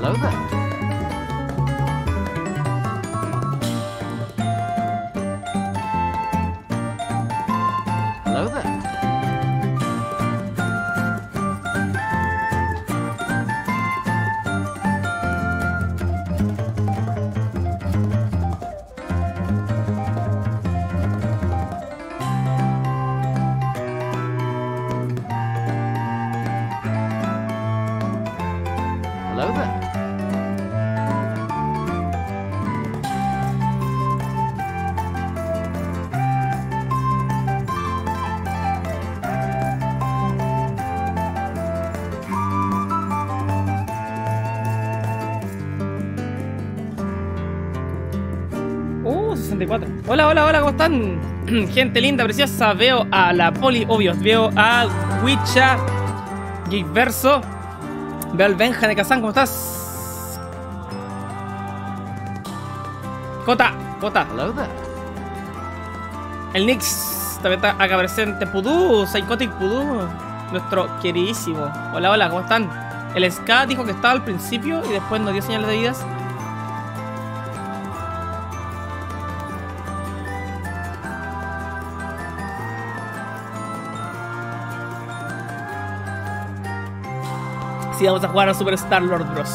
Hello there. Hello there. Hello there. Oh, 64. Hola, hola, hola, ¿cómo están? Gente linda, preciosa. Veo a la Poli, obvio. Veo a Wicha, Geekverso. Veo al Benja de Kazan, ¿cómo estás? Cota. Hello there. El Nix también está acá presente. Pudú, Psychotic Pudú, nuestro queridísimo. Hola, hola, ¿cómo están? El Ska dijo que estaba al principio y después nos dio señales de vidas. Sí, vamos a jugar a Super Star Lord Bros.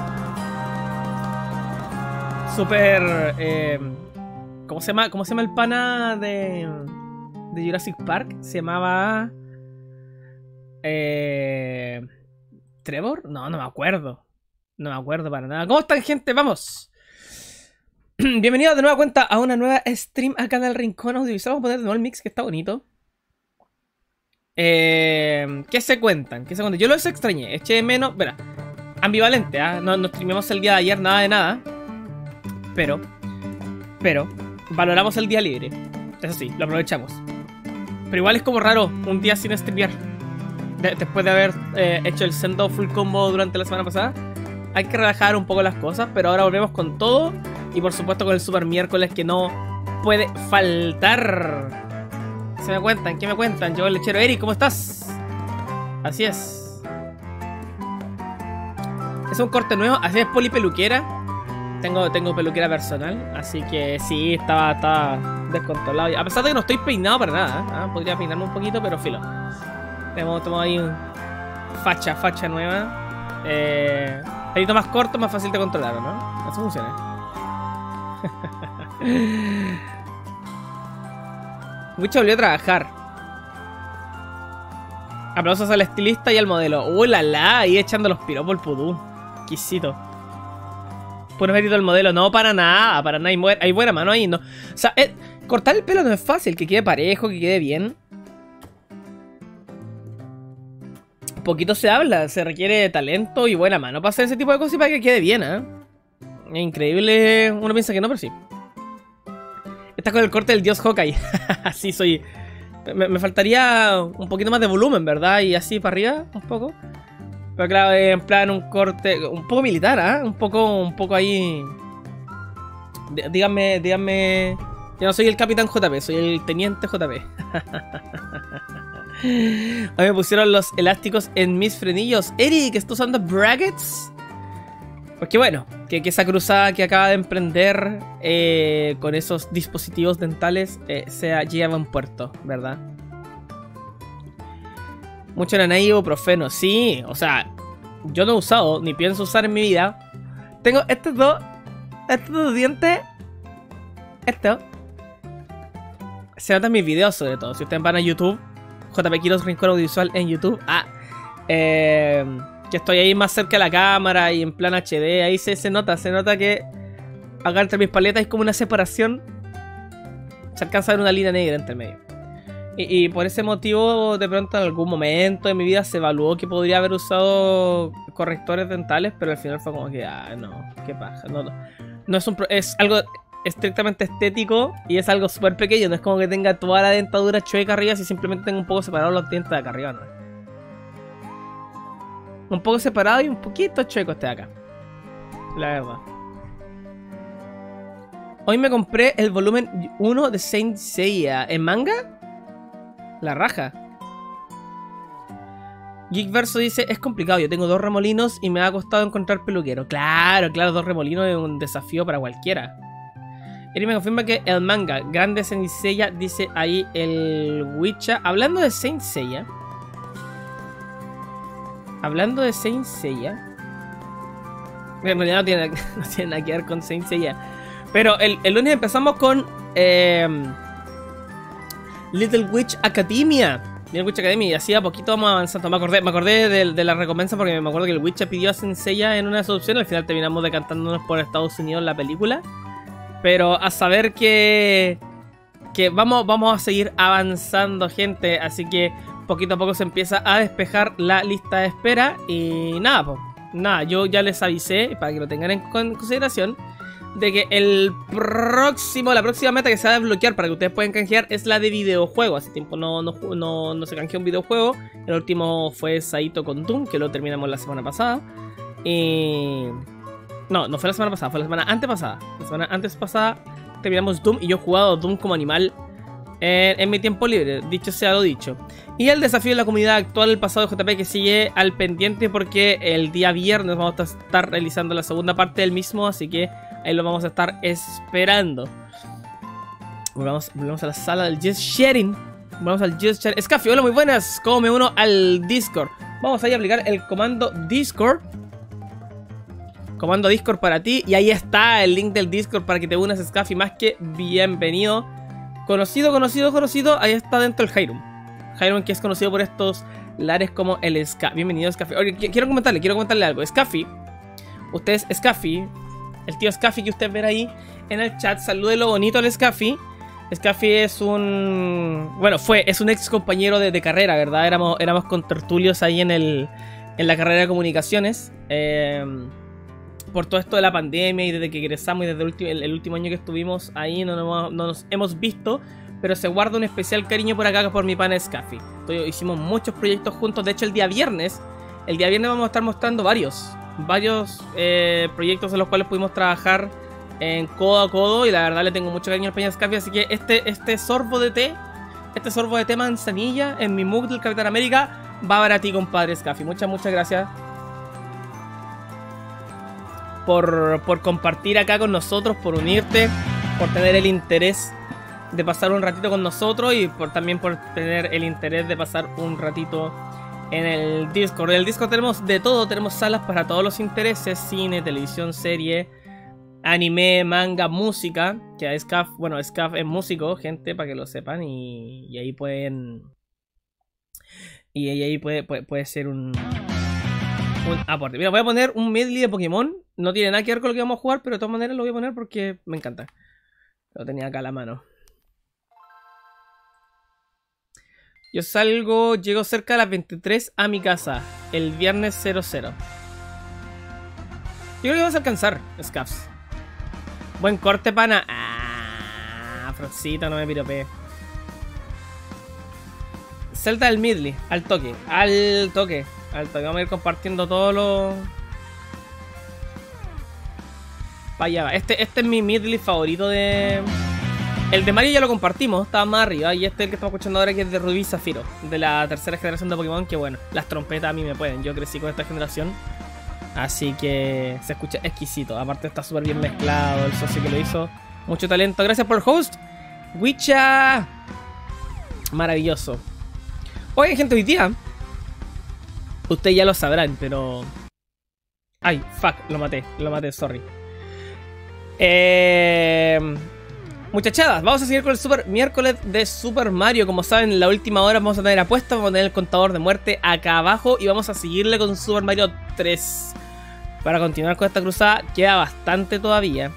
Super... ¿cómo se llama el pana de Jurassic Park? Se llamaba... ¿Trevor? No me acuerdo. No me acuerdo para nada. ¿Cómo están, gente? ¡Vamos! Bienvenidos de nueva cuenta a una nueva stream acá en el Rincón Audiovisual. Vamos a poner de nuevo el mix, que está bonito. ¿Qué se cuentan? Yo los extrañé, eché de menos. Verá, ambivalente, ¿eh? No streamemos el día de ayer, nada de nada. Pero valoramos el día libre. Eso sí, lo aprovechamos. Pero igual es como raro un día sin streamear. Después de haber hecho el Sendo Full Combo durante la semana pasada. Hay que relajar un poco las cosas, pero ahora volvemos con todo. Y por supuesto con el Super Miércoles, que no puede faltar. ¿Se me cuentan? ¿Qué me cuentan? Yo, el lechero Eric, ¿cómo estás? Así es. Es un corte nuevo. Así es, Poli peluquera. Tengo peluquera personal. Así que sí, estaba descontrolado. A pesar de que no estoy peinado para nada. Podría peinarme un poquito, pero filo. Tenemos ahí un facha nueva. Pelito más corto, más fácil de controlar, ¿no? Así funciona. Wicha volvió a trabajar. Aplausos al estilista y al modelo. La! Ahí echando los piropos el pudú. Exquisito. Puro mérito del modelo. No, para nada. Hay buena mano ahí. No. O sea, cortar el pelo no es fácil. Que quede parejo, que quede bien. Poquito se habla. Se requiere talento y buena mano para hacer ese tipo de cosas y para que quede bien, ¿eh? Es increíble. Uno piensa que no, pero sí. Está con el corte del dios Hawkeye. Así soy. Me faltaría un poquito más de volumen, ¿verdad? Y así para arriba, un poco. Pero claro, en plan un corte un poco militar, ¿ah? Un poco ahí. Díganme. Yo no soy el capitán JP, soy el teniente JP. A mí me pusieron los elásticos en mis frenillos. Eric, ¿estás usando brackets? Pues qué bueno, que esa cruzada que acaba de emprender con esos dispositivos dentales llegue a buen puerto, ¿verdad? Mucho Nanay ibuprofeno, sí, o sea, yo no he usado, ni pienso usar en mi vida. Tengo estos dos dientes. Esto se nota en mis videos, sobre todo. Si ustedes van a YouTube, JP Quiroz Rincón Audiovisual en YouTube. Que estoy ahí más cerca de la cámara y en plan HD. Ahí se nota que acá entre mis paletas hay como una separación. Se alcanza a ver una línea negra entre medio. Y por ese motivo, de pronto en algún momento de mi vida se evaluó que podría haber usado correctores dentales, pero al final fue como que, no, qué paja. No es algo estrictamente estético y es algo súper pequeño. No es como que tenga toda la dentadura chueca arriba, si simplemente tengo un poco separados los dientes de acá arriba, ¿no? Un poco separado y un poquito chueco este de acá. La verdad. Hoy me compré el volumen 1 de Saint Seiya. ¿En manga? La raja. Geekverso dice, es complicado, yo tengo 2 remolinos y me ha costado encontrar peluquero. Claro, 2 remolinos es un desafío para cualquiera. Eri me confirma que el manga grande Saint Seiya, dice ahí el Witcher. Hablando de Saint Seiya. En realidad no tiene nada que ver con Saint Seiya. Pero el lunes empezamos con Little Witch Academia. Little Witch Academia, y así a poquito vamos avanzando. Me acordé de la recompensa porque me acuerdo que el Witcher pidió a Saint Seiya en una de sus opciones. Al final terminamos decantándonos por Estados Unidos la película. Pero a saber que vamos a seguir avanzando, gente. Así que poquito a poco se empieza a despejar la lista de espera. Y nada, pues. Nada, yo ya les avisé, para que lo tengan en consideración, de que la próxima meta que se va a desbloquear para que ustedes puedan canjear es la de videojuego. Hace tiempo no se canjeó un videojuego. El último fue Saito con Doom, que lo terminamos la semana pasada. Y... No fue la semana pasada, fue la semana antepasada. La semana antes pasada terminamos Doom y yo he jugado Doom como animal en mi tiempo libre, dicho sea lo dicho. Y el desafío de la comunidad actual, el pasado de JP, que sigue al pendiente porque el día viernes vamos a estar realizando la segunda parte del mismo, así que ahí lo vamos a estar esperando. Volvemos a la sala del Just Sharing. Vamos al Just Sharing. Scaffi, hola, muy buenas. ¿Cómo me uno al Discord? Vamos a ir a aplicar el comando Discord. Comando Discord para ti. Y ahí está el link del Discord para que te unas, Scaffi. Más que bienvenido. Conocido. Ahí está dentro el Hyrum. Hyrum, que es conocido por estos lares como el Scaffi. Bienvenido, Scaffi. Oye, quiero comentarle algo. Scaffi. Ustedes, Scaffi. El tío Scaffi que ustedes ven ahí en el chat. Salúdelo bonito al Scaffi. Scaffi es un... Bueno, es un ex compañero de carrera, ¿verdad? Éramos contertulios ahí en la carrera de comunicaciones. Por todo esto de la pandemia y desde que egresamos y desde el último año que estuvimos ahí no nos hemos visto, pero se guarda un especial cariño por acá por mi pana Scaffi. Hicimos muchos proyectos juntos. De hecho, el día viernes vamos a estar mostrando varios proyectos en los cuales pudimos trabajar en codo a codo, y la verdad le tengo mucho cariño al peña Scaffi, así que este sorbo de té manzanilla en mi mug del Capitán América va para ti, compadre Scaffi. Muchas gracias por compartir acá con nosotros, por unirte, por tener el interés de pasar un ratito con nosotros y también por tener el interés de pasar un ratito en el Discord. En el Discord tenemos de todo, tenemos salas para todos los intereses: cine, televisión, serie, anime, manga, música. Que Scaf es músico, gente, para que lo sepan, y ahí pueden... Y ahí puede ser un aporte. Mira, voy a poner un medley de Pokémon. No tiene nada que ver con lo que vamos a jugar, pero de todas maneras lo voy a poner porque me encanta. Lo tenía acá a la mano. Yo llego cerca de las 23 a mi casa el viernes 00. Yo creo que vas a alcanzar, Scafs. Buen corte, pana. Frosita, no me piropee. Celta del Midley, al toque. Vamos a ir compartiendo todos los... Vaya, va. Este es mi Midley favorito de... El de Mario ya lo compartimos, estaba más arriba. Y este es el que estamos escuchando ahora, que es de Rubí y Zafiro, de la tercera generación de Pokémon. Que bueno, las trompetas a mí me pueden. Yo crecí con esta generación, así que se escucha exquisito. Aparte está súper bien mezclado, el socio que lo hizo. Mucho talento. Gracias por el host, Wicha. Maravilloso. Oye, gente, hoy día ustedes ya lo sabrán, pero... Ay, fuck, lo maté, sorry. Muchachadas, vamos a seguir con el Super Miércoles de Super Mario. Como saben, en la última hora vamos a tener apuestas, vamos a tener el contador de muerte acá abajo y vamos a seguirle con Super Mario 3. Para continuar con esta cruzada, queda bastante todavía,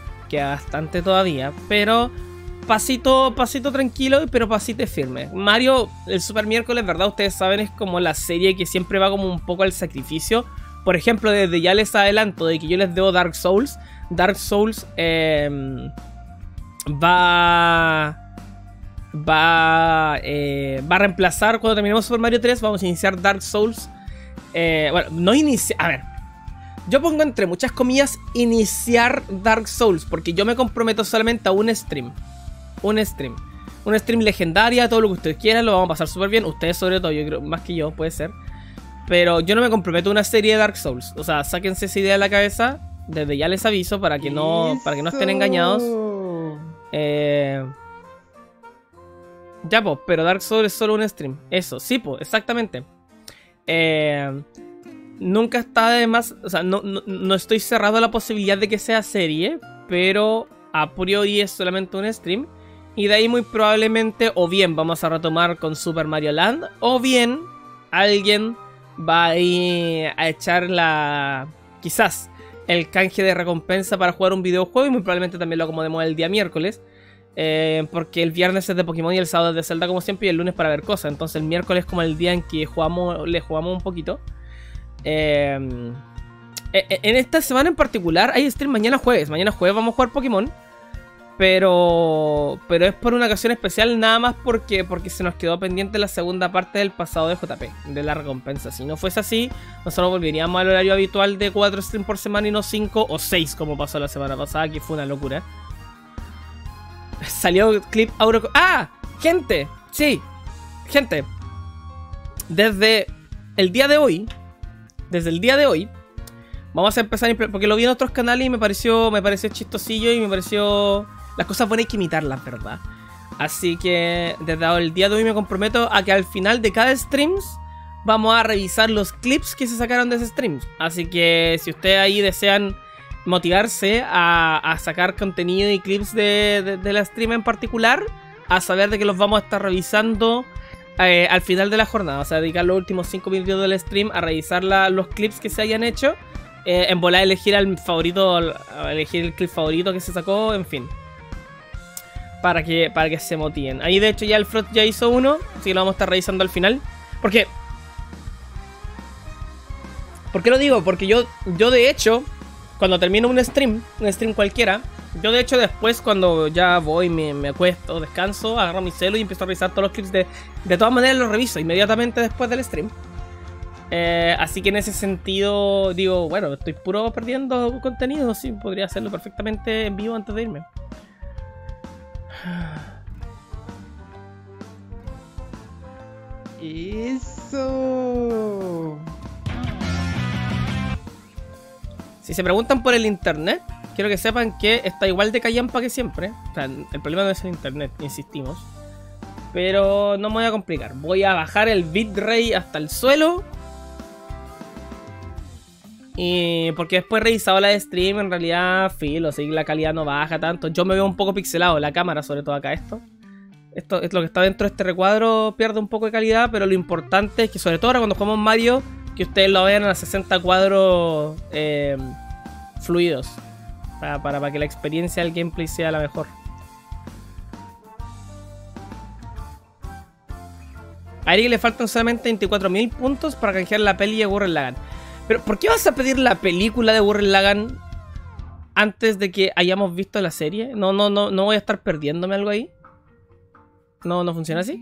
pero pasito tranquilo, pero pasito firme. Mario, el Super Miércoles, ¿verdad? Ustedes saben, es como la serie que siempre va como un poco al sacrificio. Por ejemplo, desde ya les adelanto de que yo les debo Dark Souls. Dark Souls va a reemplazar cuando terminemos Super Mario 3. Vamos a iniciar Dark Souls. Bueno, no iniciar. A ver, yo pongo entre muchas comillas iniciar Dark Souls, porque yo me comprometo solamente a un stream. Un stream legendaria, todo lo que ustedes quieran, lo vamos a pasar súper bien. Ustedes sobre todo, yo creo, más que yo, puede ser. Pero yo no me comprometo a una serie de Dark Souls. O sea, sáquense esa idea de la cabeza. Desde ya les aviso para que no estén engañados. Ya, pues, pero Dark Souls es solo un stream. Eso, sí, pues, exactamente. Nunca está de más. O sea, no estoy cerrado a la posibilidad de que sea serie. Pero a priori es solamente un stream. Y de ahí muy probablemente o bien vamos a retomar con Super Mario Land. O bien alguien va a ir a echar quizás el canje de recompensa para jugar un videojuego. Y muy probablemente también lo acomodemos el día miércoles. Porque el viernes es de Pokémon y el sábado es de Zelda como siempre. Y el lunes para ver cosas. Entonces el miércoles es como el día en que le jugamos un poquito. En esta semana en particular hay stream mañana jueves. Mañana jueves vamos a jugar Pokémon. Pero es por una ocasión especial, nada más porque se nos quedó pendiente la segunda parte del pasado de JP, de la recompensa. Si no fuese así, nosotros volveríamos al horario habitual de 4 streams por semana y no 5 o 6 como pasó la semana pasada, que fue una locura. Salió clip Auro... ¡Ah! ¡Gente! Sí, gente. Desde el día de hoy, vamos a empezar, porque lo vi en otros canales y me pareció chistosillo y me pareció... Las cosas buenas hay que imitarlas, ¿verdad? Así que desde el día de hoy me comprometo a que al final de cada stream vamos a revisar los clips que se sacaron de ese stream. Así que si ustedes ahí desean motivarse a sacar contenido y clips de la stream en particular, a saber de que los vamos a estar revisando al final de la jornada. O sea, dedicar los últimos 5 minutos del stream a revisar los clips que se hayan hecho. En volar elegir al favorito, elegir el clip favorito que se sacó, en fin. Para que se motiven. Ahí de hecho ya el Frot ya hizo uno, así que lo vamos a estar revisando al final. ¿Por qué? ¿Por qué lo digo? Porque yo de hecho, cuando termino un stream cualquiera, yo de hecho después cuando ya voy, me acuesto, descanso, agarro mi celu y empiezo a revisar todos los clips de todas maneras los reviso inmediatamente después del stream. Así que en ese sentido digo, bueno, estoy puro perdiendo contenido, sí, podría hacerlo perfectamente en vivo antes de irme. Eso. Si se preguntan por el internet, quiero que sepan que está igual de callampa que siempre. O sea, el problema no es el internet, insistimos. Pero no me voy a complicar. Voy a bajar el bitrate hasta el suelo. Y porque después he revisado la de stream, en realidad, filo, sí, la calidad no baja tanto. Yo me veo un poco pixelado, la cámara, sobre todo acá esto es lo que está dentro de este recuadro, pierde un poco de calidad, pero lo importante es que, sobre todo ahora cuando jugamos Mario, que ustedes lo vean a 60 cuadros fluidos, para que la experiencia del gameplay sea la mejor. A Eric le faltan solamente 24.000 puntos para canjear la peli de Gurren Lagann. Pero, ¿por qué vas a pedir la película de Gurren Lagann antes de que hayamos visto la serie? No voy a estar perdiéndome algo ahí. No funciona así.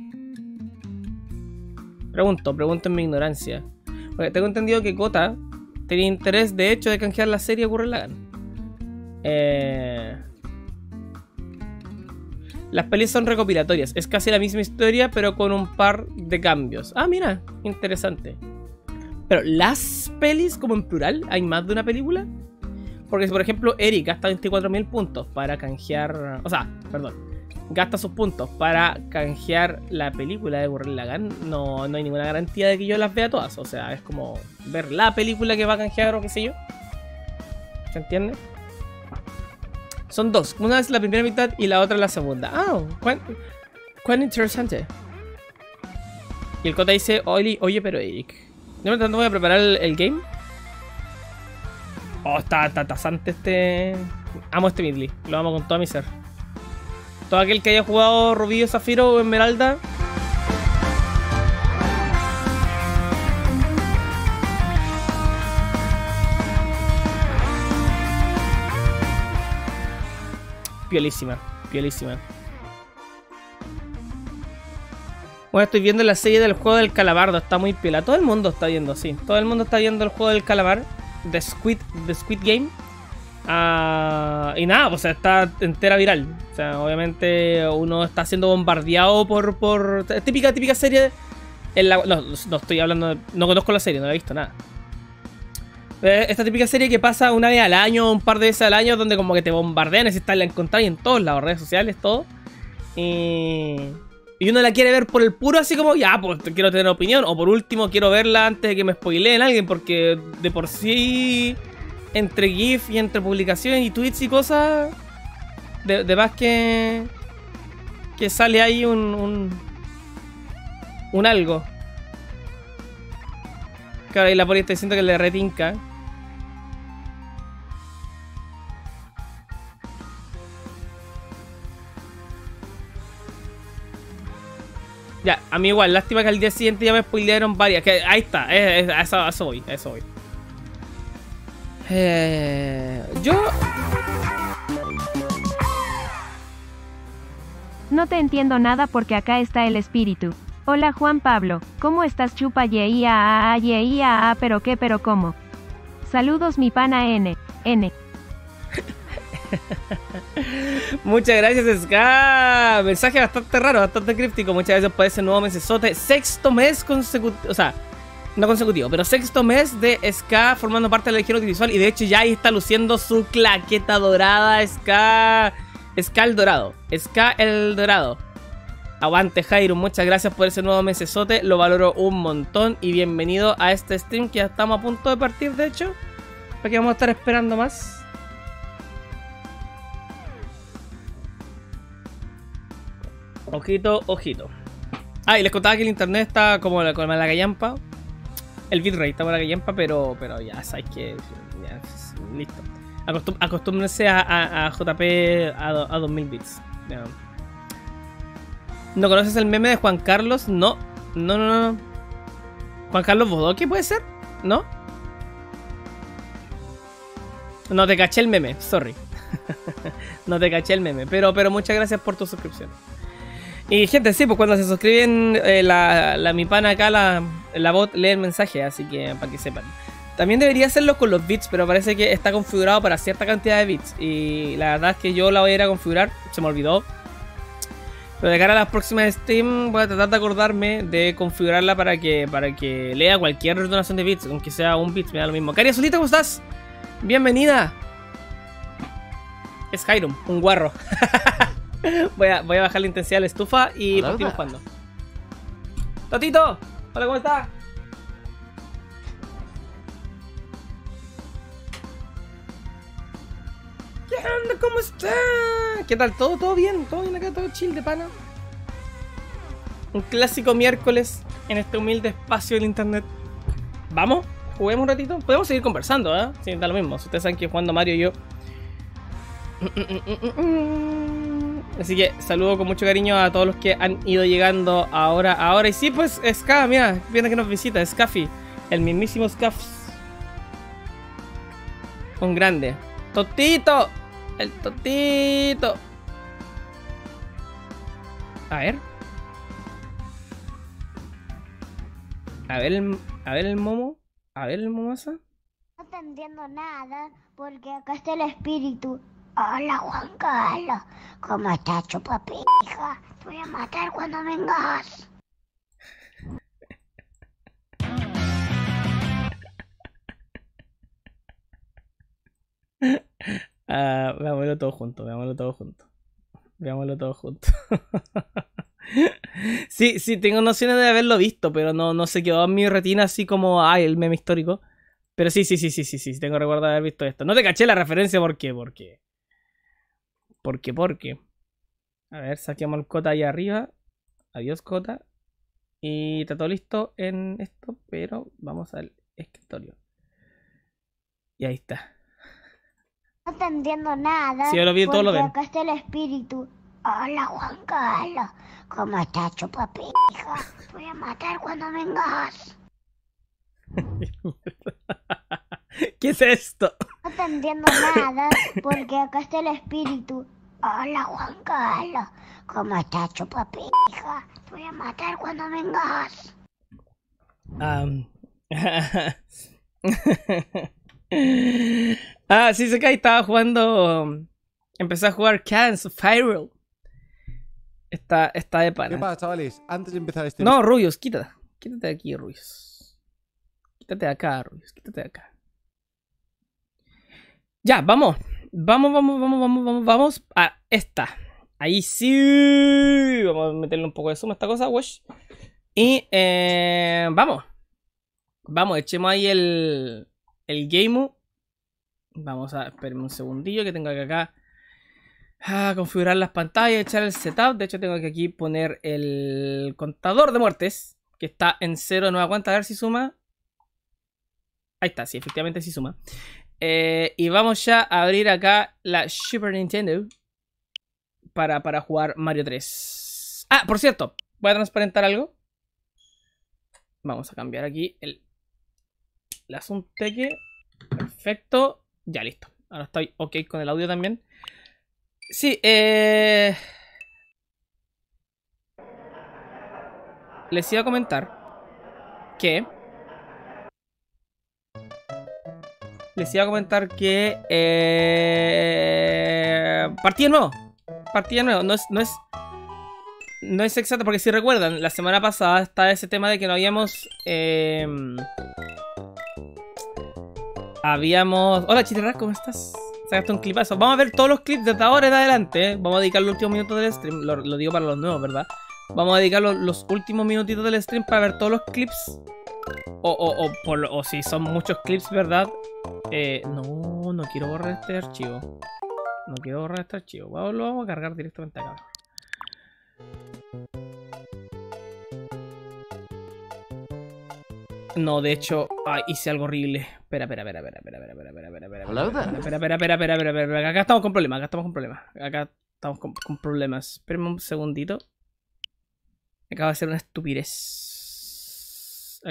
Pregunto en mi ignorancia. Porque tengo entendido que Kota tenía interés, de hecho, de canjear la serie de Gurren Lagann. Las pelis son recopilatorias. Es casi la misma historia, pero con un par de cambios. Ah, mira, interesante. Pero las pelis, como en plural, ¿hay más de una película? Porque, por ejemplo, Eric gasta 24.000 puntos para canjear... O sea, perdón. Gasta sus puntos para canjear la película de Gurren Lagann. No hay ninguna garantía de que yo las vea todas. O sea, es como ver la película que va a canjear o qué sé yo. ¿Se entiende? Son dos. Una es la primera mitad y la otra la segunda. Ah, cuán interesante. Y el Kota dice, oye, pero Eric... Yo me voy a preparar el game. Oh, está tasante este... Amo este Midley. Lo amo con todo mi ser. Todo aquel que haya jugado Rubí, Zafiro o Esmeralda. Piolísima. Bueno, estoy viendo la serie del juego del calabardo, está muy piola. Todo el mundo está viendo, sí. Todo el mundo está viendo el juego del calamar, The Squid Game. Y nada, o sea, está entera viral. O sea, obviamente uno está siendo bombardeado por típica serie No estoy hablando. No conozco la serie, no la he visto nada. Esta típica serie que pasa una vez al año, un par de veces al año, donde como que te bombardean, necesitas la encontrar en todos lados, redes sociales, todo. Y uno la quiere ver por el puro, así como, ya, pues quiero tener opinión. O por último, quiero verla antes de que me spoileen alguien, porque de por sí, entre GIF y entre publicaciones y tweets y cosas, de más que sale ahí un algo. Claro, ahí la poli está diciendo que le retinca. Ya, a mí igual, lástima que al día siguiente ya me spoilearon varias. Que ahí está, a eso voy, a eso voy. Yo... No te entiendo nada porque acá está el espíritu. Hola Juan Pablo, ¿cómo estás chupa yeia, pero qué, pero cómo? Saludos mi pana N. Muchas gracias, Ska. Mensaje bastante raro, bastante críptico. Muchas gracias por ese nuevo mesesote. Sexto mes consecutivo, o sea, no consecutivo, pero sexto mes de Ska formando parte de la Legión Audiovisual. Y de hecho ya ahí está luciendo su claqueta dorada, Ska el Dorado. Ska el Dorado. Aguante Jairo, muchas gracias por ese nuevo mesesote. Lo valoro un montón. Y bienvenido a este stream que ya estamos a punto de partir, de hecho. Porque vamos a estar esperando más. Ojito, ojito. Ah, y les contaba que el internet está como la callampa. El bitrate está como la callampa, pero ya sabéis que... Ya, listo. Acostúmbrense a JP a 2000 bits. Ya. ¿No conoces el meme de Juan Carlos? No. ¿Juan Carlos Bodoque puede ser? ¿No? No te caché el meme, sorry. No te caché el meme, pero muchas gracias por tu suscripción. Y gente, sí, pues cuando se suscriben, mi pana acá, la bot lee el mensaje, así que para que sepan. También debería hacerlo con los bits, pero parece que está configurado para cierta cantidad de bits. Y la verdad es que yo la voy a ir a configurar, se me olvidó. Pero de cara a las próximas Steam voy a tratar de acordarme de configurarla para que lea cualquier donación de bits, aunque sea un bit, me da lo mismo. Cari Azulita, ¿cómo estás? Bienvenida. Es Hyrum, un guarro. voy a bajar la intensidad de la estufa y partimos jugando. Totito, hola, ¿cómo estás? ¿Qué onda? ¿Cómo está? ¿Qué tal? ¿Todo bien? ¿Todo bien acá? ¿Todo chill de pana? Un clásico miércoles en este humilde espacio del internet. ¿Vamos? ¿Juguemos un ratito? Podemos seguir conversando, ¿eh? Sí, da lo mismo. Si ustedes saben que jugando Mario y yo... Así que saludo con mucho cariño a todos los que han ido llegando ahora. Y sí, pues, Ska, mira, viene que nos visita, Scaffy. El mismísimo Scaffs. Un grande. ¡Totito! El Totito. A ver. A ver el momo. A ver el momosa. No te entiendo nada porque acá está el espíritu. Hola Juan Carlos, ¿cómo estás chupapija? Te voy a matar cuando vengas. Veámoslo todo junto, Veámoslo todo junto. Sí, tengo nociones de haberlo visto, pero no se quedó en mi retina así como, el meme histórico. Pero sí, tengo recuerdo de haber visto esto. No te caché la referencia, ¿por qué? A ver, saquemos el Cota ahí arriba. Adiós, Cota. Y está todo listo en esto, pero vamos al escritorio. Y ahí está. No te entiendo nada. Sí, yo lo vi, todo lo ven. Acá está el espíritu. Hola Juan Carlos, ¿cómo estás chupapija? Te voy a matar cuando vengas. ¿Qué es esto? No te entiendo nada porque acá está el espíritu. Hola Juan Carlos, ¿cómo estás chupapija? Te voy a matar cuando vengas. Sí, se cae, estaba jugando. Empecé a jugar Cadence of Hyrule. Está de pana. ¿Qué pasa, chavales? Antes de empezar este... No, Rubius, quita. Quítate de aquí, Ruiz. Quítate de acá, Ruiz. Quítate de acá. Ya, vamos. Vamos a esta. Ahí sí. Vamos a meterle un poco de zoom a esta cosa, wesh. Y vamos. Vamos, echemos ahí el game. Vamos a... Espérenme un segundillo que tengo que acá... configurar las pantallas, echar el setup. De hecho tengo que aquí poner el contador de muertes, que está en 0 de nueva cuenta. A ver si suma. Ahí está, sí, efectivamente sí suma. Y vamos ya a abrir acá la Super Nintendo para jugar Mario 3. Ah, por cierto, voy a transparentar algo. Vamos a cambiar aquí el asunteque. Perfecto. Ya, listo. Ahora estoy ok con el audio también. Sí, les iba a comentar que... partida nuevo. No es exacto, porque si recuerdan, la semana pasada estaba ese tema de que no habíamos... Hola, Chitirras, ¿cómo estás? Sacaste un clipazo. Vamos a ver todos los clips desde ahora en adelante, ¿eh? Vamos a dedicar los últimos minutos del stream. Lo digo para los nuevos, ¿verdad? Vamos a dedicar los últimos minutitos del stream para ver todos los clips. O si son muchos clips, ¿verdad? No quiero borrar este archivo. Lo vamos a cargar directamente acá. No, de hecho, hice algo horrible. Espera. Hello there. Espera. Acá estamos con problemas. Espérenme un segundito. Acabo de hacer una estupidez.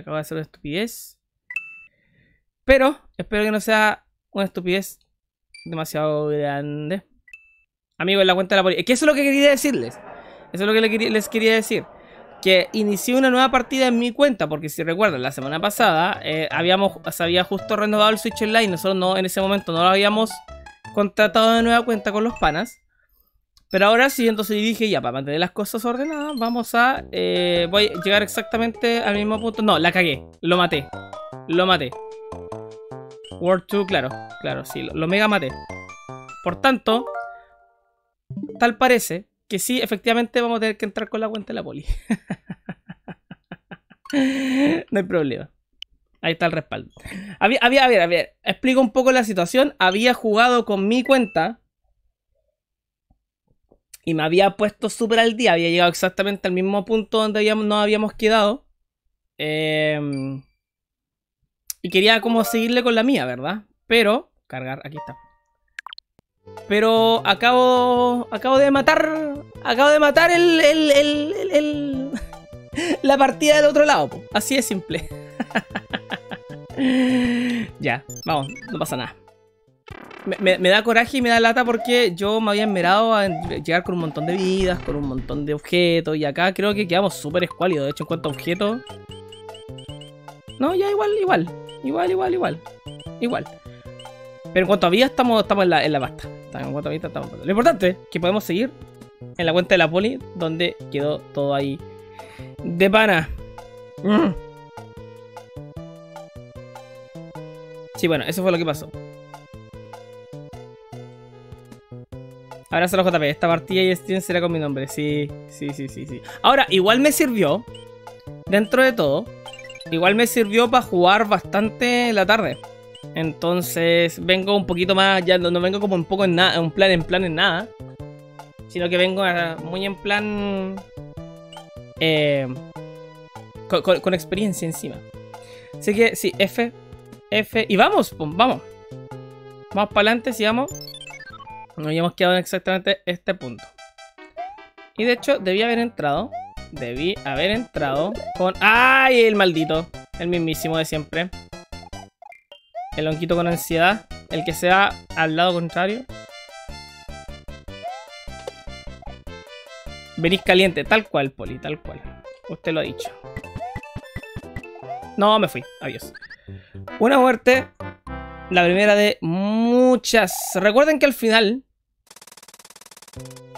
Pero espero que no sea una estupidez demasiado grande. Amigos, en la cuenta de la policía. Que eso es lo que quería decirles. Eso es lo que les quería decir. Que inicié una nueva partida en mi cuenta. Porque si recuerdan, la semana pasada se había justo renovado el Switch Online. Nosotros en ese momento no lo habíamos contratado de nueva cuenta con los panas. Pero ahora sí, entonces dije ya, para mantener las cosas ordenadas, vamos a... voy a llegar exactamente al mismo punto. No, la cagué. Lo maté. World 2, claro, sí, lo mega maté. Por tanto, tal parece que sí, efectivamente vamos a tener que entrar con la cuenta de la poli. No hay problema. Ahí está el respaldo. A ver, explico un poco la situación. Había jugado con mi cuenta y me había puesto súper al día. Había llegado exactamente al mismo punto donde nos habíamos quedado. Y quería como seguirle con la mía, ¿verdad? Pero... Cargar, aquí está. Pero acabo de matar... la partida del otro lado, po. Así de simple. Ya, vamos, no pasa nada. Me da coraje y me da lata porque yo me había esmerado a llegar con un montón de vidas, con un montón de objetos. Y acá creo que quedamos súper escuálidos. De hecho, en cuanto a objetos... No, ya igual. Pero en cuanto a vida estamos en la pasta. Lo importante es que podemos seguir en la cuenta de la poli, donde quedó todo ahí de pana. Sí, bueno, eso fue lo que pasó. Abrazo a los JP. Esta partida y Steam será con mi nombre. Sí. Ahora, igual me sirvió, dentro de todo, para jugar bastante en la tarde. Entonces vengo un poquito más, ya no vengo como un poco en nada, en plan en nada, sino que vengo muy en plan con experiencia encima. Así que sí, F y vamos para adelante, sigamos. Nos habíamos quedado en exactamente este punto. Y de hecho debí haber entrado con... ¡Ay! El maldito, el mismísimo de siempre. El lonquito con ansiedad. El que sea al lado contrario. Venís caliente, tal cual, Poli, tal cual. Usted lo ha dicho. No, me fui, adiós. Una muerte. La primera de muchas. Recuerden que al final...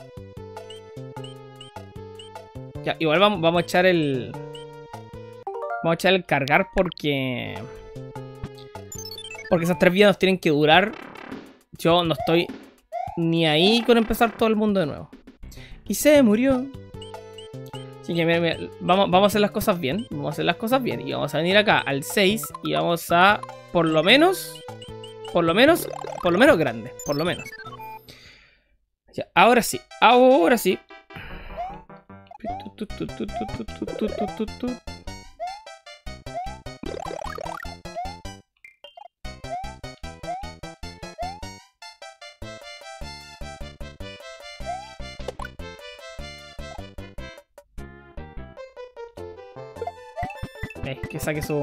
Ya, igual vamos a echar el Vamos a echar el cargar porque... Porque esas 3 vidas nos tienen que durar. Yo no estoy ni ahí con empezar todo el mundo de nuevo. Y se murió. Así que mira, vamos a hacer las cosas bien. Vamos a hacer las cosas bien. Y vamos a venir acá al 6. Y vamos a, por lo menos grande. Por lo menos. Ya, ahora sí. Ahora sí. Que saque su...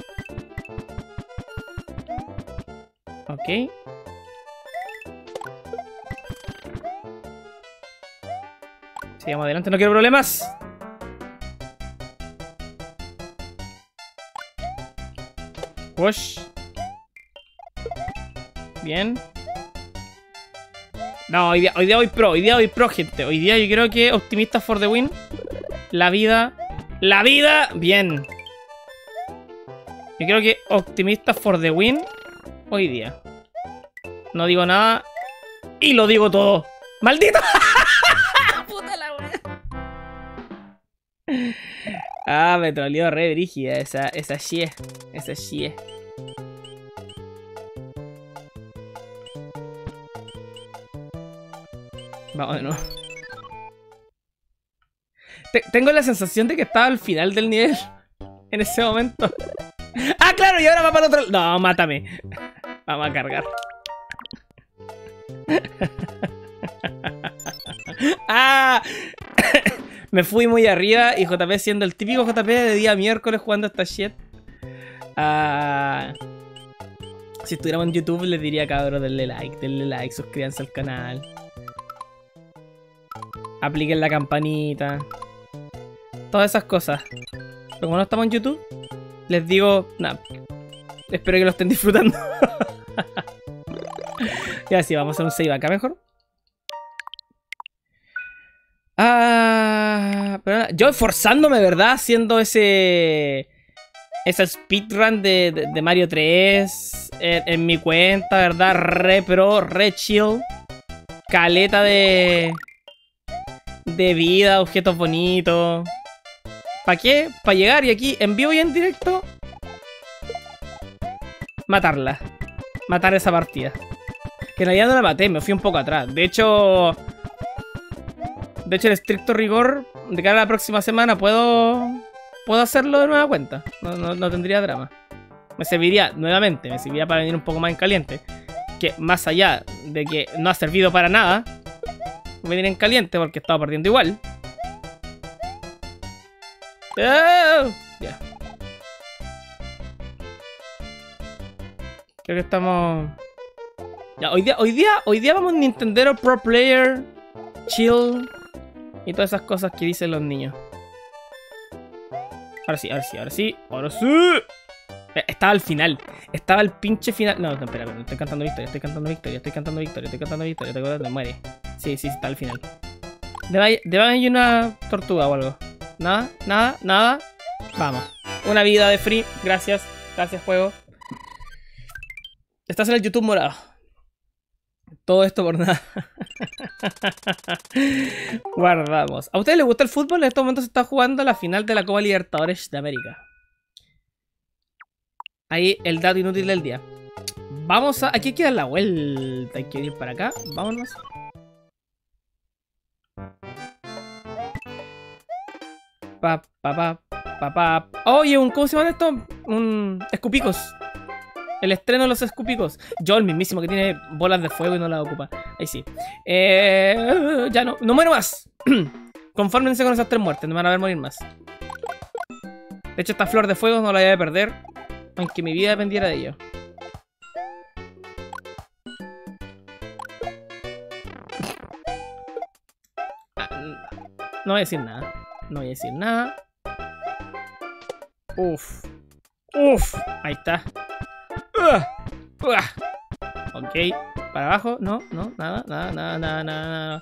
Ok. Sigamos adelante, no quiero problemas. Push. Bien. No, hoy día voy pro, gente. Hoy día yo creo que optimista for the win. La vida. Bien. Yo creo que optimista for the win hoy día. No digo nada y lo digo todo. ¡Maldito! ¡Puta la wea! Ah, me troleó re brígida esa shie. Esa shie. Vamos de nuevo. Tengo la sensación de que estaba al final del nivel. En ese momento. ¡Ah, claro! Y ahora va para el otro... No, mátame. Vamos a cargar. ¡Ah! Me fui muy arriba y JP siendo el típico JP de día miércoles jugando esta shit. Si estuviéramos en YouTube les diría, cabros, denle like, suscríbanse al canal. Apliquen la campanita. Todas esas cosas. Pero como no estamos en YouTube, les digo, nada. Espero que lo estén disfrutando. Ya sí, vamos a hacer un save acá mejor. Pero nada, yo esforzándome, ¿verdad? Haciendo esa speedrun de Mario 3 en mi cuenta, ¿verdad? Re pro, re chill. Caleta de vida, objetos bonitos. ¿Para qué? Para llegar y aquí en vivo y en directo matarla. Matar esa partida. Que en realidad no la maté, me fui un poco atrás. De hecho, en estricto rigor, de cara a la próxima semana puedo hacerlo de nueva cuenta. No tendría drama. Me serviría para venir un poco más en caliente. Que más allá de que no ha servido para nada, venir en caliente porque estaba perdiendo igual. Oh, yeah. Creo que estamos... Ya, hoy día vamos Nintendero Pro Player, chill y todas esas cosas que dicen los niños. Ahora sí. Estaba al final. Estaba al pinche final. No, espera, estoy cantando victoria. Muere. Sí, está al final. Debe haber una tortuga o algo. Nada. Vamos. Una vida de free. Gracias, juego. Estás en el YouTube morado. Todo esto por nada. Guardamos. ¿A ustedes les gusta el fútbol? En estos momentos se está jugando la final de la Copa Libertadores de América. Ahí el dato inútil del día. Vamos a... Aquí hay que dar la vuelta. Hay que ir para acá. Vámonos. Oye, ¿cómo se llama esto? Un escupicos. El estreno de los escupicos. Yo, el mismísimo que tiene bolas de fuego y no las ocupa. Ahí sí. Ya no muero más. Confórmense con esas 3 muertes. No me van a ver morir más. De hecho, esta flor de fuego no la voy a perder. Aunque mi vida dependiera de ello. No voy a decir nada. Uf. Ahí está. Ok. Para abajo. No. Nada.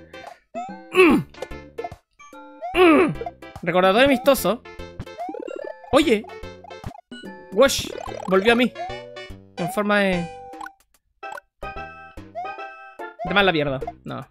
Recordatorio amistoso. Oye. Wash. Volvió a mí. En forma de... De más la pierdo. No.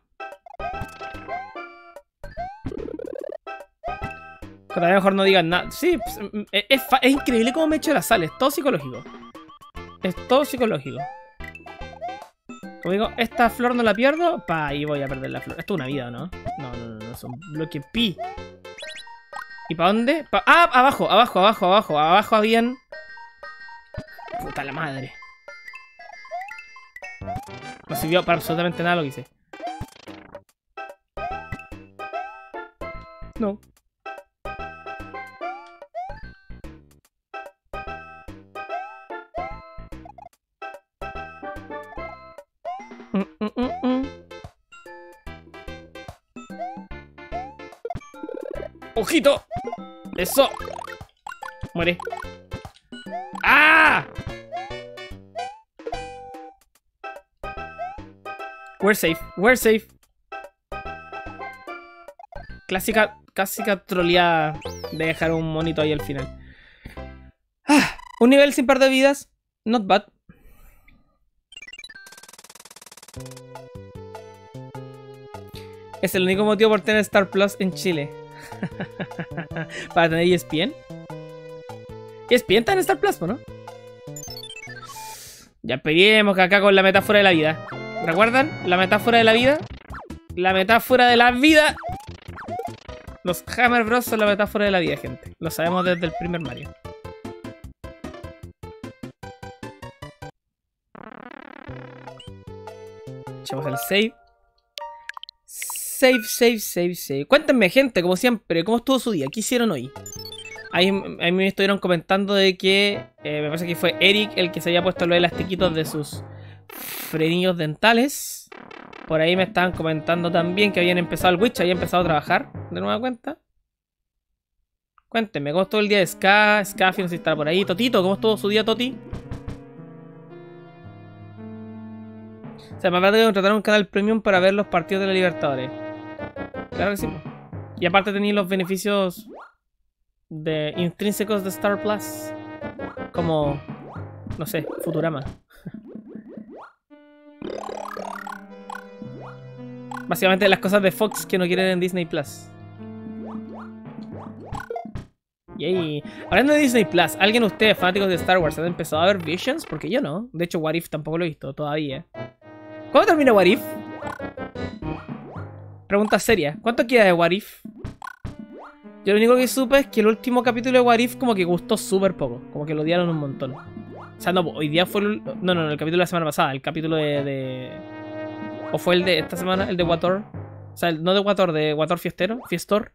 Pero a lo mejor no digan nada. Sí, es increíble cómo me echo la sal. Es todo psicológico. Es todo psicológico. Como digo, esta flor no la pierdo. Pa, ahí voy a perder la flor. Esto es una vida, ¿no? No, es un bloque pi. ¿Y para dónde? Ah, abajo. Abajo habían... Puta la madre. No sirvió para absolutamente nada lo que hice. No. ¡Ojito! ¡Eso! Muere. ¡Ah! We're safe. We're safe. Clásica troleada de dejar un monito ahí al final. Ah, un nivel sin par de vidas. Not bad. Es el único motivo por tener Star Plus en Chile. Para tener ESPN. ESPN está en Star Plus, ¿no? Ya peguemos acá con la metáfora de la vida. ¿Recuerdan? La metáfora de la vida. La metáfora de la vida. Los Hammer Bros son la metáfora de la vida, gente. Lo sabemos desde el primer Mario. Echamos el save. Save. Cuéntenme, gente, como siempre, ¿cómo estuvo su día? ¿Qué hicieron hoy? Ahí me estuvieron comentando de que me parece que fue Eric el que se había puesto los elastiquitos de sus frenillos dentales. Por ahí me estaban comentando también que habían empezado el Witch, habían empezado a trabajar de nueva cuenta. Cuéntenme, ¿cómo estuvo el día de Scaffy? No sé si estará por ahí. Totito, ¿cómo estuvo su día, Toti? O sea, me parece que contrataron un canal premium para ver los partidos de la Libertadores. Claro que sí. Y aparte tenéis los beneficios de intrínsecos de Star Plus. Como, no sé, Futurama. Básicamente las cosas de Fox que no quieren en Disney Plus. Yay. Hablando de Disney Plus, ¿alguien de ustedes fanáticos de Star Wars han empezado a ver Visions? Porque yo no. De hecho, What If tampoco lo he visto todavía. ¿Cuándo termina What If? Pregunta seria. ¿Cuánto queda de What If? Yo lo único que supe es que el último capítulo de What If como que gustó súper poco. Como que lo odiaron un montón. O sea, no, hoy día fue el... No, el capítulo de la semana pasada. El capítulo ¿O fue el de esta semana? El de Wator. O sea, no de Wator, de Wator Fiestor.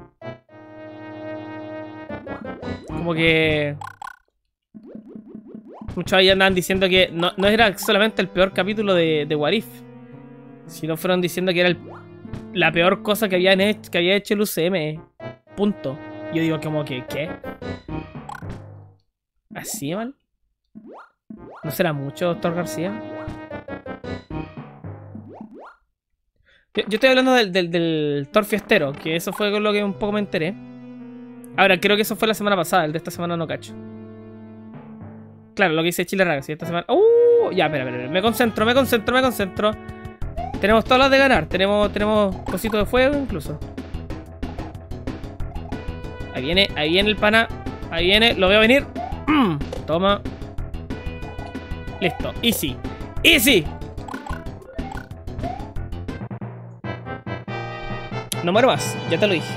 Como que... Muchos ahí andaban diciendo que no era solamente el peor capítulo de What If, sino fueron diciendo que era la peor cosa que había hecho el UCM. Punto. Yo digo como que, ¿qué? ¿Así mal? ¿No será mucho, Doctor García? Yo estoy hablando del Thor Fiestero, que eso fue con lo que un poco me enteré. Ahora, creo que eso fue la semana pasada, el de esta semana no cacho. Claro, lo que dice Chile Raga, si esta semana... Ya, espera. Me concentro. Tenemos todas las de ganar. Tenemos cositos de fuego incluso. Ahí viene el pana. Ahí viene, lo veo venir. Toma. Listo, easy. No muero más, ya te lo dije.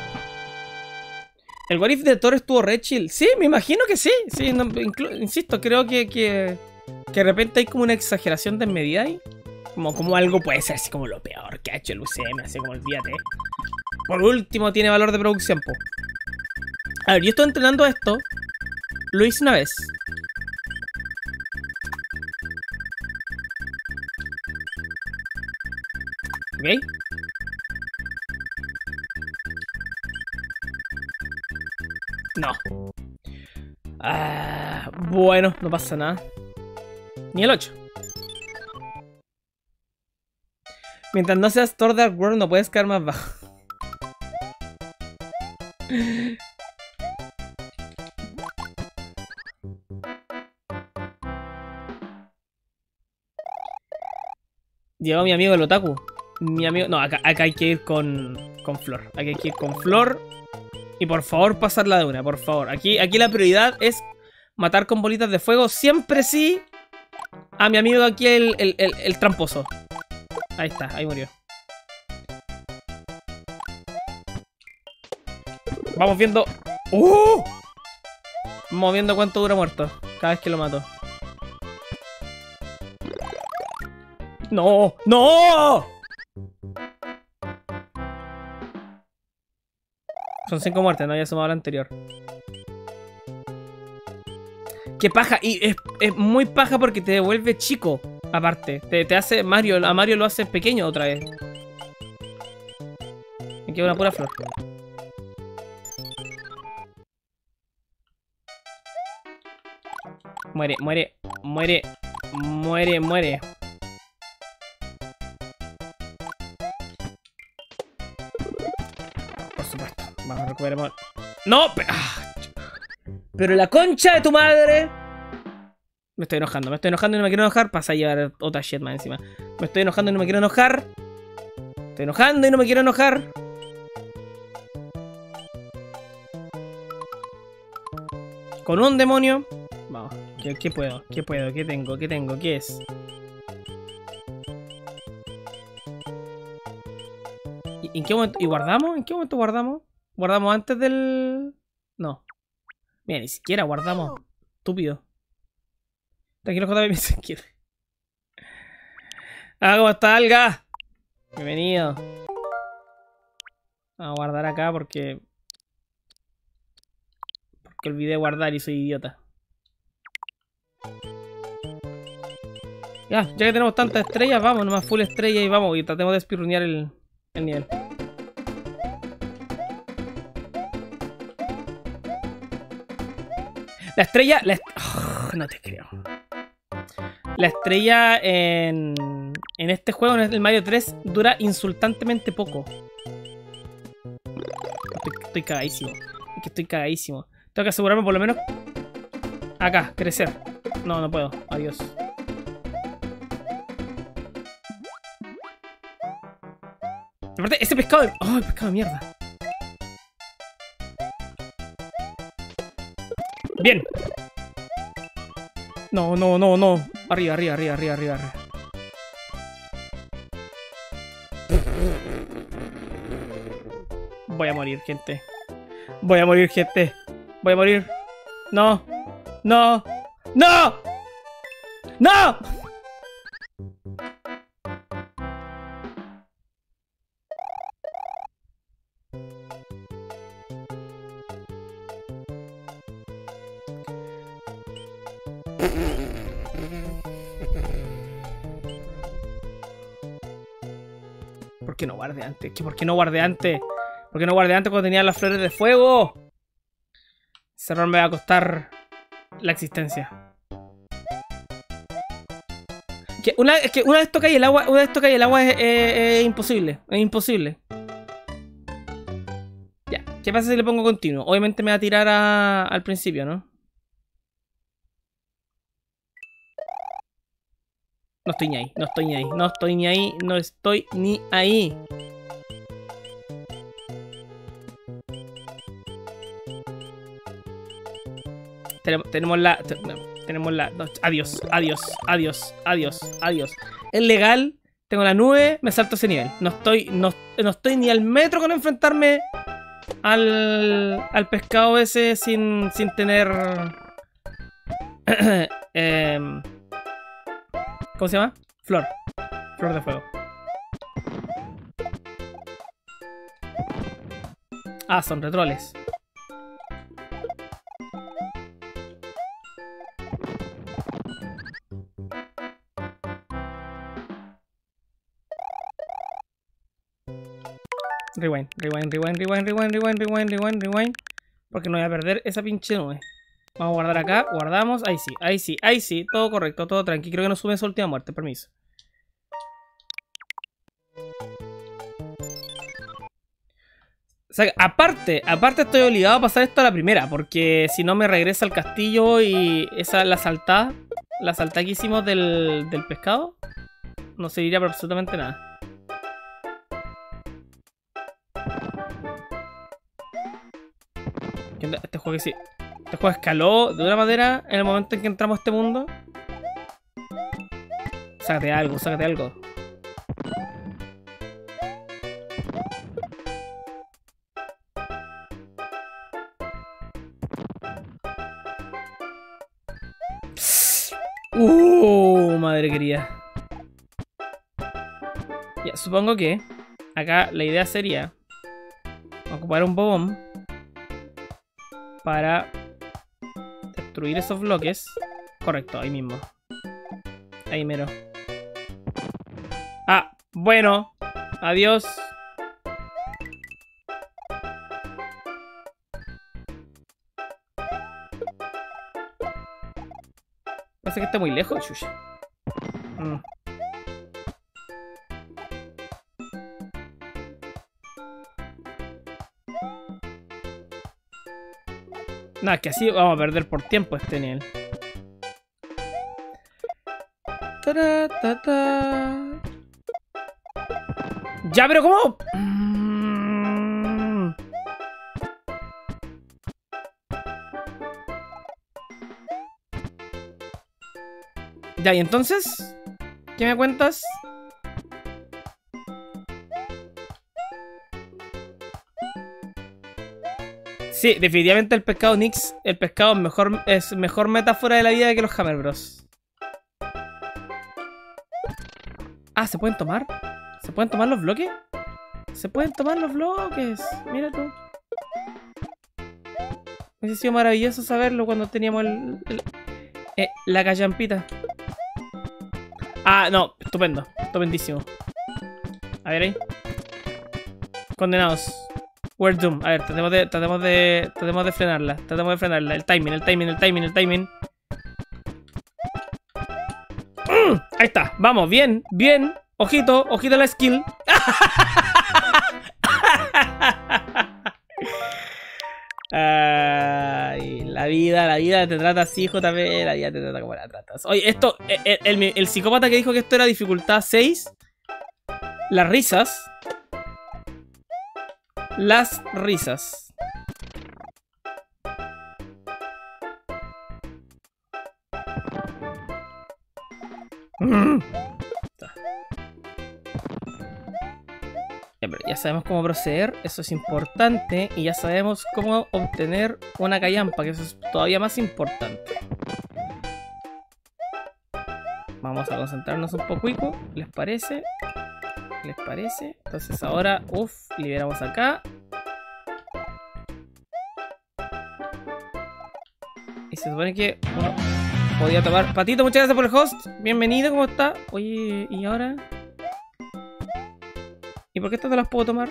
El What If de Thor estuvo re chill. Sí, me imagino que sí. Sí, no, insisto, creo que de repente hay como una exageración desmedida ahí. Como algo puede ser así como lo peor que ha hecho el UCM, así como olvídate. Por último, tiene valor de producción, po. A ver, yo estoy entrenando esto. Lo hice una vez. ¿Ok? No. Bueno, no pasa nada. Ni el 8. Mientras no seas Thor Dark World no puedes caer más bajo. Llegó mi amigo el otaku. Mi amigo... No, acá hay que ir con Flor. Aquí hay que ir con Flor. Y por favor pasarla de una, por favor. Aquí la prioridad es matar con bolitas de fuego. Siempre sí a mi amigo aquí el tramposo. Ahí está, ahí murió. Vamos viendo... Vamos viendo cuánto dura muerto cada vez que lo mato. ¡No! ¡No! Son 5 muertes, no había sumado la anterior. ¡Qué paja! Y es muy paja porque te devuelve chico. Aparte, te hace Mario. A Mario lo hace pequeño otra vez. Me queda una pura flor. Muere, muere, muere, muere, muere. Por supuesto, vamos a recuperar. ¡No! Pero la concha de tu madre. Me estoy enojando y no me quiero enojar. Pasa a llevar otra shit más encima. Me estoy enojando y no me quiero enojar. Estoy enojando y no me quiero enojar. Con un demonio. Vamos. ¿Qué puedo? ¿Qué puedo? ¿Qué tengo? ¿Qué tengo? ¿Qué es? ¿En qué momento? ¿Y guardamos? ¿En qué momento guardamos? ¿Guardamos antes del...? No. Mira, ni siquiera guardamos. Estúpido. Tranquilo, JB, se quiere. Ah, ¿cómo está, Alga? Bienvenido. Vamos a guardar acá porque olvidé guardar y soy idiota. Ya que tenemos tantas estrellas, vamos, nomás full estrella y vamos, y tratemos de espirrunear el nivel. La estrella... no te creo. La estrella en este juego, en el Mario 3, dura insultantemente poco. Estoy cagadísimo. Es que estoy cagadísimo. Tengo que asegurarme por lo menos... Acá, crecer. No, no puedo. Adiós. Aparte, ese pescado de... ¡Oh, el pescado de mierda! ¡Bien! No, no, no, no. Arriba, arriba, arriba, arriba, arriba, arriba. Voy a morir, gente. Voy a morir, gente. Voy a morir. No. No. ¡No! ¡No! ¿Por qué no guardé antes? ¿Por qué no guardé antes? ¿Por qué no guardé antes cuando tenía las flores de fuego? Ese error me va a costar la existencia. Es que una vez toca y el agua, es imposible. Es imposible. Ya. ¿Qué pasa si le pongo continuo? Obviamente me va a tirar al principio, ¿no? No estoy ni ahí, no estoy ni ahí, no estoy ni ahí, no estoy ni ahí. Tenemos la... no, adiós, adiós, adiós, adiós, adiós. Es legal, tengo la nube, me salto ese nivel. No estoy ni al metro con enfrentarme al pescado ese sin tener... ¿Cómo se llama? Flor. Flor de fuego. Ah, son retroles. Rewind, rewind, rewind, rewind, rewind, rewind, rewind, rewind, rewind. Porque no voy a perder esa pinche nube. Vamos a guardar acá, guardamos, ahí sí, ahí sí, ahí sí, todo correcto, todo tranqui. Creo que no sube su última muerte, permiso. O sea, aparte estoy obligado a pasar esto a la primera, porque si no me regresa al castillo y esa la saltada que hicimos del pescado. no serviría para absolutamente nada. ¿Qué onda? Este juego que sí. Este juego escaló de una manera en el momento en que entramos a este mundo. Sácate algo, sácate algo. Madre querida. Ya, supongo que acá la idea sería ocupar un bobón para destruir esos bloques. Correcto, ahí mismo. Ahí mero. Ah, bueno. Adiós. Parece que está muy lejos, chucha. No, es que así vamos a perder por tiempo este nivel. Ya, pero ¿cómo? Ya, y entonces, ¿qué me cuentas? Sí, definitivamente el pescado Nix, el pescado es mejor metáfora de la vida que los Hammer Bros. Ah, ¿se pueden tomar? ¿Se pueden tomar los bloques? Se pueden tomar los bloques. Mira tú. Hubiese sido maravilloso saberlo cuando teníamos la callampita. Ah, no, estupendo. Estupendísimo. A ver ahí. Condenados. We're doomed. A ver, tratemos de frenarla. Tratemos de frenarla. El timing. Ahí está. Vamos, bien, bien. Ojito, ojito a la skill. Ay, la vida te trata así, JP. La vida te trata como la tratas. Oye, esto, el psicópata que dijo que esto era dificultad 6. Las risas. Las risas. Ya sabemos cómo proceder, eso es importante. Y ya sabemos cómo obtener una callampa, que eso es todavía más importante. Vamos a concentrarnos un poquito, ¿les parece? ¿Les parece? Entonces ahora, liberamos acá. Y se supone que uno podía tomar... Patito, muchas gracias por el host. Bienvenido, ¿cómo está? Oye, ¿y ahora? ¿Y por qué estas no las puedo tomar?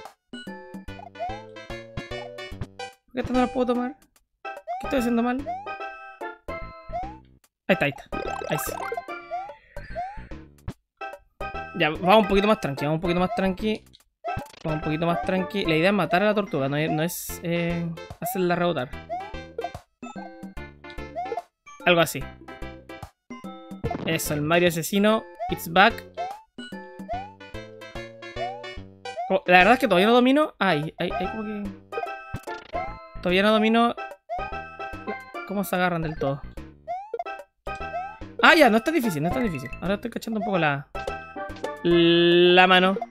¿Por qué estas no las puedo tomar? ¿Qué estoy haciendo mal? Ahí está. Ahí sí. Ya, vamos un poquito más tranqui, Vamos un poquito más tranqui. La idea es matar a la tortuga, no es hacerla rebotar. Algo así. Eso, el Mario asesino. It's back. La verdad es que todavía no domino. Ay, como que... Todavía no domino cómo se agarran del todo. Ah, ya, no es tan difícil, Ahora estoy cachando un poco la mano.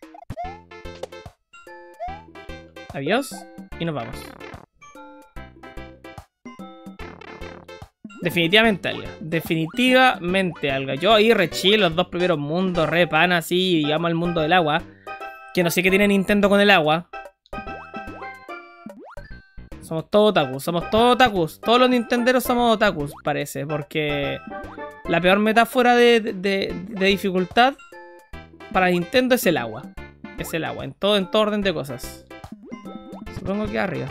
Adiós. Y nos vamos. Definitivamente alga. Yo ahí rechillé los dos primeros mundos, re pana, así, digamos, al mundo del agua. Que no sé qué tiene Nintendo con el agua. Somos todos otakus. Todos los nintenderos somos otakus, parece. Porque la peor metáfora de dificultad para Nintendo es el agua. En todo orden de cosas. Supongo que arriba.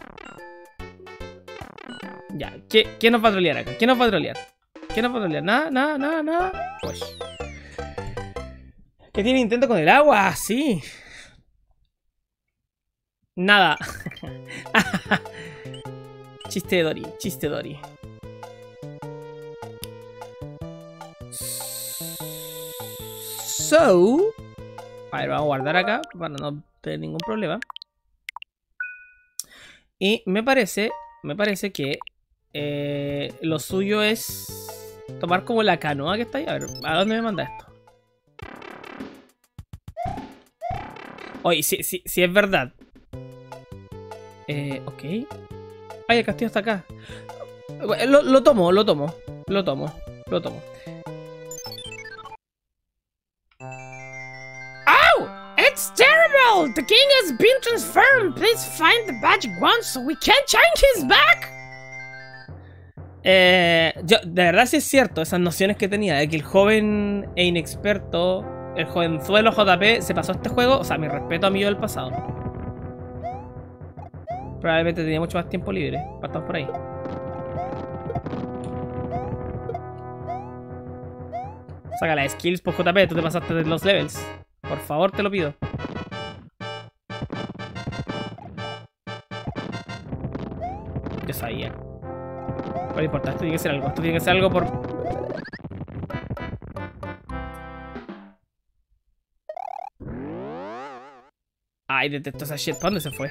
Ya, ¿qué nos va a trolear acá? Nada. Pues. ¿Qué tiene Nintendo con el agua? Sí. Nada. Chiste Dory. So... A ver, vamos a guardar acá para no tener ningún problema. Y me parece que lo suyo es tomar como la canoa que está ahí. A ver, ¿a dónde me manda esto? Oye, si es verdad. Ok. Ay, el castillo está acá. Lo tomo. It's terrible! The king has been transformed! Please find the magic wand so we can change his back! De verdad sí es cierto, esas nociones que tenía de que el joven e inexperto, el jovenzuelo JP, se pasó este juego. O sea, mi respeto a mí yo del pasado. Probablemente tenía mucho más tiempo libre. Partamos por ahí. Saca las skills por JP, tú te pasaste de los levels. Por favor, te lo pido. Yo sabía. Pero no importa, esto tiene que ser algo. Esto tiene que ser algo por... Ay, detesto esa shit. ¿Para dónde se fue?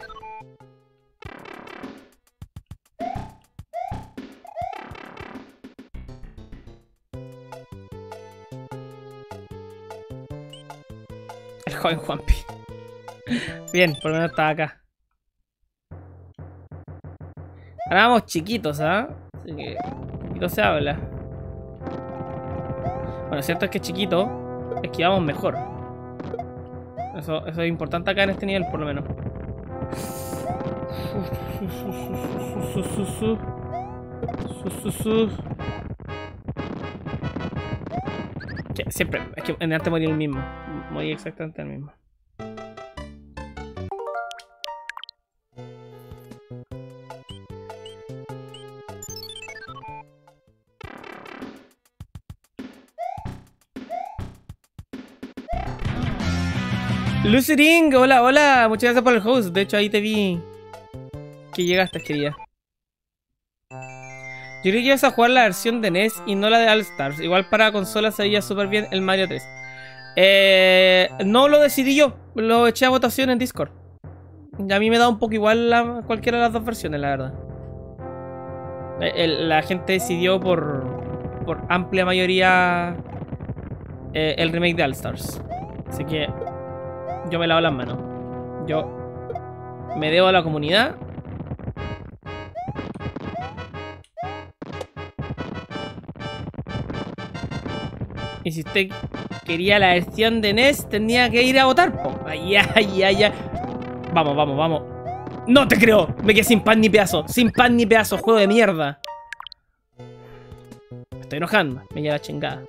El joven Juanpi. Bien, por lo menos estaba acá. Ahora vamos chiquitos, ¿ah? Así que poquito se habla. Bueno, cierto es que chiquito es que vamos mejor. Eso es importante acá en este nivel, por lo menos. Que siempre, es que en arte morí el mismo. Morí exactamente el mismo. Lucy Ring, hola, hola, muchas gracias por el host. De hecho, ahí te vi que llegaste, querida. Yo creo que ibas a jugar la versión de NES y no la de All Stars. Igual para consola se veía súper bien el Mario 3. No lo decidí yo, lo eché a votación en Discord. Y a mí me da un poco igual cualquiera de las dos versiones, la verdad. La gente decidió por amplia mayoría el remake de All Stars. Así que yo me lavo las manos. Yo me debo a la comunidad. Y si usted quería la versión de NES, tenía que ir a votar, po. Ya. Vamos. ¡No te creo! Me quedé sin pan ni pedazo. Sin pan ni pedazo, juego de mierda. Me estoy enojando. Me lleva chingada.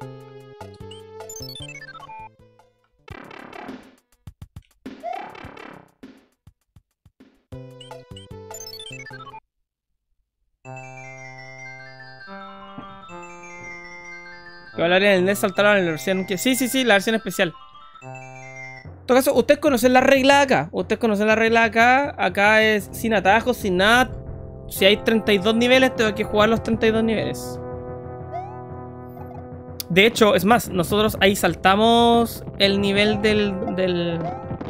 Que hablar en el NES saltaron en la versión que... Sí, la versión especial. En todo caso, ustedes conocen la regla acá. Acá es sin atajos, sin nada. Si hay 32 niveles, tengo que jugar los 32 niveles. De hecho, es más, nosotros ahí saltamos el nivel del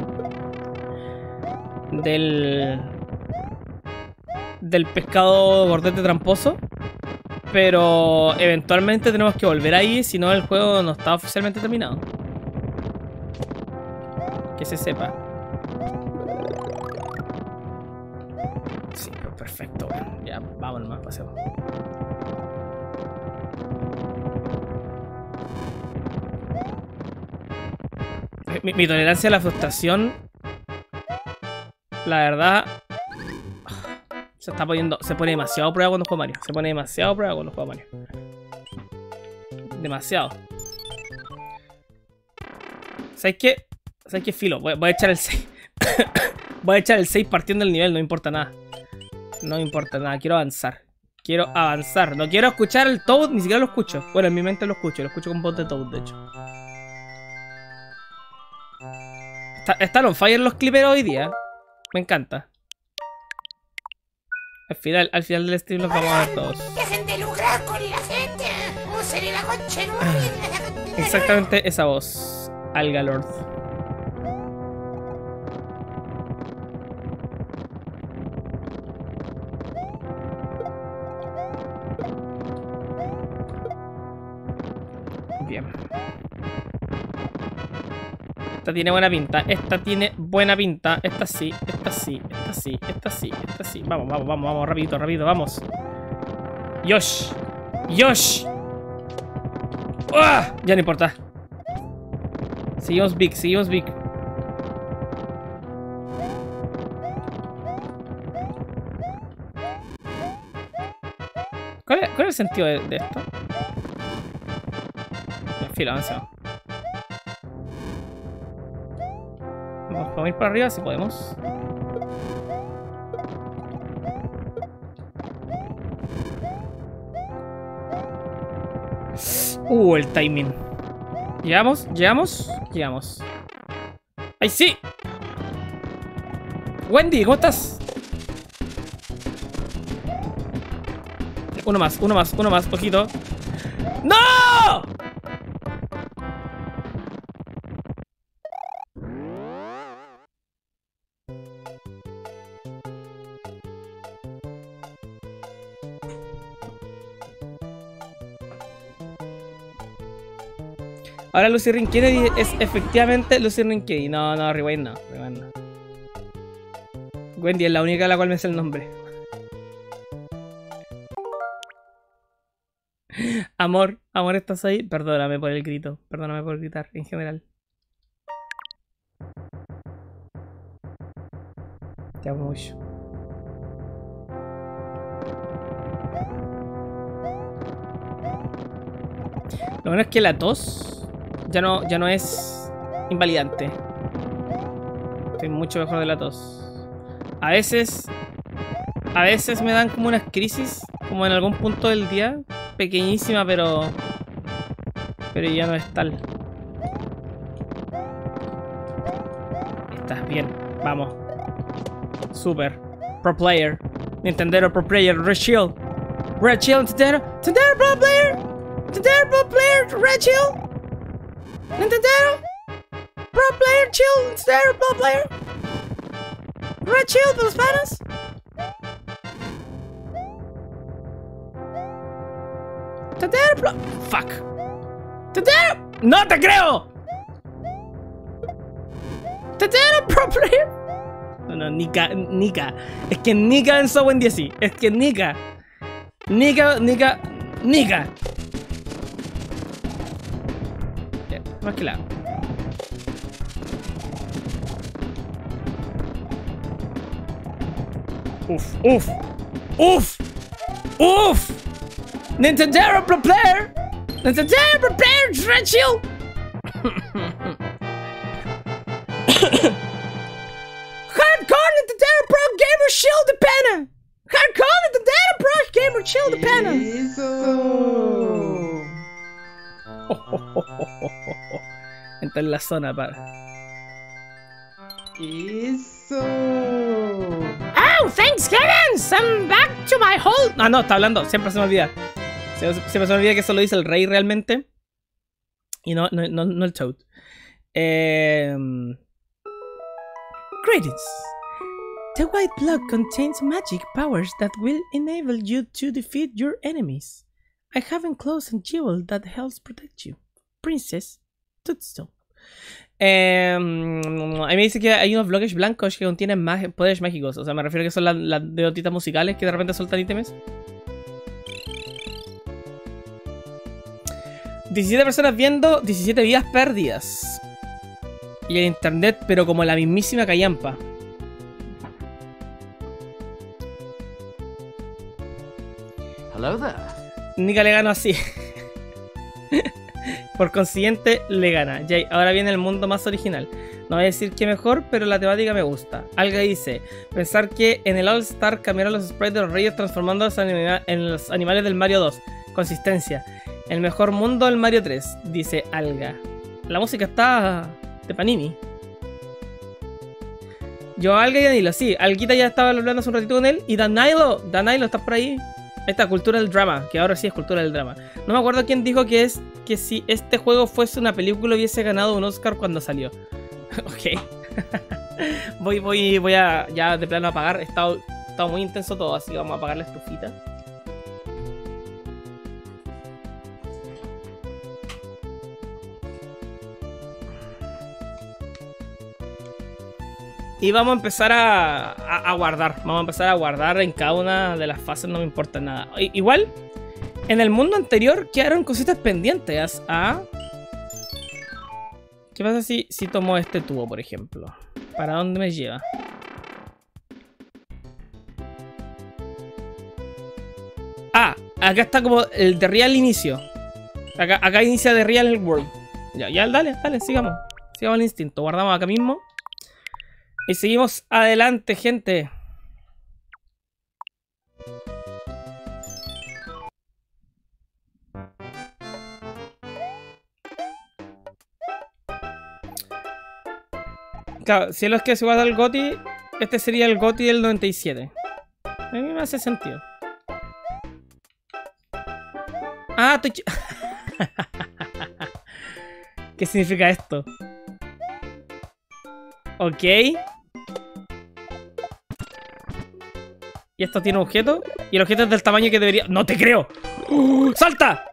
pescado gordete tramposo. Pero eventualmente tenemos que volver ahí, si no el juego no está oficialmente terminado. Que se sepa. Sí, pues perfecto. Ya, vámonos más, pasemos. Mi tolerancia a la frustración, la verdad, se pone demasiado a prueba cuando juego Mario. Demasiado. ¿Sabes qué? Filo? Voy a echar el 6. Voy a echar el 6 partiendo del nivel, no importa nada. Quiero avanzar. No quiero escuchar el Toad, ni siquiera lo escucho. Bueno, en mi mente lo escucho con voz de Toad, de hecho. Están on fire los cliperos hoy día. Me encanta. Al final del stream los vamos a ver todos. ¡Dejen de lucrar con la gente! ¡Usen la concha! Exactamente esa voz. Alga Lord. Bien. Esta tiene buena pinta. Esta tiene buena pinta. Esta sí, esta sí, esta sí, esta sí, esta sí. Vamos, vamos, vamos, vamos. Rapidito, rápido, vamos. Yosh. Yosh. ¡Ah! Ya no importa. Seguimos big, seguimos big. ¿Cuál es el sentido de esto? En fila, avancemos. Vamos a ir para arriba si podemos. El timing. Llegamos, llegamos, llegamos. ¡Ay, sí! Wendy, ¿cómo estás? Uno más, uno más, uno más, ojito. ¡No! Ahora Lucy Rin Kennedy es efectivamente Lucy Rin Kennedy. No, no, Rewind no. Rewind no. Wendy es la única a la cual me sé el nombre. Amor, amor, ¿estás ahí? Perdóname por el grito. Perdóname por gritar en general. Te amo mucho. Lo bueno es que la tos ya no es invalidante. Estoy mucho mejor de la tos. A veces me dan como unas crisis, como en algún punto del día, pequeñísima, pero ya no es tal. Estás bien, vamos. Super. Pro player. Nintendero pro player. Red Shield. Red Shield. Nintendero pro player. Nintendero pro player. Red Shield. Nintendero pro player. Chill. Nintendero pro player. Red Shield para los panas. Nintendero pro... Fuck. Nintendero. No te creo. Nintendero pro player. No, Nika. Es que Nika en So Wendy así. Es que Nika. Más que la. Uf. Nintendero Pro Player. Nintendero Pro Player Red Shield. Hardcore Nintendero Pro Gamer Shield de pena. Hardcore Nintendero Pro Gamer Shield de pena. Entra en la zona para. Eso. Oh, thanks heavens! I'm back to my hole. Ah, no, está hablando. Siempre se me olvida. Siempre se me olvida que eso lo dice el rey realmente. Y no el Toad. Greetings. The white blood contains magic powers that will enable you to defeat your enemies. I have enclosed a jewel that helps protect you. Princess Toadstone. A mí me dice que hay unos bloques blancos que contienen poderes mágicos. O sea, me refiero a que son las deotitas musicales que de repente sueltan ítems. 17 personas viendo, 17 vidas perdidas. Y el internet, pero como la mismísima callampa. Hello there. Nika le gana así. Por consiguiente, le gana. Jay, ahora viene el mundo más original. No voy a decir que mejor, pero la temática me gusta. Alga dice, pensar que en el All Star cambiaron los sprites de los reyes transformándolos en los animales del Mario 2. Consistencia. El mejor mundo del Mario 3, dice Alga. La música está de Panini. Yo, Alga y Danilo, sí. Alguita ya estaba hablando hace un ratito con él. Y Danilo, ¿estás por ahí? Ahí está, cultura del drama, que ahora sí es cultura del drama. No me acuerdo quién dijo que si este juego fuese una película hubiese ganado un Oscar cuando salió. Ok. voy a ya de plano apagar. He estado muy intenso todo, así que vamos a apagar la estufita. Y vamos a empezar a guardar. Vamos a empezar a guardar en cada una de las fases, no me importa nada. Igual, en el mundo anterior quedaron cositas pendientes. ¿Qué pasa si tomo este tubo, por ejemplo? ¿Para dónde me lleva? Ah, acá está como el de Real inicio. Acá inicia de Real World. Ya, dale, sigamos. Sigamos el instinto. Guardamos acá mismo. Y seguimos adelante, gente. Claro, si es que se guarda el GOTY, este sería el GOTY del 97. A mí me hace sentido. Ah, ¿qué significa esto? Ok. Y esto tiene un objeto. Y el objeto es del tamaño que debería... ¡No te creo! ¡Salta!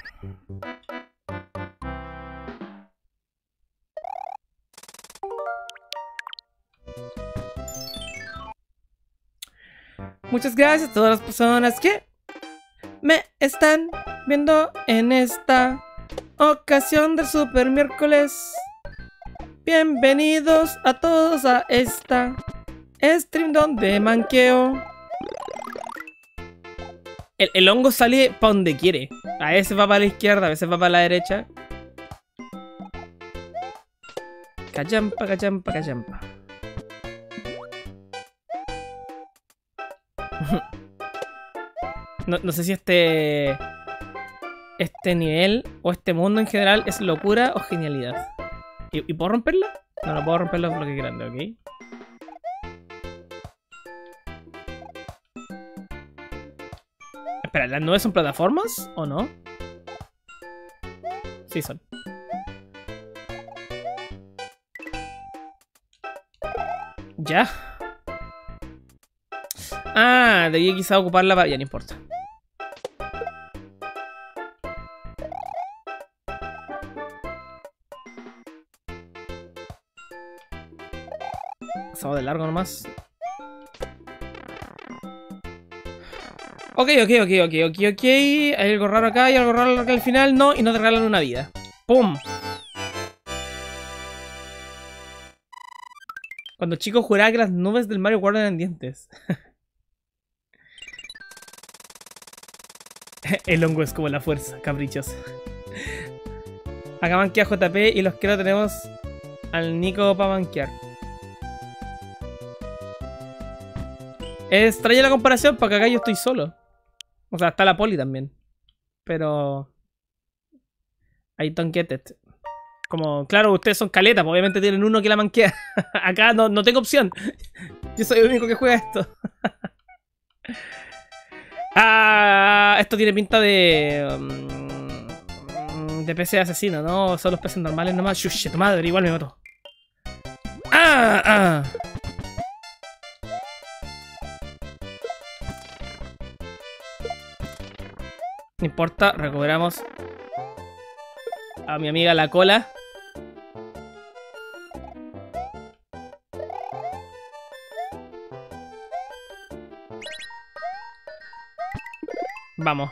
Muchas gracias a todas las personas que me están viendo en esta ocasión del Super Miércoles. Bienvenidos a todos a esta stream donde manqueo. El hongo sale para donde quiere. A veces va para la izquierda, a veces va para la derecha. Cachampa, cachampa, cachampa. No sé si este nivel o este mundo en general es locura o genialidad. ¿Y puedo romperla? No puedo romper los bloques grandes, ¿ok? Espera, ¿las nubes son plataformas o no? Sí son. Ya. Ah, debía quizá ocuparla para... Ya, no importa. Pasamos de largo nomás. Ok. Hay algo raro acá y algo raro acá al final. No, y no te regalan una vida. ¡Pum! Cuando chico juraba que las nubes del Mario World eran dientes. El hongo es como la fuerza, caprichosa. Acá manquea JP y los que no tenemos al Nico para manquear. Es extraña la comparación porque acá yo estoy solo. O sea, está la Poli también. Pero... I don't get it. Como, claro, ustedes son caletas, pues obviamente tienen uno que la manquea. Acá no tengo opción. Yo soy el único que juega esto. Esto tiene pinta de PC de asesino, ¿no? Son los peces normales nomás. Shush, tu madre, igual me mató. No importa, recuperamos a mi amiga la cola. Vamos.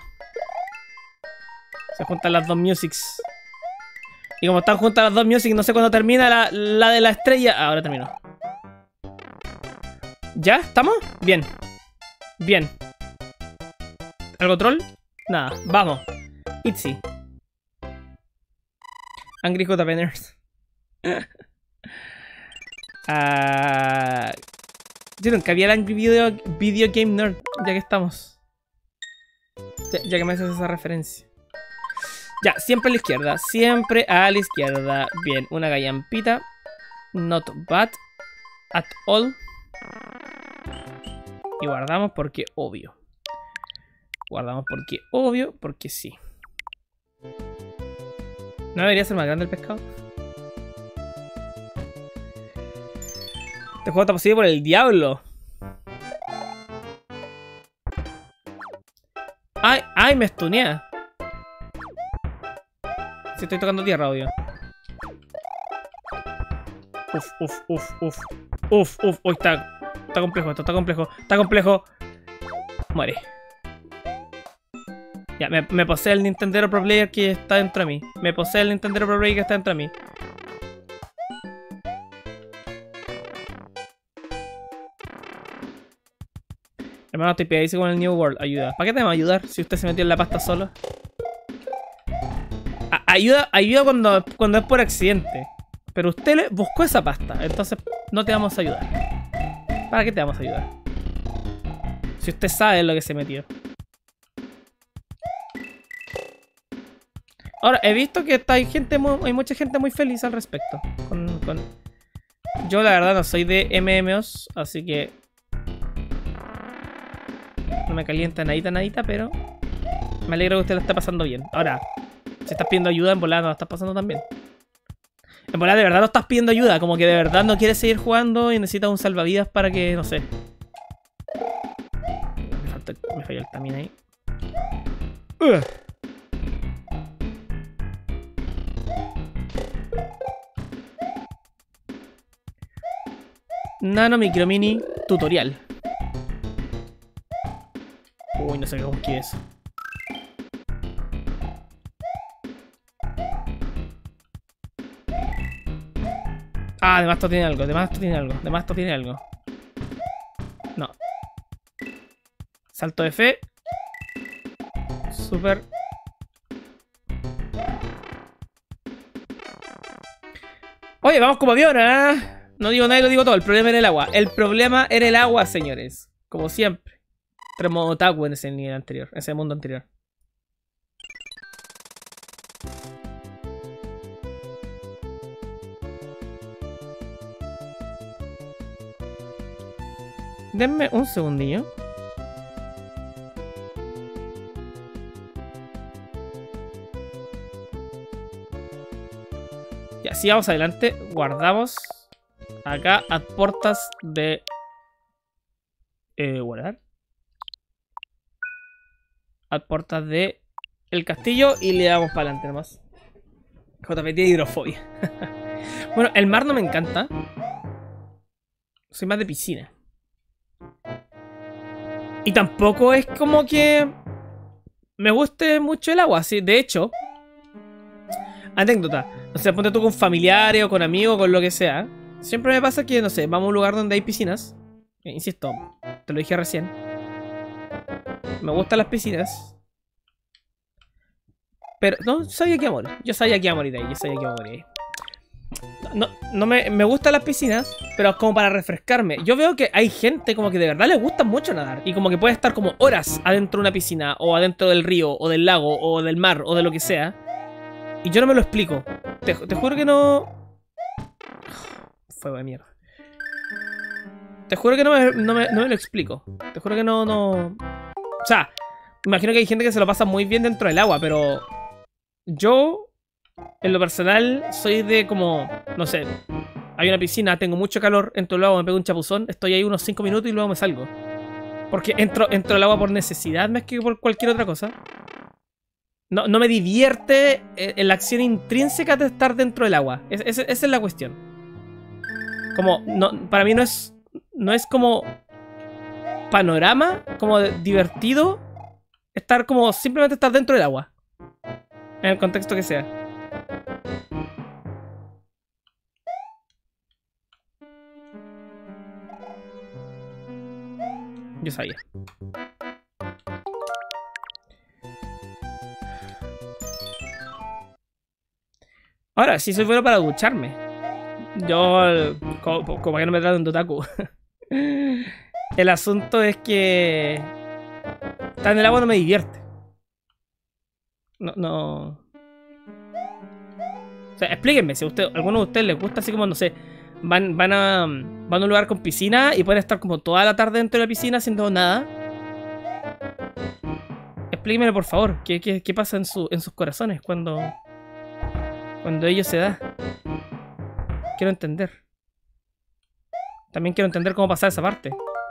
Se juntan las dos musics. Y como están juntas las dos musics, no sé cuándo termina la de la estrella. Ahora terminó. ¿Ya? ¿Estamos? Bien. Bien. ¿Algo troll? Nada. Vamos. Itzy. Angry J. Penners. Yo nunca vi el Angry Video Game Nerd, ya que estamos. Ya que me haces esa referencia. Ya, siempre a la izquierda. Siempre a la izquierda. Bien, una gallampita. Not bad at all. Y guardamos porque obvio. Guardamos porque, obvio, porque sí. ¿No debería ser más grande el pescado? Este juego está poseído por el diablo. ¡Ay! ¡Ay! Me stunea. Si estoy tocando tierra, obvio. Uf. Uy, está complejo esto, está complejo. Muere. Ya, me posee el Nintendo Pro Player que está dentro de mí. Hermano, estoy pegadísimo con el New World. Ayuda. ¿Para qué te va a ayudar si usted se metió en la pasta solo? Ayuda cuando es por accidente. Pero usted buscó esa pasta. Entonces no te vamos a ayudar. ¿Para qué te vamos a ayudar? Si usted sabe lo que se metió. Ahora, he visto que hay mucha gente muy feliz al respecto. Yo la verdad no soy de MMOs, así que no me calienta nadita, pero me alegro que usted lo esté pasando bien. Ahora, si estás pidiendo ayuda, en volada no lo estás pasando tan bien. En volada de verdad no estás pidiendo ayuda, como que de verdad no quieres seguir jugando y necesitas un salvavidas para que, no sé. Me falló el camino ahí. Nano Micro Mini tutorial. Uy, no sé cómo que es. Ah, además esto tiene algo. No. Salto de fe. Super. Oye, vamos como avión, ¿eh? No digo nada y lo digo todo. El problema era el agua. Señores. Como siempre. Tenemos otaku en ese nivel anterior. En ese mundo anterior. Denme un segundillo. Y así vamos adelante. Guardamos. Acá a puertas de... guardar. A puertas de... el castillo y le damos para adelante nomás. JP tiene hidrofobia. Bueno, el mar no me encanta. Soy más de piscina. Y tampoco es como que me guste mucho el agua, sí. De hecho, anécdota, o sea, ponte tú con familiares o con amigos, con lo que sea. Siempre me pasa que, no sé, vamos a un lugar donde hay piscinas. Insisto, te lo dije recién. Me gustan las piscinas. Pero, no, yo sabía que iba a morir. Yo sabía que iba a morir ahí. No me gustan las piscinas, pero es como para refrescarme. Yo veo que hay gente como que de verdad le gusta mucho nadar. Y como que puede estar como horas adentro de una piscina, o adentro del río, o del lago, o del mar, o de lo que sea. Y yo no me lo explico. Te juro que no... Fuego de mierda. Te juro que no me lo explico. Te juro que no... O sea, imagino que hay gente que se lo pasa muy bien dentro del agua, pero... Yo... En lo personal, soy de como, no sé, hay una piscina, tengo mucho calor, entro al agua, me pego un chapuzón, estoy ahí unos 5 minutos y luego me salgo. Porque entro al agua por necesidad más que por cualquier otra cosa. No me divierte en la acción intrínseca de estar dentro del agua. Esa es la cuestión. Como, para mí no es como panorama, como divertido estar como simplemente estar dentro del agua. En el contexto que sea. Yo sabía. Ahora, sí soy bueno para ducharme. Yo, como que no me traten de otaku. El asunto es que estar en el agua no me divierte. No. O sea, explíquenme si a alguno de ustedes les gusta así como, no sé, van a un lugar con piscina y pueden estar como toda la tarde dentro de la piscina haciendo nada. explíquemelo por favor. ¿Qué pasa en sus corazones cuando ello se da? Quiero entender. También quiero entender cómo pasar esa parte.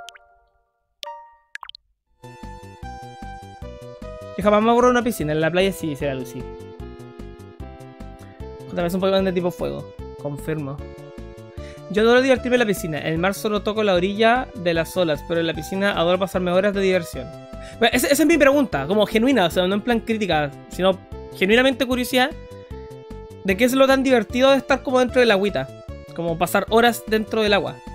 Yo jamás me aburro de una piscina. En la playa sí será Lucy. También es un Pokémon de tipo fuego. Confirmo. Yo adoro divertirme en la piscina. En el mar solo toco la orilla de las olas, pero en la piscina adoro pasarme horas de diversión. Bueno, esa es mi pregunta, como genuina, o sea, no en plan crítica, sino genuinamente curiosidad de qué es lo tan divertido de estar como dentro del agüita. Como pasar horas dentro del agua.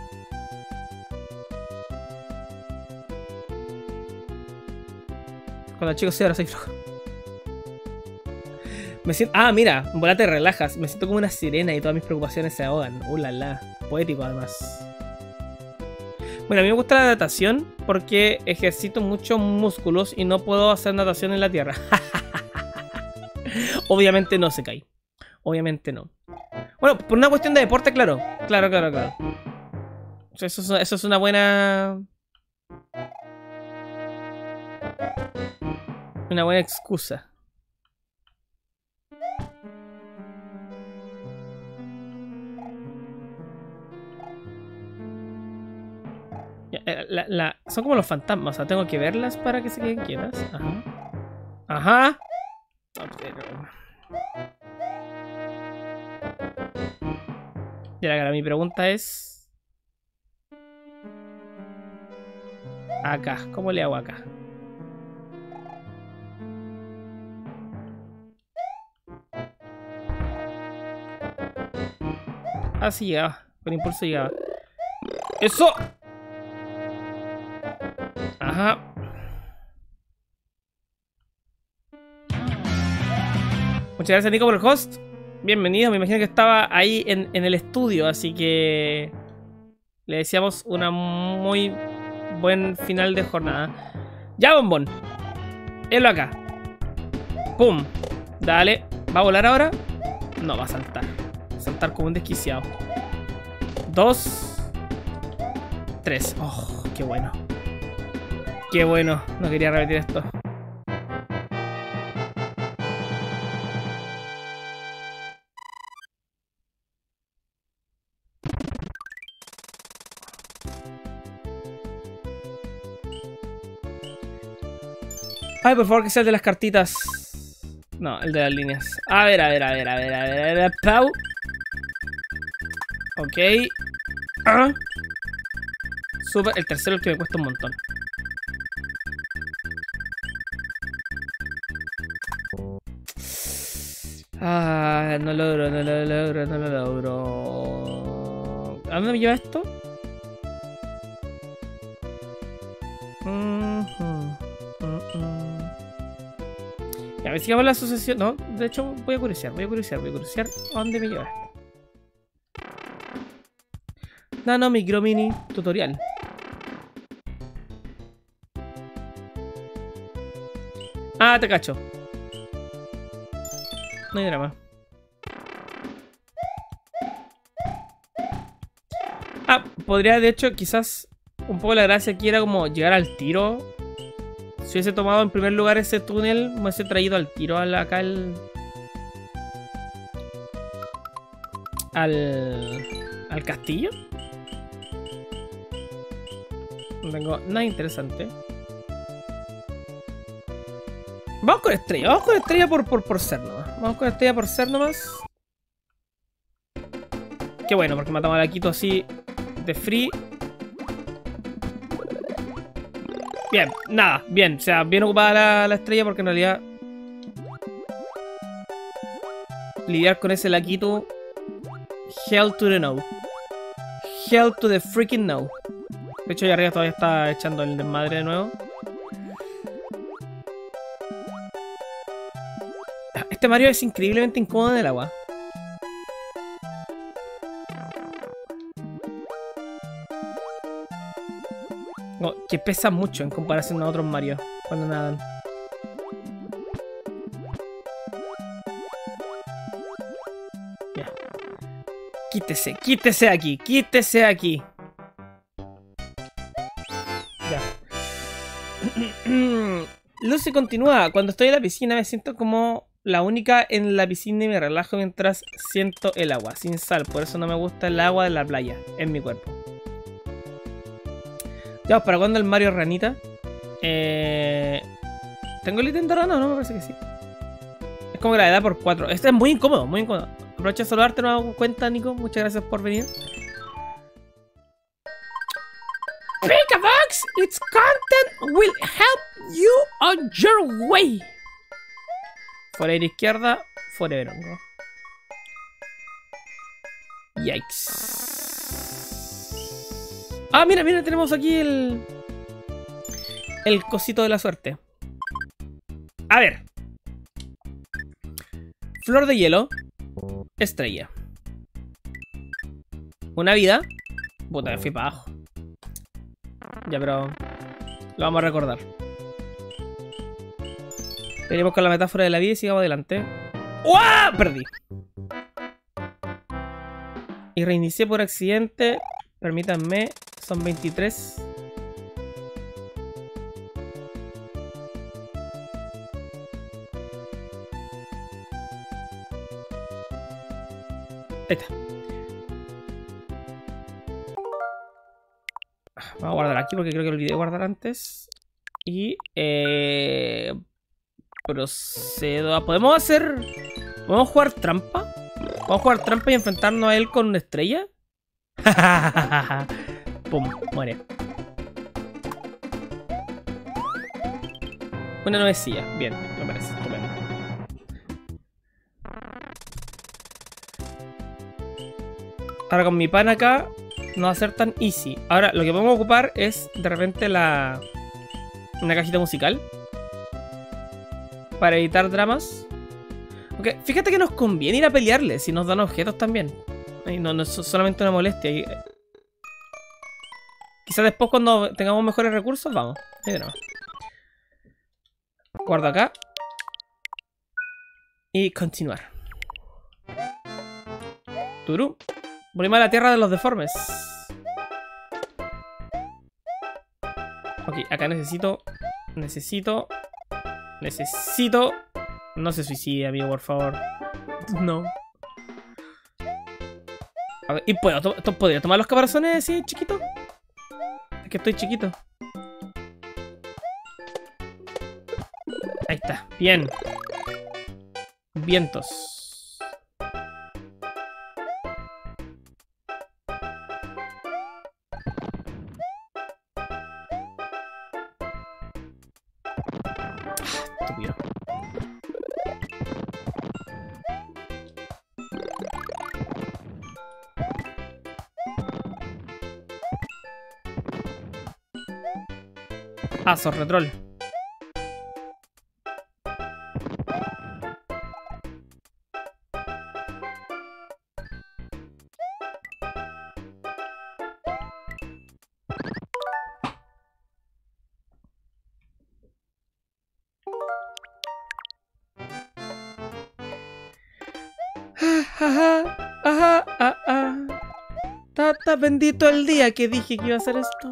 Cuando chicos sí, ahora soy flojo. Me siento... Ah, mira, en bola te relajas. Me siento como una sirena y todas mis preocupaciones se ahogan. La la. Poético además. Bueno, a mí me gusta la natación porque ejercito muchos músculos y no puedo hacer natación en la tierra. Obviamente no se cae. Obviamente no. Bueno, por una cuestión de deporte, claro. Claro. Eso es una buena... Una buena excusa. Son como los fantasmas, o sea, tengo que verlas para que se queden quietas. Ajá. Y ahora mi pregunta es... Acá, ¿cómo le hago acá? Ah, sí llegaba, con impulso llegaba. ¡Eso! Ajá. Muchas gracias, Nico, por el host. Bienvenido, me imagino que estaba ahí en el estudio, así que le deseamos una muy buen final de jornada. Ya, bombón. Helo acá. Pum. Dale. ¿Va a volar ahora? No, va a saltar. Saltar como un desquiciado. 2 3. Oh, qué bueno. Qué bueno. No quería repetir esto. Ay, por favor, que sea el de las cartitas. No, el de las líneas. A ver. Pau. Ok. Super. El tercero es el que me cuesta un montón. Ah, no lo logro. ¿A dónde me lleva esto? A ver si sigamos la asociación. No, de hecho voy a curiosear. ¿A dónde me lleva esto? Nano Micro Mini Tutorial. Ah, te cacho. No hay drama. Ah, podría de hecho quizás un poco la gracia aquí era como llegar al tiro. Si hubiese tomado en primer lugar ese túnel, me hubiese traído al tiro acá al castillo. No tengo nada interesante. Vamos con estrella por ser nomás. Qué bueno, porque matamos a la Quito así de free. Bien, nada, bien. O sea, bien ocupada la estrella porque en realidad lidiar con ese Lakitu. Hell to the no. Hell to the freaking no. De hecho, allá arriba todavía está echando el desmadre de nuevo. Este Mario es increíblemente incómodo en el agua. No, que pesa mucho en comparación a otros Mario cuando nadan. Ya. Quítese aquí. Ya. Lucy continúa. Cuando estoy en la piscina me siento como la única en la piscina y me relajo mientras siento el agua, sin sal. Por eso no me gusta el agua de la playa en mi cuerpo. Ya, ¿para cuándo el Mario Ranita? ¿Tengo el ítem de rana o no? Me parece que sí. Es como gravedad por 4. Este es muy incómodo, muy incómodo. Aprovecho de saludarte, no me hago cuenta, Nico. Muchas gracias por venir. Pikabox, its content will help you on your way. Forever izquierda, forever hongo. Yikes. Ah, mira, mira, tenemos aquí el cosito de la suerte. A ver. Flor de hielo. Estrella. Una vida. Puta, me fui para abajo. Ya, pero lo vamos a recordar. Venimos con la metáfora de la vida y sigamos adelante. ¡Uah! Perdí. Y reinicié por accidente. Permítanme. Son 23. Ahí está. Vamos a guardar aquí porque creo que olvidé guardar antes. Y procedo a... ¿Podemos jugar trampa? ¿Podemos jugar trampa y enfrentarnos a él con una estrella? Pum, muere. Una nuevecilla. Bien, me parece estupendo. Ahora con mi pan acá no va a ser tan easy. Ahora lo que podemos ocupar es de repente una cajita musical para evitar dramas. Ok, fíjate que nos conviene ir a pelearle si nos dan objetos también. No es solamente una molestia. Quizás después cuando tengamos mejores recursos, vamos. Ahí de nuevo. Guardo acá. Y continuar. Turú. Volvimos a la tierra de los deformes. Ok, acá necesito. No se suicide, amigo, por favor. No. A ver, ¿y podría tomar los caparazones así, chiquito? Es que estoy chiquito. Ahí está, bien. Vientos. Estúpido. Ah, Zorretrol. Tata, bendito el día que dije que iba a hacer esto.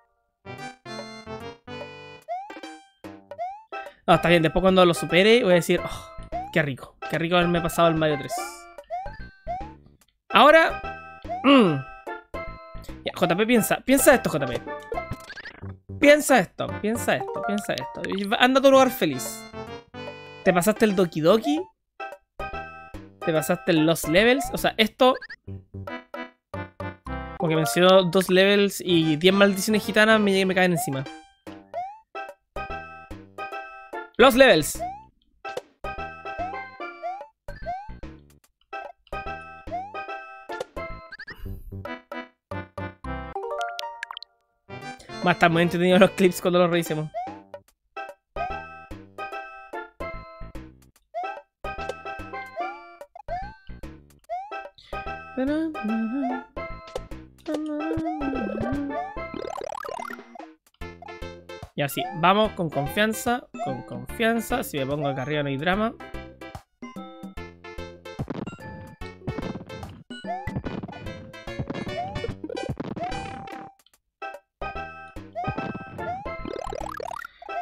No, está bien, después cuando lo supere voy a decir, oh, qué rico haberme pasado el Mario 3. Ahora, ya, JP, piensa esto, JP. Piensa esto. Anda a tu lugar feliz. Te pasaste el Doki Doki. Te pasaste el Lost Levels. O sea, esto... Porque mencionó 2 levels y 10 maldiciones gitanas me caen encima. Los levels. Va a estar muy entretenido los clips cuando los revisemos. Y así, vamos con confianza, Si me pongo acá arriba no hay drama.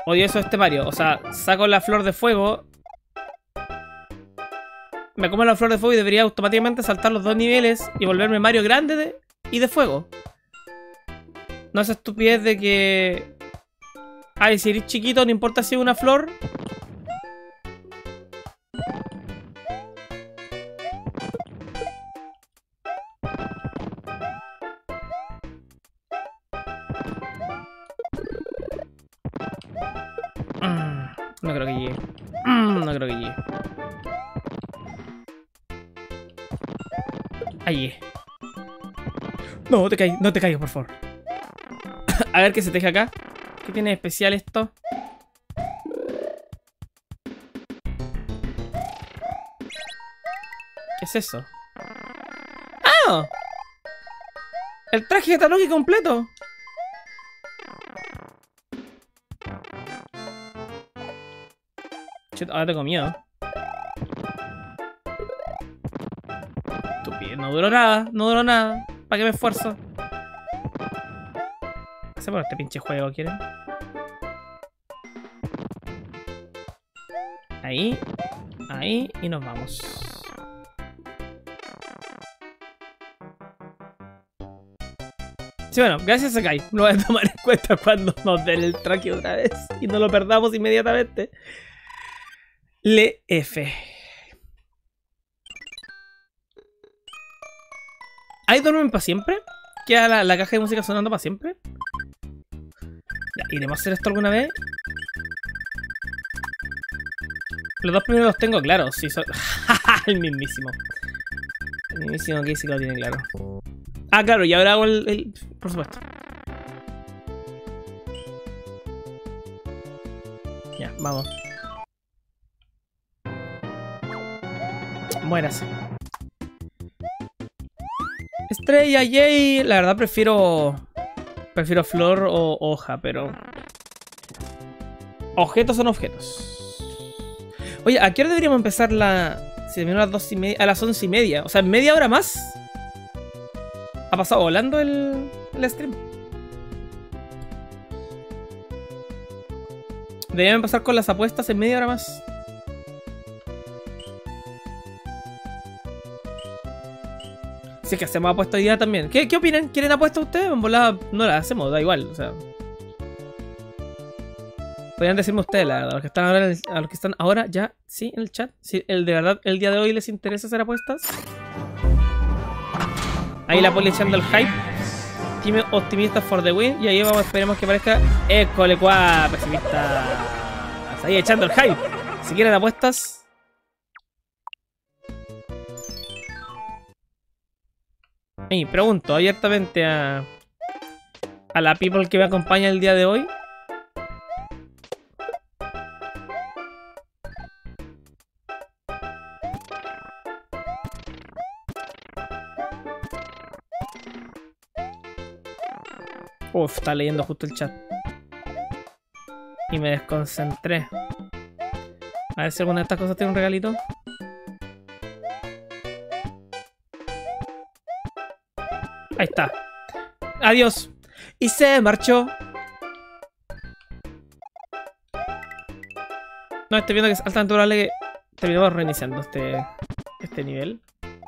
Odio eso de este Mario. O sea, saco la flor de fuego. Me como la flor de fuego y debería automáticamente saltar los 2 niveles y volverme Mario grande y de fuego. No esa estupidez de que... Ay, si eres chiquito, no importa si es una flor. No creo que llegue. No creo que llegue. Ahí. No te caigas, por favor. A ver qué se teje acá. ¿Qué tiene de especial esto? ¿Qué es eso? ¡Ah! El traje de Tanuki completo. Chut, ahora tengo miedo. Estúpido, no duró nada, no duró nada. ¿Para qué me esfuerzo? ¿Qué hacemos este pinche juego, quieren? Ahí, ahí y nos vamos. Sí, bueno, gracias a Kai. Lo voy a tomar en cuenta cuando nos den el traje otra vez y no lo perdamos inmediatamente. Le F. ¿Ahí duermen para siempre? ¿Queda la caja de música sonando para siempre? Ya, ¿iremos a hacer esto alguna vez? Los 2 primeros los tengo claros. Sí, son... el mismísimo. El mismísimo que sí que lo tiene claro. Ah, claro, y ahora hago el... Por supuesto. Ya, vamos. Muérase. Estrella, yay. La verdad prefiero flor o hoja, pero... Objetos son objetos. Oye, ¿a qué hora deberíamos empezar la... Si terminó a las 2:30... A las 11:30. O sea, media hora más. Ha pasado volando el stream. Deberíamos empezar con las apuestas en media hora más. Si es que hacemos apuesta hoy día también. ¿Qué opinan? ¿Quieren apuesta ustedes? En volada no la hacemos, da igual, o sea. Podrían decirme ustedes, la verdad, a los que están ahora, a los que están ahora ya, sí, en el chat. Si de verdad el día de hoy les interesa hacer apuestas. Ahí la poli echando el hype. Team optimista for the win. Y ahí vamos, esperemos que aparezca École Cuá, pesimista. Ahí echando el hype. Si quieren apuestas. Y pregunto abiertamente a la people que me acompaña el día de hoy. Uf, está leyendo justo el chat. Y me desconcentré. A ver si alguna de estas cosas tiene un regalito. Ahí está. Adiós. Y se marchó. No, estoy viendo que es altamente probable que terminemos reiniciando este nivel.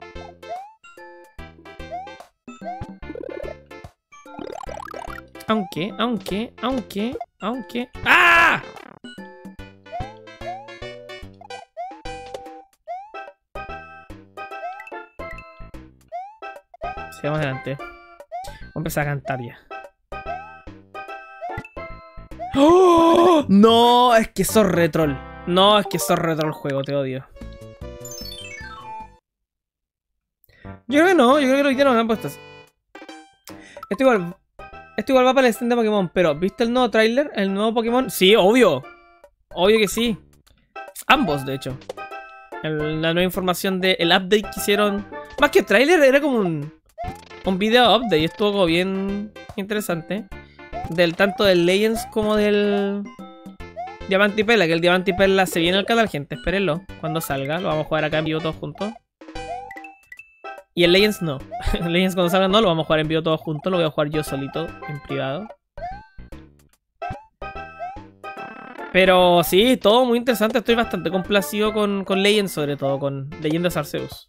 Aunque... ¡Ah! Sigamos adelante. Voy a empezar a cantar ya. ¡Oh! No, es que sos retroll. No, es que sos retroll el juego, te odio. Yo creo que no, yo creo que lo quitaron las apuestas. Esto igual va para el stand de Pokémon, pero ¿viste el nuevo tráiler? ¿El nuevo Pokémon? Sí, obvio. Obvio que sí. Ambos, de hecho. La nueva información del update que hicieron. Más que tráiler, era como un video update. Y estuvo como bien interesante. Tanto del Legends como del Diamante y Perla. Que el Diamante y Perla se viene al canal, gente. Espérenlo. Cuando salga, lo vamos a jugar acá en vivo todos juntos. Y el Legends no. El Legends cuando salga no, lo vamos a jugar en vivo todos juntos. Lo voy a jugar yo solito, en privado. Pero sí, todo muy interesante. Estoy bastante complacido con Legends, sobre todo, con Leyendas Arceus.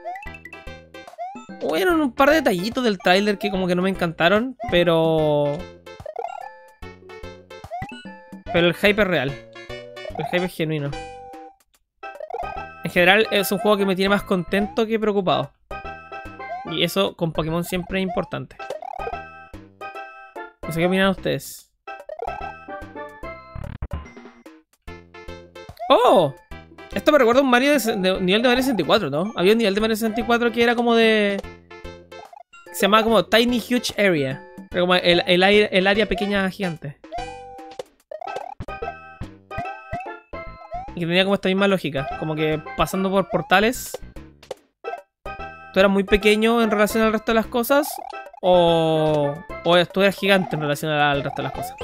Bueno, un par de detallitos del tráiler que como que no me encantaron, pero el hype es real. El hype es genuino. En general es un juego que me tiene más contento que preocupado. Y eso con Pokémon siempre es importante. No sé qué opinan ustedes. ¡Oh! Esto me recuerda a un Mario de nivel de Mario 64, ¿no? Había un nivel de Mario 64 que era como de... Se llamaba como Tiny Huge Area. Era como el área pequeña gigante. Y que tenía como esta misma lógica. Como que pasando por portales... Tú eras muy pequeño en relación al resto de las cosas. O tú eras gigante en relación al resto de las cosas.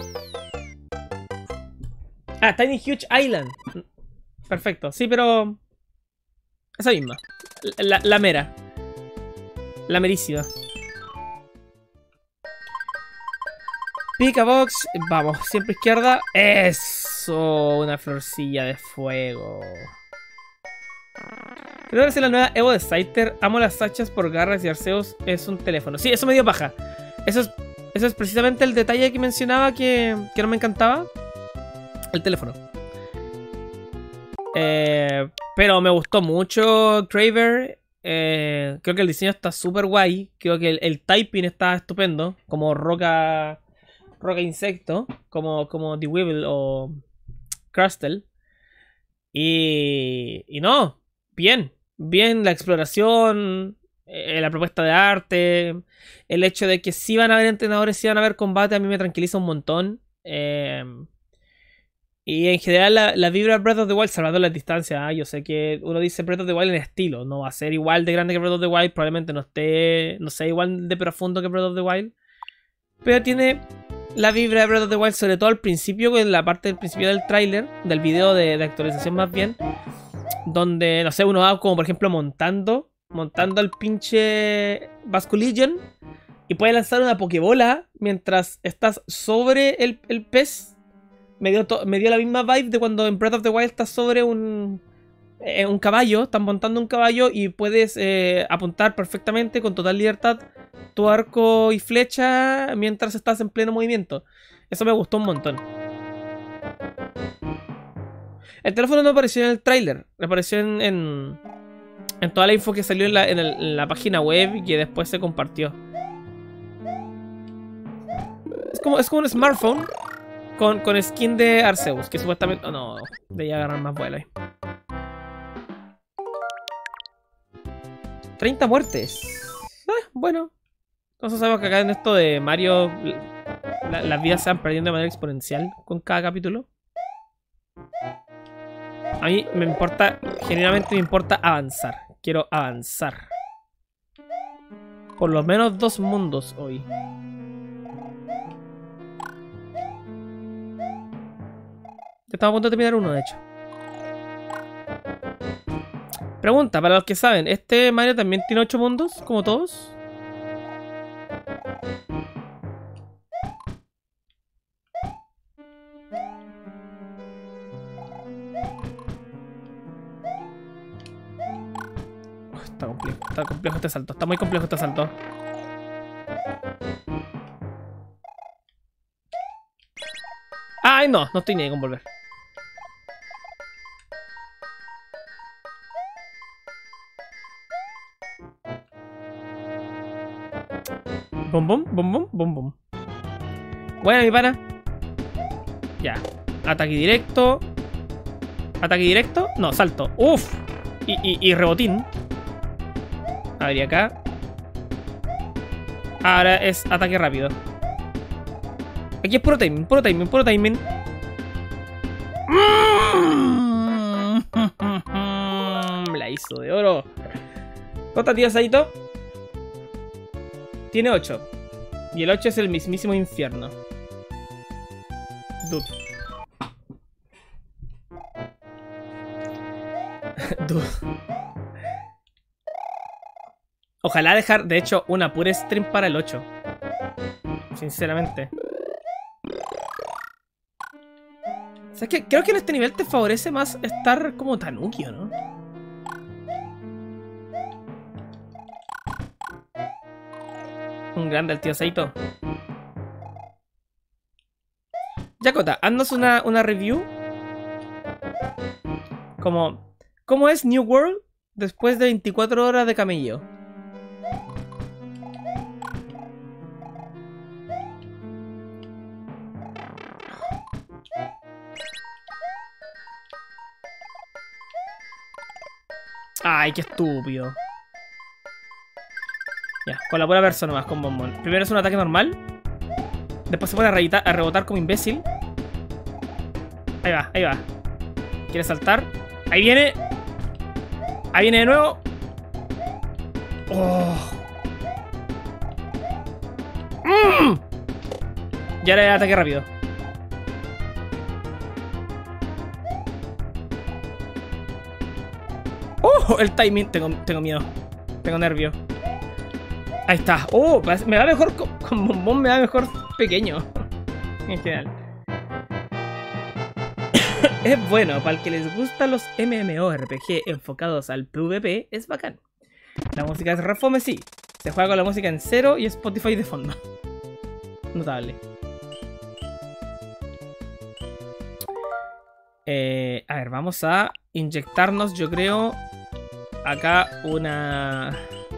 Ah, Tiny Huge Island. Perfecto, sí, pero... Esa misma. La mera. La merísima. Picabox. Vamos, siempre izquierda. Eso, una florcilla de fuego. Creo que es la nueva Evo de Scyther. Amo las hachas por garras y Arceus es un teléfono. Sí, eso me dio paja. Eso es precisamente el detalle que mencionaba que no me encantaba. El teléfono. Pero me gustó mucho Kraber. Creo que el diseño está súper guay. Creo que el typing está estupendo. Como roca insecto. Como The Weevil o Crustle. Y no, bien la exploración, la propuesta de arte, el hecho de que sí van a haber entrenadores, sí van a haber combate, a mí me tranquiliza un montón. Y en general la vibra Breath of the Wild, salvando las distancias. Yo sé que uno dice Breath of the Wild en estilo, no va a ser igual de grande que Breath of the Wild, probablemente no sea igual de profundo que Breath of the Wild, pero tiene la vibra de Breath of the Wild, sobre todo al principio, en la parte del principio del tráiler, del video de actualización más bien, donde, no sé, uno va como por ejemplo montando al pinche Basculegion y puede lanzar una pokebola mientras estás sobre el pez. Me dio la misma vibe de cuando en Breath of the Wild estás sobre un caballo, estás montando un caballo y puedes apuntar perfectamente con total libertad tu arco y flecha mientras estás en pleno movimiento. Eso me gustó un montón. El teléfono no apareció en el tráiler, apareció en toda la info que salió en la página web y que después se compartió. Es como un smartphone con skin de Arceus, que supuestamente... Oh, no, debería agarrar más vuelo ahí. 30 muertes. Bueno. Entonces sabemos que acá en esto de Mario las vidas se van perdiendo de manera exponencial con cada capítulo. A mí me importa, genuinamente me importa avanzar. Quiero avanzar. Por lo menos 2 mundos hoy. Estamos a punto de terminar uno, de hecho. Pregunta, para los que saben, ¿este Mario también tiene 8 mundos, como todos? Está complejo este salto, está muy complejo este salto. Ay, no estoy ni ahí con volver. Bum bum, bum bum, bum bum. Bueno, mi pana. Ya. Ataque directo. Ataque directo. No, salto. Uf. Y rebotín. A ver, y acá. Ahora es ataque rápido. Aquí es puro timing, puro timing, puro timing. La hizo de oro. ¿Cuántas tiras, Saito? Tiene 8. Y el 8 es el mismísimo infierno. Dude. Dude. Ojalá dejar, de hecho, una pura stream para el 8. Sinceramente. ¿Sabes qué? Creo que en este nivel te favorece más estar como Tanuki, ¿o no? Un grande el tío Saito. Yakota, haznos una review. ¿Cómo es New World después de 24 horas de camello? Ay, qué estúpido. Ya, con la pura persona más con bombón. Primero es un ataque normal. Después se pone a rebotar como imbécil. Ahí va, ahí va. Quiere saltar. Ahí viene. Ahí viene de nuevo. Oh. Y ahora el ataque rápido. ¡Oh! El timing. Tengo miedo. Tengo nervio. Ahí está. ¡Oh! Me va mejor con bombón. Me va mejor pequeño. En general. Es bueno. Para el que les gustan los MMORPG enfocados al PvP, es bacán. La música es refome, sí. Se juega con la música en cero y Spotify de fondo. Notable. A ver, vamos a inyectarnos, yo creo, acá una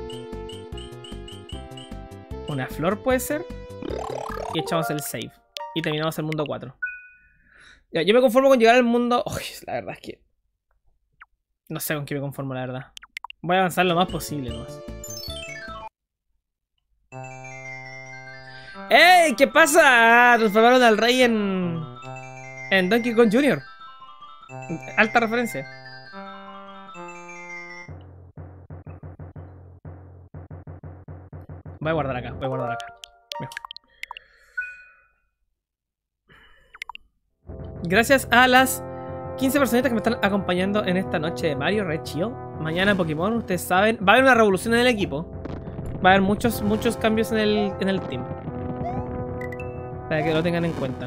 flor, puede ser. Y echamos el save. Y terminamos el mundo 4. Ya, yo me conformo con llegar al mundo... Uy, la verdad es que... No sé con qué me conformo, la verdad. Voy a avanzar lo más posible nomás. ¡Ey! ¿Qué pasa? Transformaron al rey en Donkey Kong Jr. Alta referencia. Voy a guardar acá, Mejor. Gracias a las 15 personitas que me están acompañando en esta noche de Mario Red Chill. Mañana en Pokémon, ustedes saben, va a haber una revolución en el equipo. Va a haber muchos cambios en el team. Para que lo tengan en cuenta.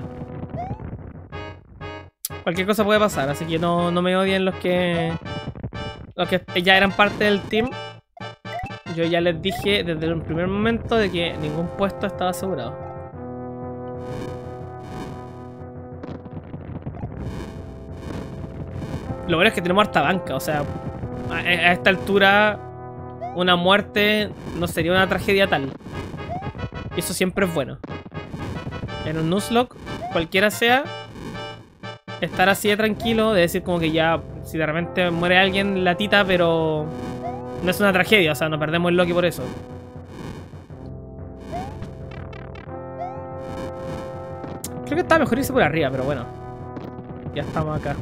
Cualquier cosa puede pasar, así que no me odien los que ya eran parte del team. Yo ya les dije desde el primer momento de que ningún puesto estaba asegurado. Lo bueno es que tenemos harta banca, o sea, a esta altura una muerte no sería una tragedia tal. Y eso siempre es bueno. En un Nuzlocke, cualquiera sea, estar así de tranquilo, de decir como que ya, si de repente muere alguien, latita, pero no es una tragedia, o sea, no perdemos el Loki por eso. Creo que está mejor irse por arriba, pero bueno. Ya estamos acá.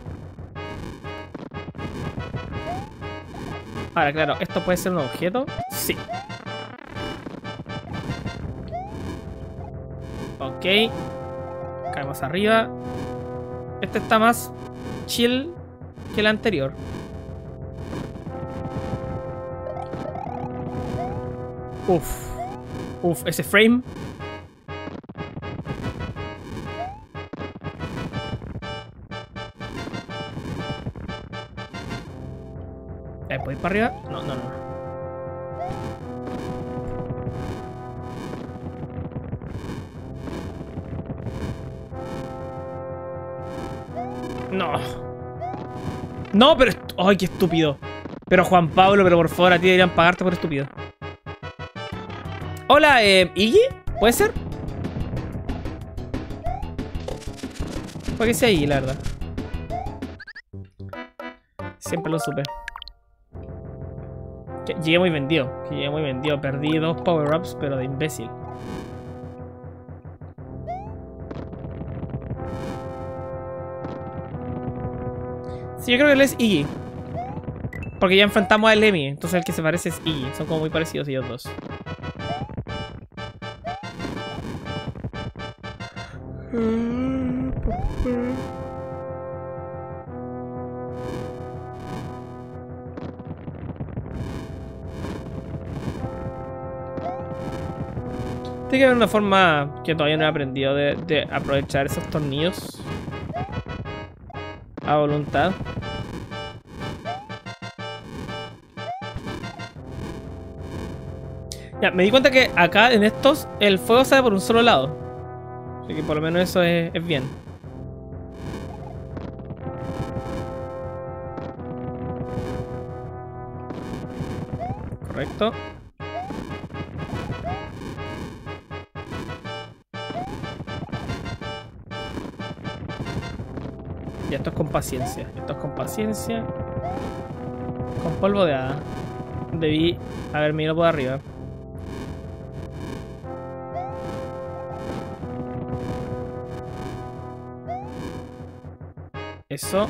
Ahora, claro, ¿esto puede ser un objeto? Sí. Ok. Caemos arriba. Este está más chill que el anterior. Uf, ese frame. ¿Puedo ir para arriba? No. No, pero... ¡Ay, qué estúpido! Pero Juan Pablo, pero por favor, a ti deberían pagarte por estúpido. Hola, ¿Iggy? ¿Puede ser? Puede que sea Iggy, la verdad. Siempre lo supe. Que llegué muy vendido. Perdí 2 power-ups, pero de imbécil. Sí, yo creo que él es Iggy. Porque ya enfrentamos a Lemmy. Entonces el que se parece es Iggy. Son como muy parecidos ellos dos. Tiene que haber una forma que todavía no he aprendido de aprovechar esos tornillos. a voluntad. Ya, me di cuenta que acá en estos el fuego sale por un solo lado. Así que por lo menos eso es bien. Correcto. Y esto es con paciencia. Esto es con paciencia. Con polvo de hada. Debí haberme ido por arriba. Eso.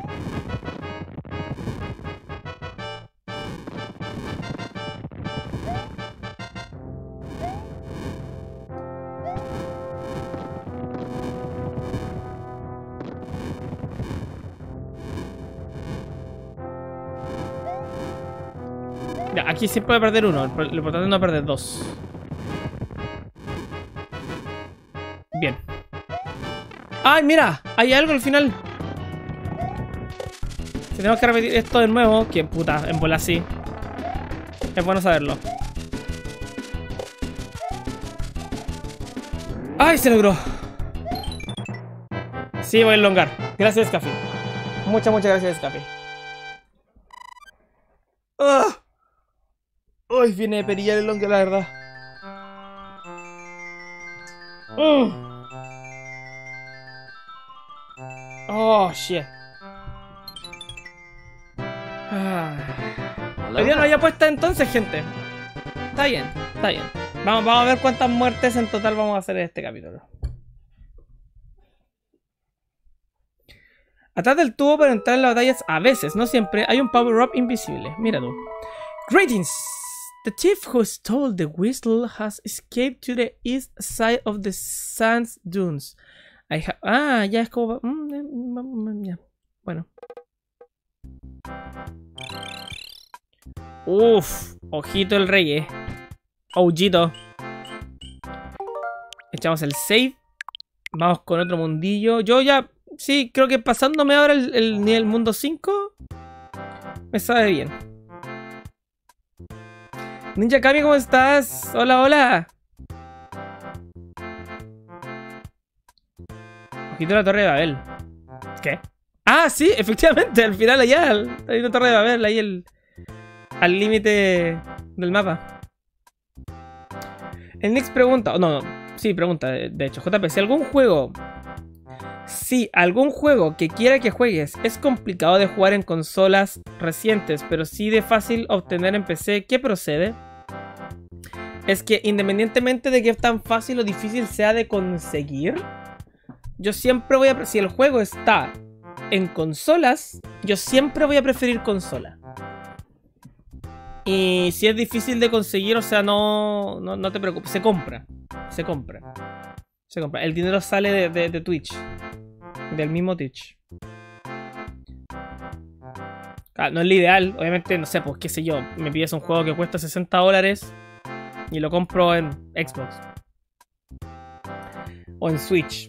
Ya, aquí siempre voy a perder uno. Lo importante es no perder dos. Bien. ¡Ay, mira! Hay algo al final. Si tenemos que repetir esto de nuevo, que puta, en bola así. Es bueno saberlo. ¡Ay, se logró! Sí, voy a elongar. Gracias, Scafi. Muchas gracias, Scafi. ¡Ah! Uy, viene de perillar el longue, la verdad. Oh, shit. El día no había puesta entonces, gente. Está bien, está bien. Vamos a ver cuántas muertes en total vamos a hacer en este capítulo. Atrás del tubo para entrar en las batallas, a veces, no siempre, hay un power-up invisible. Mira tú. Greetings! The thief who stole the whistle has escaped to the east side of the Sands Dunes. Ya es como... ya. Bueno. Uff, ojito el rey, Ojito. Echamos el save. Vamos con otro mundillo. Yo ya, sí, creo que pasándome ahora el nivel mundo 5 me sabe bien. Ninja Kami, ¿cómo estás? Hola, hola. Ojito de la Torre de Babel. ¿Qué? Ah, sí, efectivamente, al final allá hay una Torre de Babel, ahí al límite del mapa. El Nix pregunta, sí, pregunta, de hecho, JP, si algún juego que quiera que juegues es complicado de jugar en consolas recientes, pero sí de fácil obtener en PC, ¿qué procede? Es que independientemente de que tan fácil o difícil sea de conseguir, yo siempre voy a... Si el juego está en consolas, yo siempre voy a preferir consola. Y si es difícil de conseguir, o sea, no te preocupes, se compra. El dinero sale de Twitch. Del mismo Twitch. No es lo ideal, obviamente, no sé, pues qué sé yo. Me pides un juego que cuesta $60 y lo compro en Xbox. O en Switch.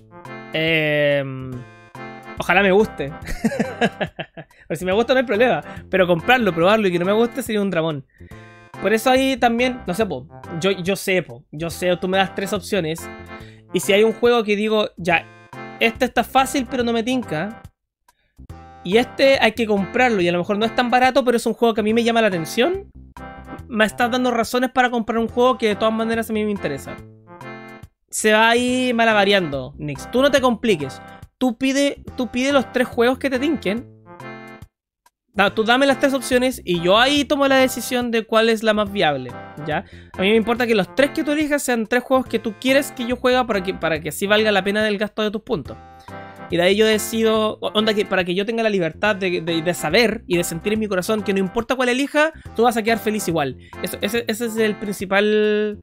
Ojalá me guste. Pero si me gusta no hay problema. Pero comprarlo, probarlo y que no me guste sería un dramón. Por eso ahí también, no sé, po. Yo sé, tú me das 3 opciones. Y si hay un juego que digo, ya, este está fácil pero no me tinca. Y este hay que comprarlo y a lo mejor no es tan barato, pero es un juego que a mí me llama la atención. Me estás dando razones para comprar un juego que de todas maneras a mí me interesa. Se va ahí malavariando, Nix. Tú no te compliques. Tú pide los 3 juegos que te tinquen. Tú dame las 3 opciones y yo ahí tomo la decisión de cuál es la más viable, ¿ya? A mí me importa que los 3 que tú elijas sean 3 juegos que tú quieres que yo juegue para que así valga la pena del gasto de tus puntos. Y de ahí yo decido, para que yo tenga la libertad de saber y de sentir en mi corazón que no importa cuál elija, tú vas a quedar feliz igual. Ese es el principal...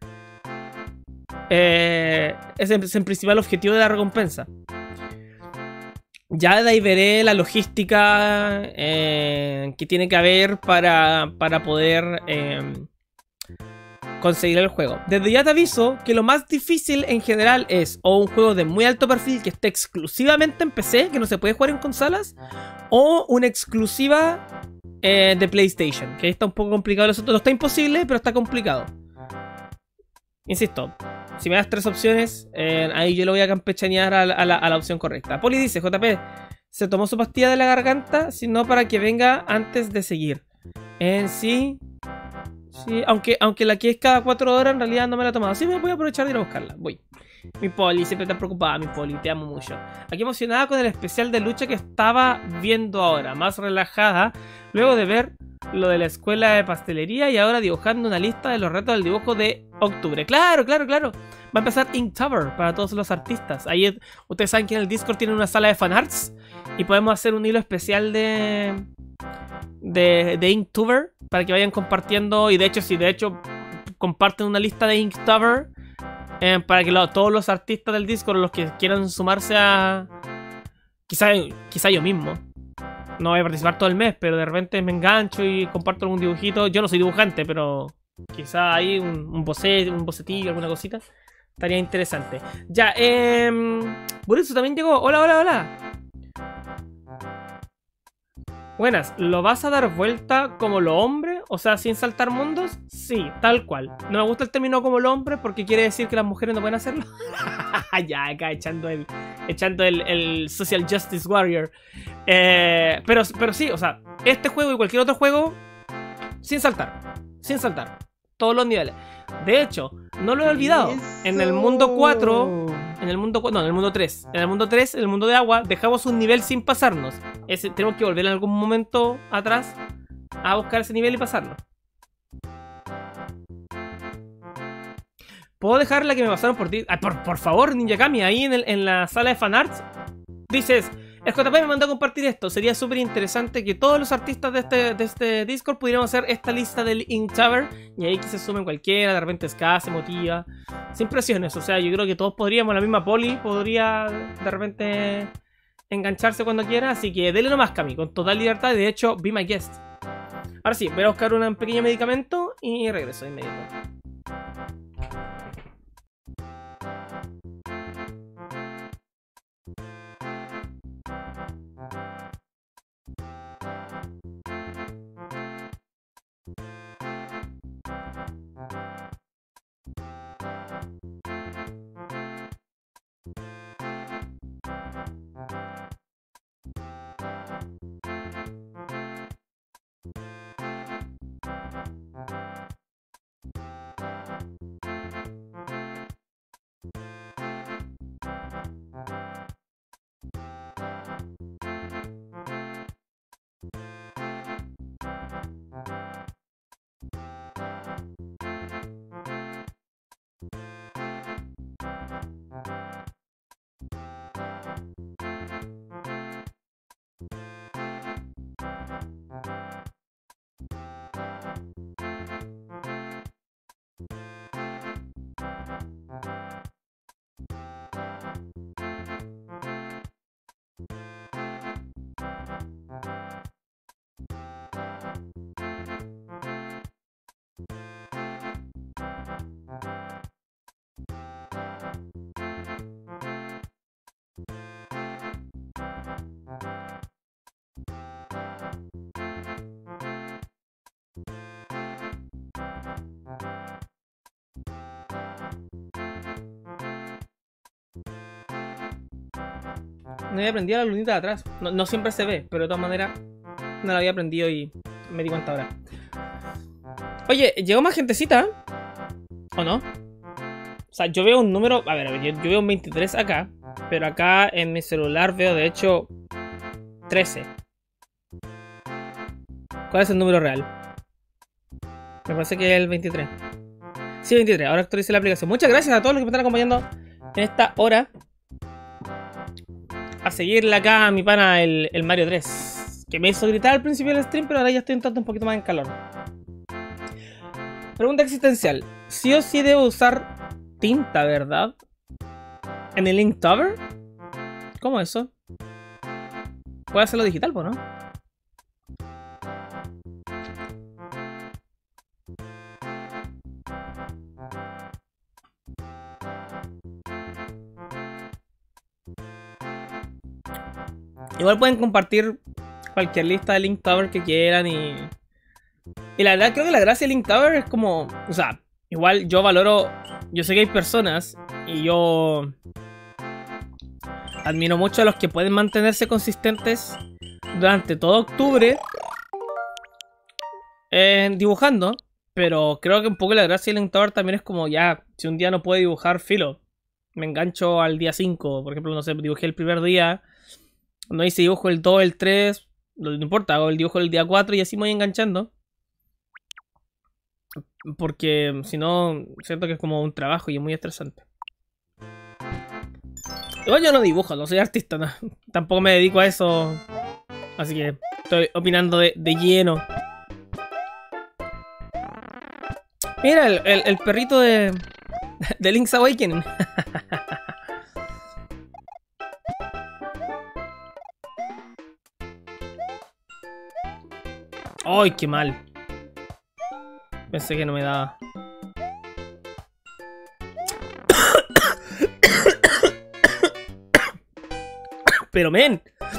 ese es el principal objetivo de la recompensa. Ya de ahí veré la logística que tiene que haber para poder conseguir el juego. Desde ya te aviso que lo más difícil en general es o un juego de muy alto perfil que esté exclusivamente en PC, que no se puede jugar en consolas, o una exclusiva de PlayStation, que ahí está un poco complicado. No está imposible, pero está complicado. Insisto, si me das 3 opciones, ahí yo lo voy a campechanear a la opción correcta. Poli dice, JP, se tomó su pastilla de la garganta, sino para que venga antes de seguir. Sí, aunque la que es cada 4 horas, en realidad no me la he tomado. Sí, me voy a aprovechar de ir a buscarla. Voy. Mi Poli, siempre tan preocupada, mi Poli, te amo mucho. Aquí emocionada con el especial de lucha que estaba viendo ahora, más relajada, luego de ver lo de la escuela de pastelería y ahora dibujando una lista de los retos del dibujo de octubre. Claro. Va a empezar Inktober para todos los artistas. Ahí ustedes saben que en el Discord tienen una sala de fanarts y podemos hacer un hilo especial de Inktober para que vayan compartiendo. Y de hecho comparten una lista de Inktober para que todos los artistas del Discord, los que quieran sumarse a... Quizá yo mismo. No voy a participar todo el mes, pero de repente me engancho y comparto algún dibujito. Yo no soy dibujante, pero quizá ahí un bocetillo, alguna cosita. Estaría interesante. Ya, Buritsu también llegó. Hola. Buenas, ¿lo vas a dar vuelta como lo hombre? O sea, sin saltar mundos. Sí, tal cual. No me gusta el término como lo hombre porque quiere decir que las mujeres no pueden hacerlo. Ya, acá echando el Social Justice Warrior. Pero sí, o sea, este juego y cualquier otro juego, sin saltar. Todos los niveles. De hecho, no lo he olvidado. En el mundo 4... En el mundo 3. En el mundo 3, en el mundo de agua, dejamos un nivel sin pasarnos. Tenemos que volver en algún momento atrás a buscar ese nivel y pasarlo. ¿Puedo dejar la que me pasaron por ti? Por favor, Ninja Kami, ahí en la sala de fanarts dices... El JP me mandó a compartir esto. Sería súper interesante que todos los artistas de este Discord pudieran hacer esta lista del Inktober. Y ahí que se sumen cualquiera, de repente Ska, Emotiva. Sin presiones, o sea, yo creo que todos podríamos. La misma Poli podría de repente engancharse cuando quiera. Así que dele nomás, Cami, con total libertad. Y de hecho, be my guest. Ahora sí, voy a buscar un pequeño medicamento y regreso de inmediato. No había aprendido la lunita de atrás. No siempre se ve, pero de todas maneras no la había aprendido y me di cuenta ahora. Oye, llegó más gentecita, ¿o no? O sea, yo veo un número... A ver, yo veo un 23 acá, pero acá en mi celular veo de hecho 13. ¿Cuál es el número real? Me parece que es el 23. Sí, 23. Ahora actualicé la aplicación. Muchas gracias a todos los que me están acompañando en esta hora. A seguirle acá a mi pana el Mario 3. Que me hizo gritar al principio del stream, pero ahora ya estoy entrando un poquito más en calor. Pregunta existencial. ¿Sí o sí debo usar tinta, verdad? ¿En el Inktober? ¿Cómo eso? Puede hacerlo digital, ¿no? Igual pueden compartir cualquier lista de Link Tower que quieran y la verdad creo que la gracia de Link Tower es como, o sea, igual yo valoro, yo sé que hay personas y yo admiro mucho a los que pueden mantenerse consistentes durante todo octubre dibujando, pero creo que un poco la gracia de Link Tower también es como ya, si un día no puedo dibujar, filo, me engancho al día 5, por ejemplo, no sé, dibujé el primer día, no hice dibujo el 2, el 3, no importa, hago el dibujo el día 4 y así me voy enganchando. Porque si no, siento que es como un trabajo y es muy estresante. Igual yo no dibujo, no soy artista, no. Tampoco me dedico a eso. Así que estoy opinando de lleno. Mira, el perrito de Link's Awakening. ¡Ay, qué mal! Pensé que no me daba. Pero men.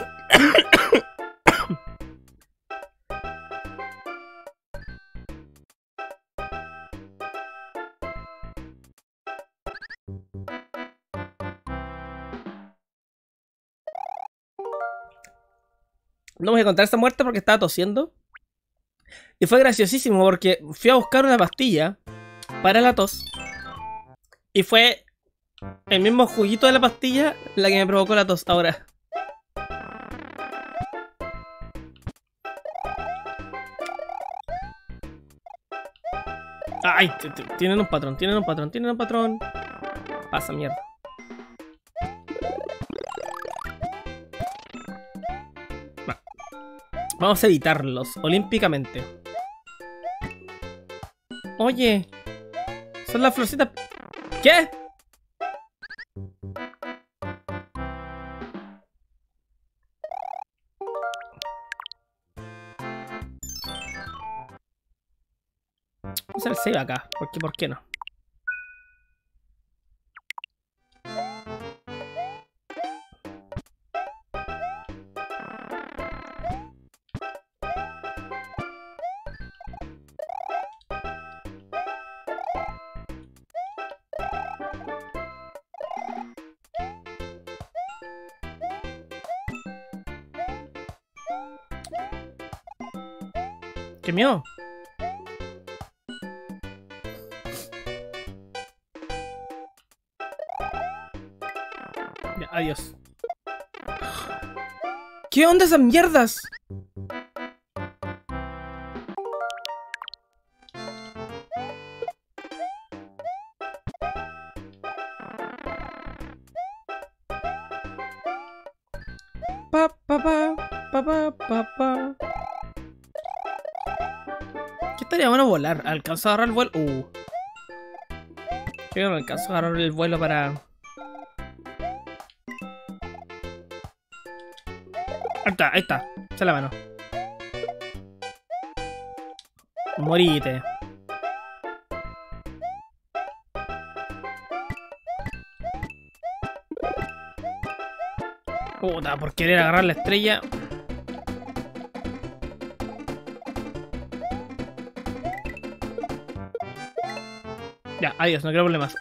No voy a contar esta muerte porque estaba tosiendo. Y fue graciosísimo porque fui a buscar una pastilla para la tos. Y fue el mismo juguito de la pastilla la que me provocó la tos ahora. Ay, tienen un patrón, tienen un patrón, tienen un patrón. Pasa mierda. Vamos a evitarlos olímpicamente. Oye, son las florcitas. ¿Qué? Vamos a hacer el save acá. ¿Por qué no? ¡Qué miedo! Ya, adiós. ¿Qué onda esas mierdas? Pa. ¿Qué estaría bueno volar? ¿Alcanzo a agarrar el vuelo? Yo no alcanzo a agarrar el vuelo para... Ahí está. Se la mano. Morite. Puta, por querer agarrar la estrella. Ya, adiós, no quiero problemas.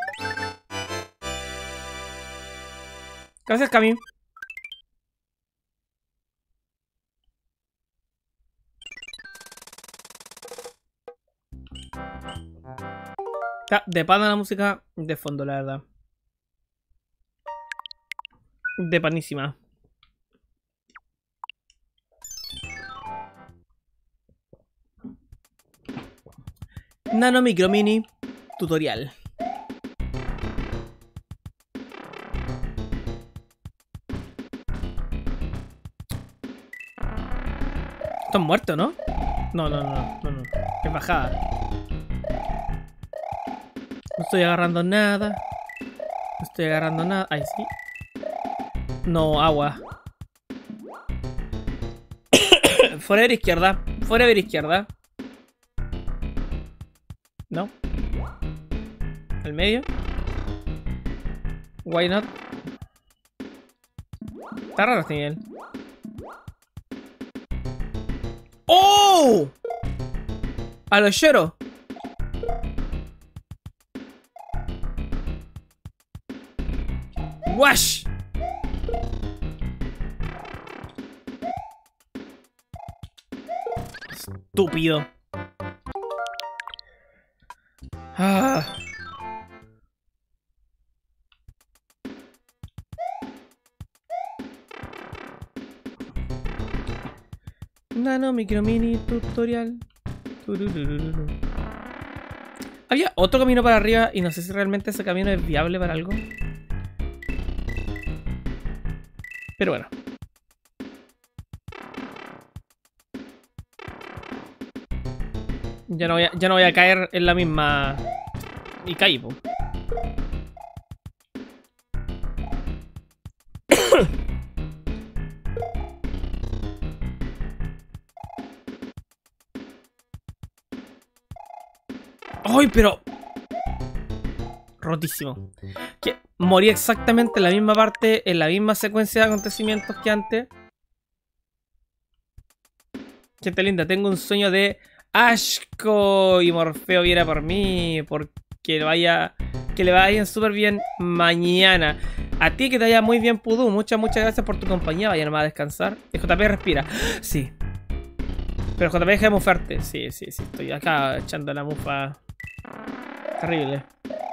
Gracias, Cami. Está de pana la música de fondo, la verdad. De panísima. Nano Micro Mini tutorial. ¿Están muertos, no? No. Es bajada. No estoy agarrando nada. No estoy agarrando nada. Ahí sí. No, agua. Forever izquierda. Forever izquierda. No. ¿El medio? Why not? Está raro este nivel. ¡Oh! A los Shero. ¡Wash! Estúpido. Ah. Nano micro mini tutorial. Tururururu. Había otro camino para arriba y no sé si realmente ese camino es viable para algo. Pero bueno. Ya no voy a caer en la misma. Y caí, po. ¡Ay, pero! Rotísimo. Que morí exactamente en la misma parte, en la misma secuencia de acontecimientos que antes. Gente linda, tengo un sueño de Ashko y Morfeo viera por mí. Porque le vayan súper bien mañana. A ti que te vaya muy bien, Pudú. Muchas gracias por tu compañía. Vaya nomás a descansar. Y JP respira. Sí. Pero JP deja de mufarte. Sí. Estoy acá echando la mufa. Terrible.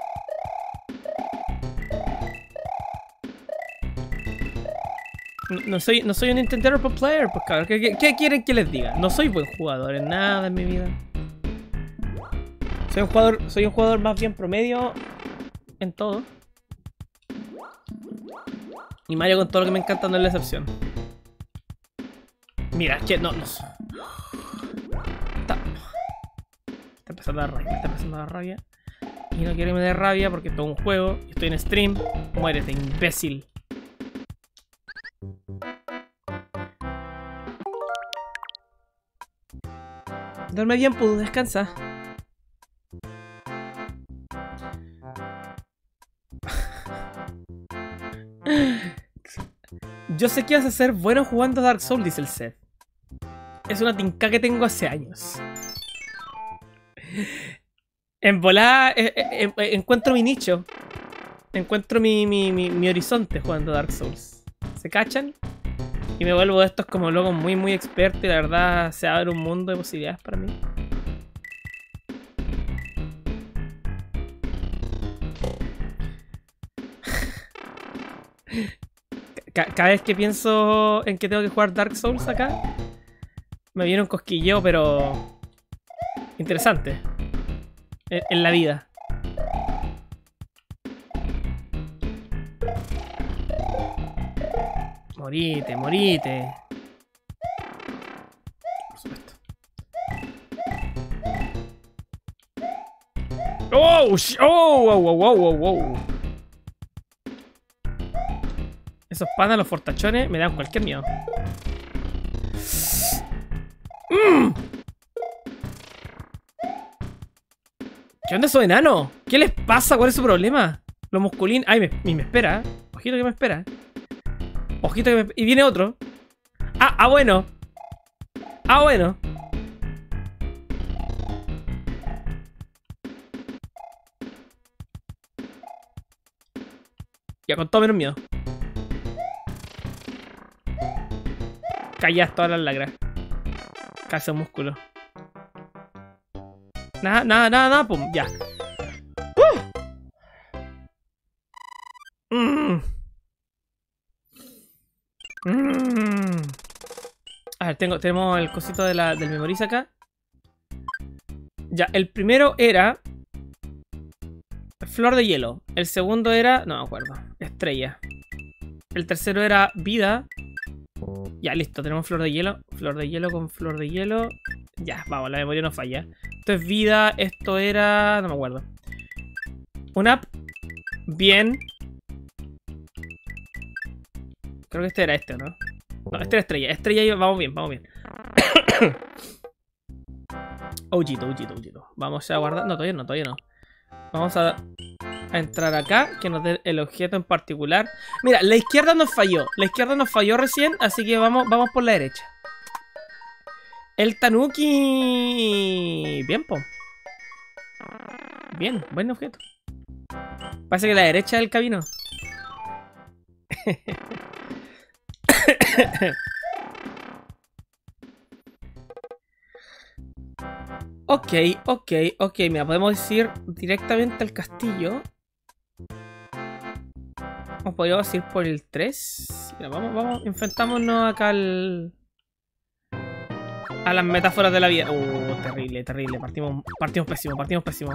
No soy un Nintendo Pro Player, pues cabrón. ¿Qué quieren que les diga? No soy buen jugador en nada en mi vida. Soy un jugador más bien promedio en todo. Y Mario con todo lo que me encanta no es la excepción. Mira, es que no. Está empezando a dar rabia. Y no quiero que me dé rabia porque esto es un juego. Y estoy en stream. Muérete, imbécil. Duerme bien, Pudu, descansa. Yo sé que vas a ser bueno jugando Dark Souls, dice el Seth. Es una tinca que tengo hace años. En volada encuentro mi nicho. Encuentro mi horizonte jugando Dark Souls. ¿Se cachan? Y me vuelvo de estos como locos muy experto y la verdad se abre un mundo de posibilidades para mí. Cada vez que pienso en que tengo que jugar Dark Souls acá, me viene un cosquilleo, pero interesante en la vida. Morite. Por supuesto. ¡Oh! Esos panas, los fortachones, me dan cualquier miedo. ¿Qué onda esos enanos? ¿Qué les pasa? ¿Cuál es su problema? Los musculín... Ay, me espera. Ojito que me espera. Ojito que me... Y viene otro. Bueno. Bueno. Ya, con todo menos miedo. Callas todas las lacras. Casi un músculo. Nada, pum, ya. A ver, tenemos el cosito del memoriza acá. Ya, el primero era Flor de Hielo. El segundo era... No me acuerdo. Estrella. El tercero era Vida. Ya, listo, tenemos Flor de Hielo. Flor de Hielo con Flor de Hielo. Ya, vamos, la memoria no falla. Esto es Vida, esto era... No me acuerdo. Un up. Bien. Creo que este era ¿no? No, este era Estrella. Estrella, vamos bien. Ojito. Vamos a guardar... No, todavía no. Vamos a a entrar acá, que nos dé el objeto en particular. Mira, la izquierda nos falló. La izquierda nos falló recién, así que vamos por la derecha. El Tanuki. Bien, po. Bien, buen objeto. Parece que la derecha es el camino. Ok. Mira, podemos ir directamente al castillo. O podríamos ir por el 3. Mira, vamos, enfrentámonos acá a las metáforas de la vida. Terrible. Partimos pésimo.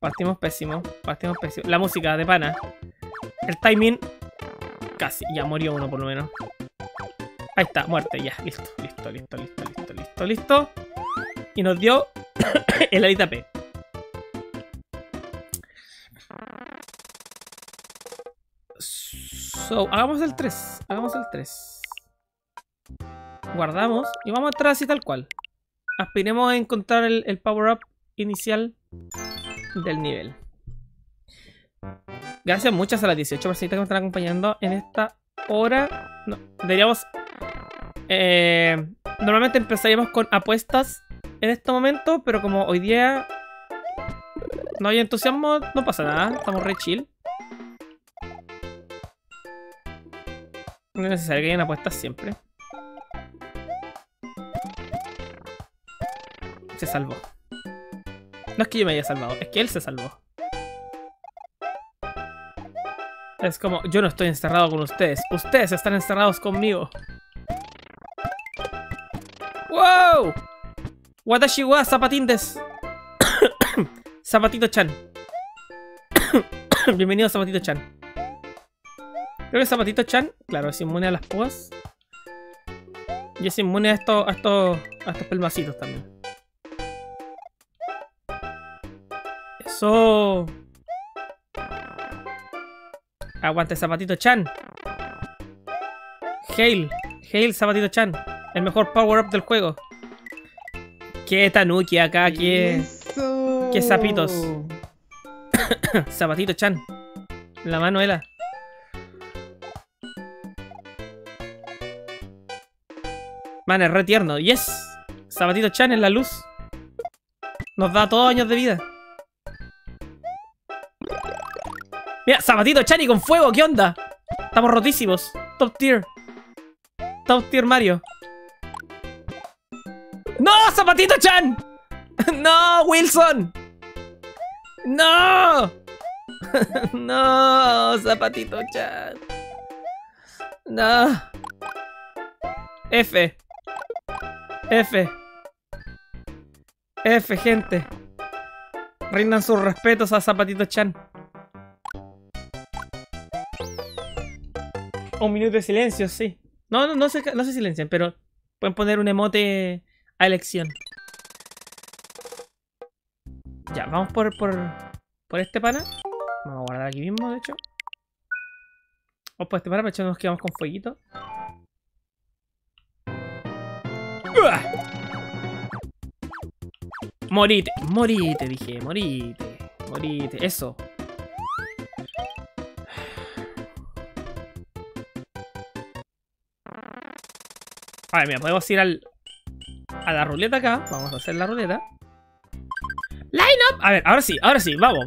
La música de pana. El timing. Casi. Ya murió uno por lo menos. Ahí está, muerte. Ya, listo. Y nos dio el alita P. Hagamos el 3. Guardamos y vamos a entrar así tal cual. Aspiremos a encontrar el power up inicial del nivel. Gracias muchas a las 18 personitas que me están acompañando en esta hora. No, deberíamos... normalmente empezaríamos con apuestas en este momento, pero como hoy día no hay entusiasmo, no pasa nada. Estamos re chill. No es necesario que hayan apuestas siempre. Se salvó. No es que yo me haya salvado, es que él se salvó. Es como, yo no estoy encerrado con ustedes. Ustedes están encerrados conmigo. ¡Wow! Watashi wa Zapatindes. Zapatito-chan. Bienvenido, Zapatito-chan. Creo que Zapatito-chan, claro, es inmune a las púas. Y es inmune a estos pelmacitos también. Eso. Aguante, Zapatito-chan. Hail Zapatito-chan. El mejor power-up del juego. Qué Tanuki acá, qué sapitos. Zapatito-chan. La Manuela. Man, es re tierno. Yes. Zapatito-chan en la luz. Nos da todos años de vida. Mira, Zapatito-chan y con fuego, ¿qué onda? Estamos rotísimos. Top tier Mario. ¡No, Zapatito-chan! ¡No, Wilson! ¡No! ¡No, Zapatito-chan! ¡No! F, gente. Rindan sus respetos a Zapatito-chan. Un minuto de silencio, sí. No se silencian, pero pueden poner un emote a elección. Ya, vamos por este pana. Vamos a guardar aquí mismo, de hecho. Vamos por este pana, pero nos quedamos con fueguito. Morite, dije, morite, eso. A ver, mira, podemos ir a la ruleta acá. Vamos a hacer la ruleta. Line up. A ver, ahora sí, vamos.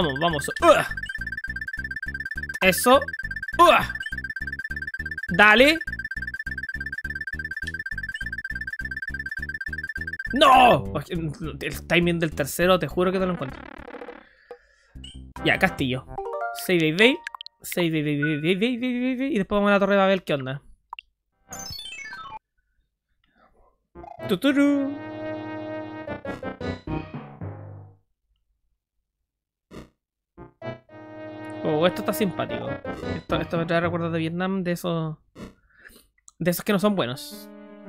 Eso. Dale. ¡No! El timing del tercero, te juro que te lo encuentro. Ya, castillo. Save. Y después vamos a la torre de Babel, ¿qué onda? Tuturu. Esto está simpático. Esto me trae recuerdos de Vietnam, de esos que no son buenos.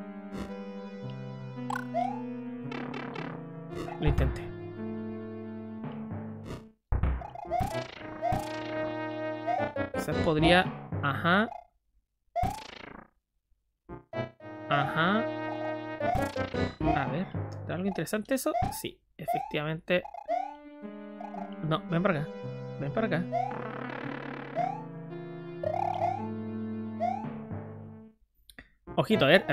Lo intenté. Quizás podría... Ajá. A ver, ¿tendrá algo interesante eso? Sí, efectivamente. No, ven para acá. Ven para acá. Ojito, a ver.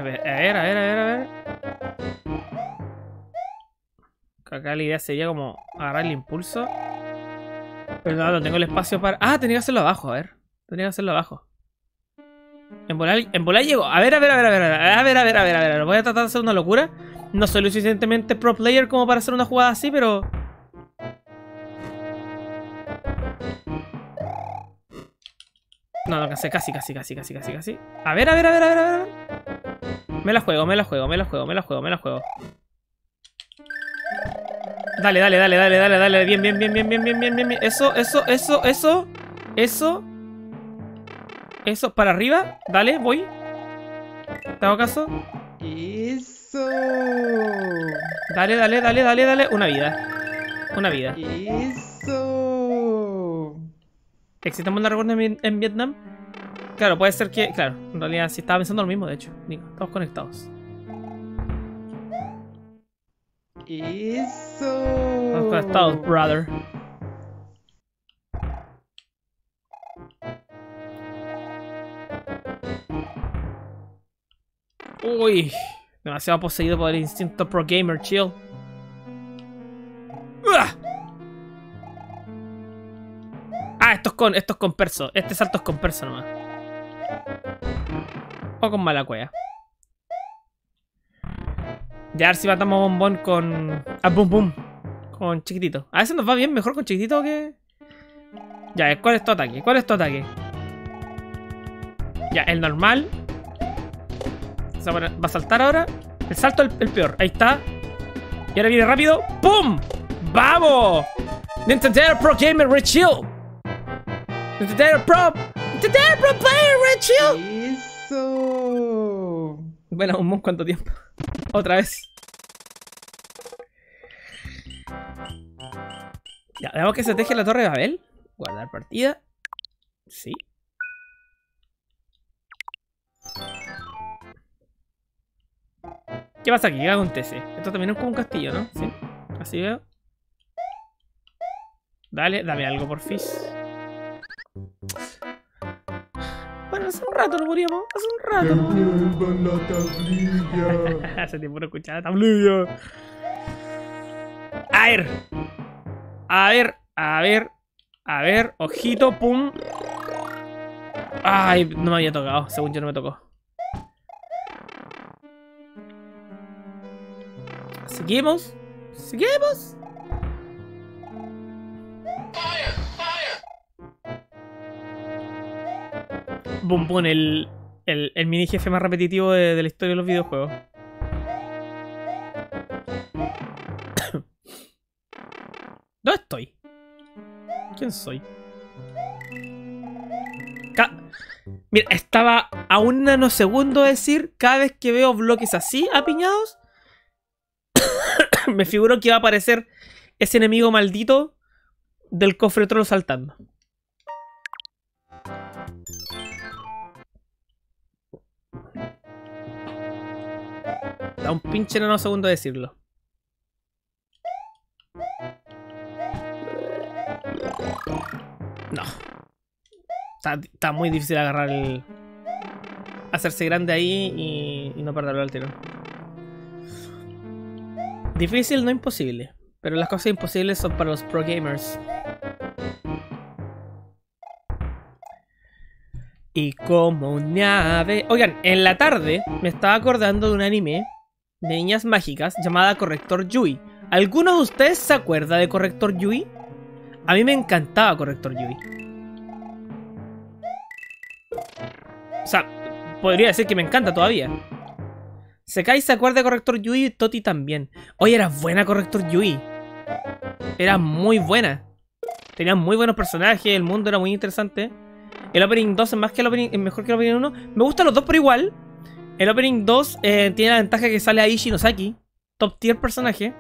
Acá la idea sería como agarrar el impulso. Pero no tengo el espacio para... Ah, tenía que hacerlo abajo, a ver. Tenía que hacerlo abajo. En volar llego. A ver. Voy a tratar de hacer una locura. No soy lo suficientemente pro player como para hacer una jugada así, pero... No, lo alcancé. Casi. A ver. Me la juego. Dale. Bien. Eso, para arriba. Dale, voy. ¿Te hago caso? Eso. Dale. Una vida. Eso. ¿Existen la recuerdo en Vietnam? Claro, puede ser que... Claro, en realidad sí estaba pensando lo mismo, de hecho. Nico, estamos conectados. Eso. Estamos conectados, brother. Uy, demasiado poseído por el instinto pro gamer, chill. ¡Uah! Ah, esto es con perso. Este salto es con perso nomás. O con mala cueva. Ya a ver si matamos a Bombón con... Ah, Boom. Con chiquitito. A veces nos va bien mejor con chiquitito que... Ya, ¿cuál es tu ataque? Ya, el normal. Va a saltar ahora. El salto el peor. Ahí está. Y ahora viene rápido. ¡Pum! ¡Vamos! Nintendo Pro Gamer Red Shield. Nintendo Pro Player Red Shield. Eso. Bueno, un ¿cuánto tiempo? Otra vez. Ya, veamos que se teje la Torre de Babel. Guardar partida. Sí. ¿Qué pasa aquí? ¿Qué acontece? Esto también es como un castillo, ¿no? Sí. Así veo. Dale, dame algo por fin. Bueno, hace un rato no moríamos. Hace tiempo no escuchaba la tablilla. A ver. Ojito, pum. Ay, no me había tocado. Según yo no me tocó. Seguimos. Boom, boom, el mini jefe más repetitivo de la historia de los videojuegos. ¿Dónde estoy? ¿Quién soy? Mira, estaba a un nanosegundo de decir, cada vez que veo bloques así apiñados, me figuro que va a aparecer ese enemigo maldito del cofre troll saltando. Da un pinche nanosegundo de decirlo. No. Está muy difícil agarrar el... hacerse grande ahí y no perderlo al tiro. Difícil, no imposible. Pero las cosas imposibles son para los pro gamers. Y como una ave... Oigan, en la tarde me estaba acordando de un anime de niñas mágicas llamada Corrector Yui. ¿Alguno de ustedes se acuerda de Corrector Yui? A mí me encantaba Corrector Yui. O sea, podría decir que me encanta todavía. Sekai se acuerda de Corrector Yui y Toti también. Oye, era buena Corrector Yui. Era muy buena. Tenía muy buenos personajes, el mundo era muy interesante. El Opening 2 es más que el Opening, es mejor que el Opening 1. Me gustan los dos por igual. El Opening 2 tiene la ventaja que sale ahí Shinosaki. Top tier personaje.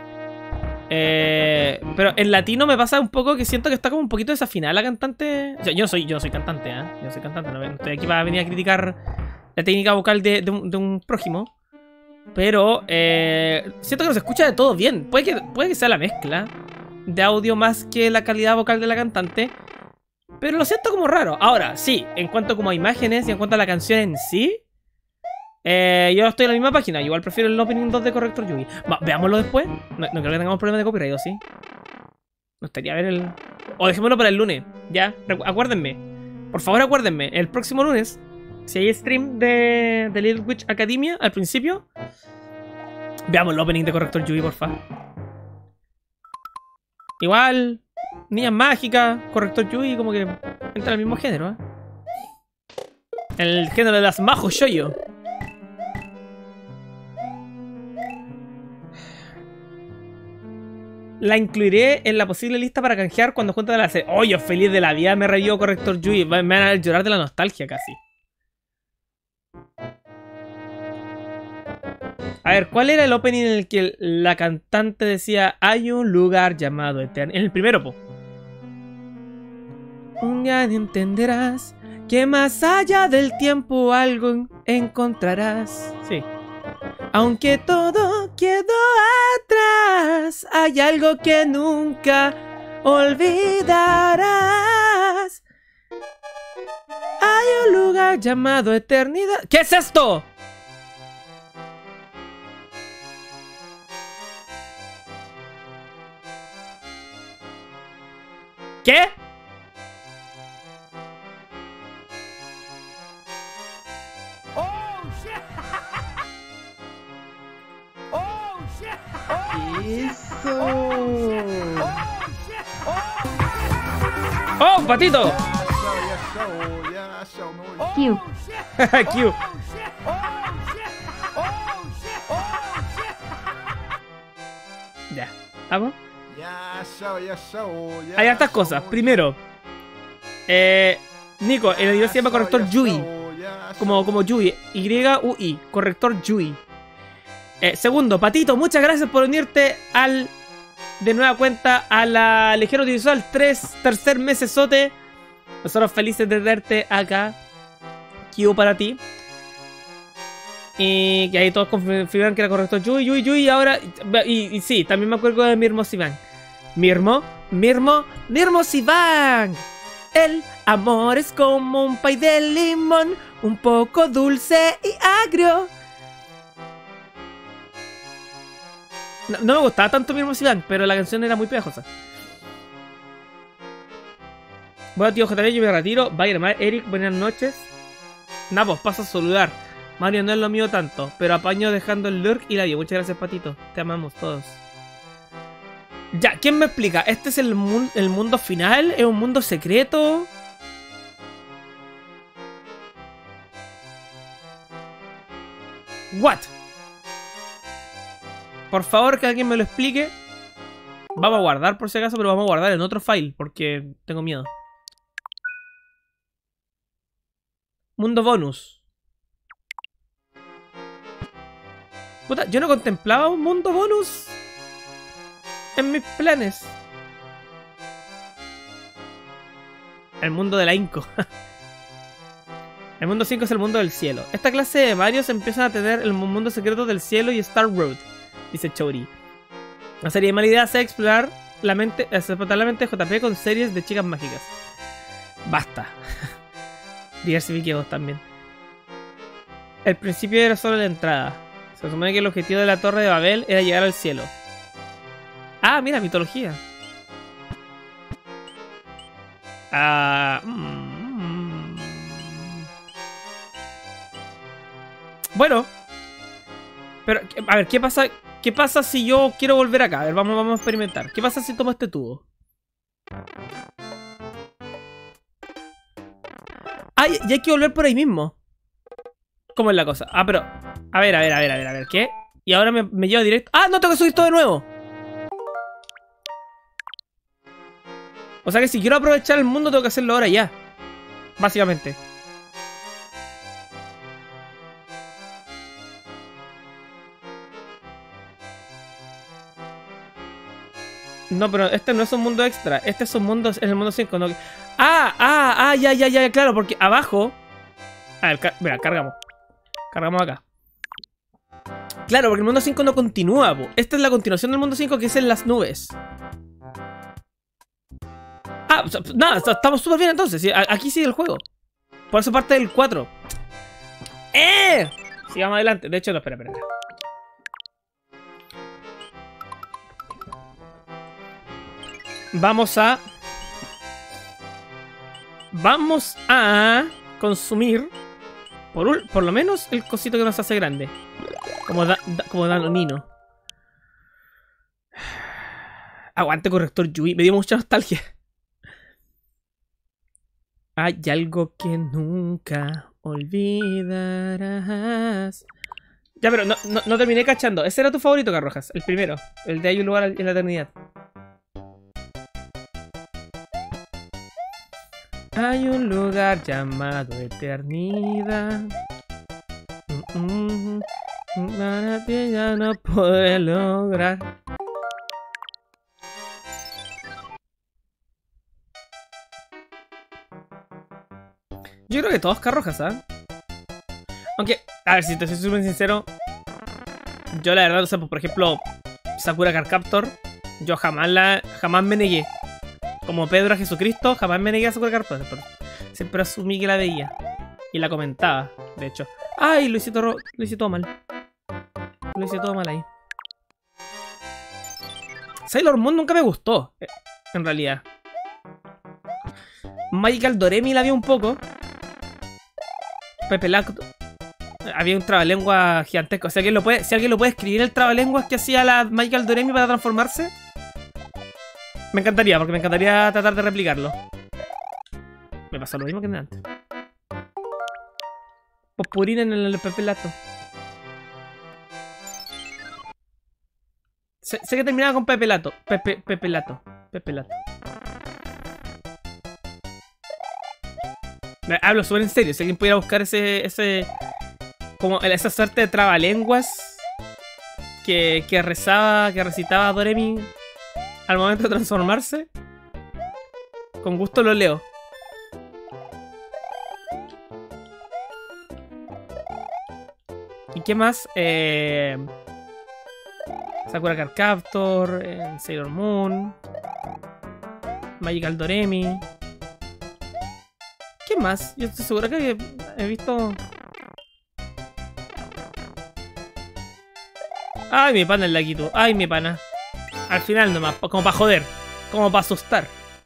Pero en latino me pasa un poco que siento que está como un poquito desafinada la cantante. O sea, yo no soy cantante, ¿eh? Yo no soy cantante, no estoy aquí para venir a criticar la técnica vocal de un prójimo. Pero siento que nos escucha de todo bien. Puede que sea la mezcla de audio más que la calidad vocal de la cantante. Pero lo siento como raro. Ahora, sí, en cuanto como a imágenes y en cuanto a la canción en sí, yo estoy en la misma página. Igual prefiero el opening 2 de Corrector Yui. Veámoslo después. No creo que tengamos problemas de copyright, ¿o sí? No estaría a ver el... O dejémoslo para el lunes. Ya, acuérdenme. Por favor, acuérdenme. El próximo lunes, si hay stream de Little Witch Academia al principio, veamos el opening de Corrector Yui, por favor. Igual, Niñas Mágicas, Corrector Yui, como que entra en el mismo género, ¿eh? El género de las Majo Shoujo. La incluiré en la posible lista para canjear cuando junten la serie. Oh, yo feliz de la vida me revió Corrector Yui. Me van a llorar de la nostalgia casi. A ver, ¿cuál era el opening en el que la cantante decía hay un lugar llamado Eterno? En el primero, po. Un día entenderás que más allá del tiempo algo encontrarás. Sí. Aunque todo quedó atrás, hay algo que nunca olvidarás. Hay un lugar llamado eternidad. ¿Qué es esto? ¿Qué? Eso. ¡Oh, patito! Q. Q. Ya, ¿vamos? Hay hartas cosas. Primero, Nico, el video se llama Corrector Yui. Como Yui. Y-U-I. Corrector Yui. Segundo, Patito, muchas gracias por unirte de nueva cuenta a la Legión Audiovisual 3, tercer mesesote. Nosotros felices de verte acá. Q para ti. Y que ahí todos confirman que era correcto Yui. Y ahora. Y sí, también me acuerdo de Mirmo Sivan. Mirmo Sivan. El amor es como un pay de limón, un poco dulce y agrio. No me gustaba tanto Mirmo Sivan, pero la canción era muy pegajosa. Bueno, tío JB, yo me retiro. Bye, Eric, buenas noches. Napos, paso a saludar. Mario, no es lo mío tanto, pero apaño dejando el lurk y la vio. Muchas gracias, Patito. Te amamos todos. Ya, ¿quién me explica? ¿Este es el mundo final? ¿Es un mundo secreto? ¿What? Por favor, que alguien me lo explique. Vamos a guardar por si acaso, pero vamos a guardar en otro file porque tengo miedo. Mundo bonus. Puta, yo no contemplaba un mundo bonus en mis planes. El mundo de la Inco. El mundo 5 es el mundo del cielo. Esta clase de Marios empiezan a tener el mundo secreto del cielo y Star Road, dice Chori. Una serie de mala idea es explorar la mente de JP con series de chicas mágicas. Basta. Diversifiquemos también. El principio era solo la entrada. Se supone que el objetivo de la Torre de Babel era llegar al cielo. Ah, mira, mitología. Bueno. Pero, a ver, ¿qué pasa? ¿Qué pasa si yo quiero volver acá? A ver, vamos a experimentar. ¿Qué pasa si tomo este tubo? Ah, y hay que volver por ahí mismo. ¿Cómo es la cosa? Ah, pero... A ver, ¿qué? Y ahora me lleva directo... ¡Ah, no! Tengo que subir todo de nuevo. O sea que si quiero aprovechar el mundo tengo que hacerlo ahora ya. Básicamente. No, pero este no es un mundo extra. Este es un mundo... Es el mundo 5, ¿no? Ya, claro, porque abajo... A ver, mira, cargamos. Cargamos acá. Claro, porque el mundo 5 no continúa, po. Esta es la continuación del mundo 5, que es en las nubes. Ah, nada, estamos súper bien entonces. Sí, aquí sigue el juego. Por eso parte del 4. Sigamos adelante. De hecho, no, espera. Vamos a consumir por lo menos el cosito que nos hace grande. Como Danonino. Aguante corrector Yui. Me dio mucha nostalgia. Hay algo que nunca olvidarás. Ya, pero no terminé cachando. Ese era tu favorito, Carrojas. El primero. El de Hay un lugar en la eternidad. Hay un lugar llamado eternidad. Para ti ya no podré lograr. Yo creo que todos Carrojas, ¿sabes? Aunque, a ver, si te soy súper sincero, yo la verdad, o sea, por ejemplo, Sakura Card Captor, yo jamás me negué. Como Pedro a Jesucristo, jamás me negué a Sakura Card Captor. Siempre asumí que la veía. Y la comentaba, de hecho. ¡Ay! Lo hice todo mal. Lo hice todo mal ahí. Sailor Moon nunca me gustó, en realidad. Magical Doremi la vi un poco. Pepe Lacto. Había un trabalengua gigantesco. Si alguien lo puede escribir el trabalenguas que hacía la Magical Doremi para transformarse, me encantaría, porque me encantaría tratar de replicarlo. Me pasó lo mismo que antes. Popurina en el Pepe Lato. Sé que terminaba con Pepe Lato. Pepe Lato. Hablo súper en serio. Si alguien pudiera buscar como esa suerte de trabalenguas que recitaba Doremi al momento de transformarse, con gusto lo leo. ¿Y qué más? Sakura Card Captor, Sailor Moon, Magical Doremi. ¿Qué más? Yo estoy seguro que he visto... Ay, mi pana el laquito. Ay, mi pana. Al final nomás, como para joder. Como para asustar.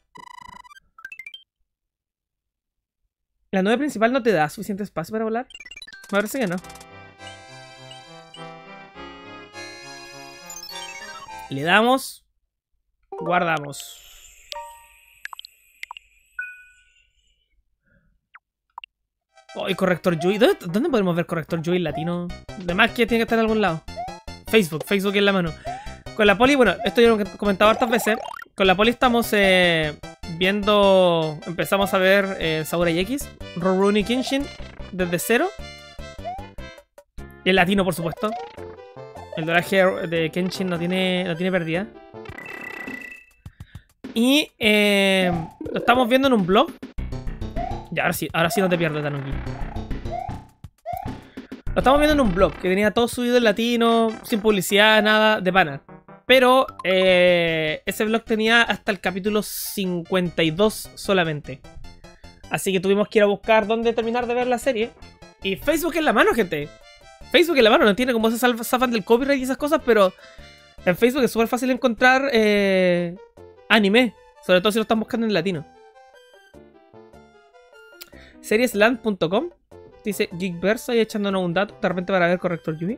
¿La nube principal no te da suficiente espacio para volar? Me parece que no. Le damos. Guardamos. Oh, y corrector Yui. ¿Dónde podemos ver corrector Yui latino? Además que tiene que estar en algún lado. Facebook en la mano. Con la Poli, bueno, esto yo lo he comentado hartas veces. Con la Poli estamos viendo. Empezamos a ver Samurai X, Rurouni Kenshin desde cero. Y el latino, por supuesto. El doblaje de Kenshin no tiene pérdida. Y lo estamos viendo en un blog. Ya, ahora sí no te pierdo, Tanuki. Lo estamos viendo en un blog que tenía todo subido en latino, sin publicidad, nada, de pana. Pero ese blog tenía hasta el capítulo 52 solamente. Así que tuvimos que ir a buscar dónde terminar de ver la serie. Y Facebook en la mano, gente. Facebook en la mano, no tiene como se zafan del copyright y esas cosas, pero en Facebook es súper fácil encontrar anime. Sobre todo si lo están buscando en latino. Seriesland.com dice Geekverse ahí echándonos un dato de repente para ver corrector Yui.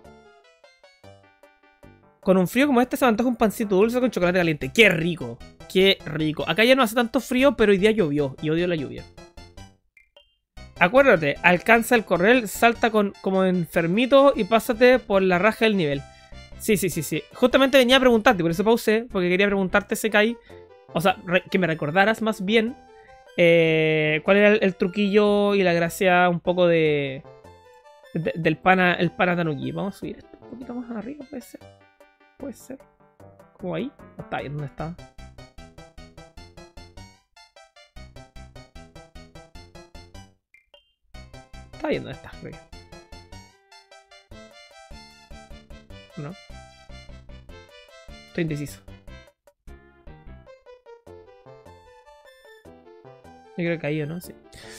Con un frío como este se me antoja un pancito dulce con chocolate caliente. ¡Qué rico! ¡Qué rico! Acá ya no hace tanto frío, pero hoy día llovió y odio la lluvia. Acuérdate, alcanza el correl, salta como enfermito y pásate por la raja del nivel. Sí. Justamente venía a preguntarte, por eso pausé, porque quería preguntarte, Sekai. O sea, que me recordaras más bien cuál era el truquillo y la gracia un poco del pana Tanuki. Vamos a subir esto un poquito más arriba, puede ser. Puede ser. ¿Como ahí? No está ahí, ¿dónde está? Está bien, ¿dónde está? Creo. No. Estoy indeciso. creo que he caído, ¿no? Sí.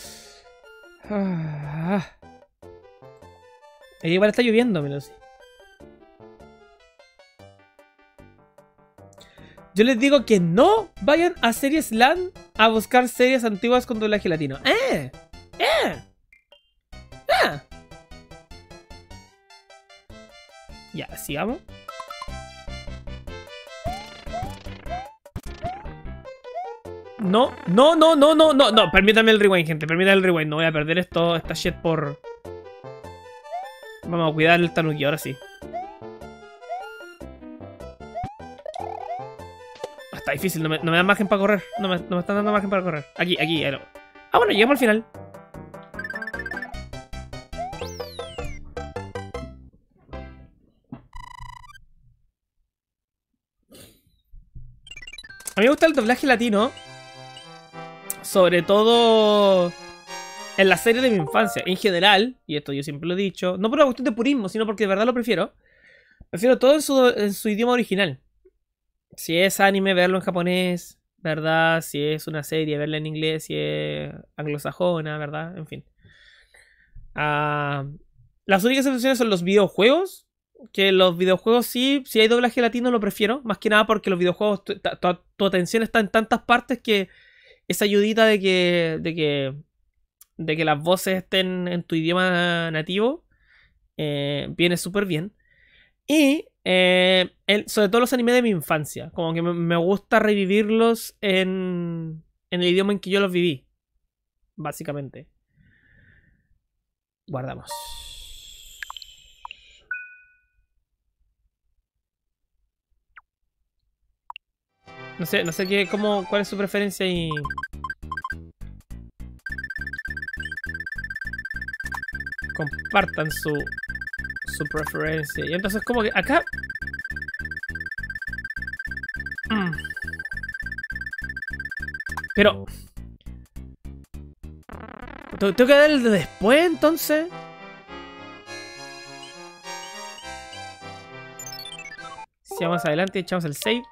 Igual está lloviendo, me lo sé. Yo les digo que no vayan a Series Land a buscar series antiguas con doblaje latino. Ya, sigamos. No, permítanme el rewind, gente. Permítanme el rewind. No voy a perder esta shit por... Vamos a cuidar el tanuki, ahora sí. Está difícil, no me dan margen para correr. No me están dando margen para correr. Aquí. Ah, bueno, llegamos al final. A mí me gusta el doblaje latino. Sobre todo en la serie de mi infancia. En general, y esto yo siempre lo he dicho, no por una cuestión de purismo, sino porque de verdad lo prefiero. Prefiero todo en su idioma original. Si es anime, verlo en japonés, ¿verdad? Si es una serie, verla en inglés, si es anglosajona, ¿verdad? En fin. Las únicas excepciones son los videojuegos. Que los videojuegos sí, si hay doblaje latino lo prefiero. Más que nada porque los videojuegos, tu atención está en tantas partes que esa ayudita de que las voces estén en tu idioma nativo viene súper bien. Y sobre todo los animes de mi infancia. Como que me gusta revivirlos en el idioma en que yo los viví. Básicamente. Guardamos. No sé cuál es su preferencia y... Compartan su preferencia. Y entonces como que acá... Pero... ¿Tengo que dar el de después entonces? Si vamos adelante y echamos el save.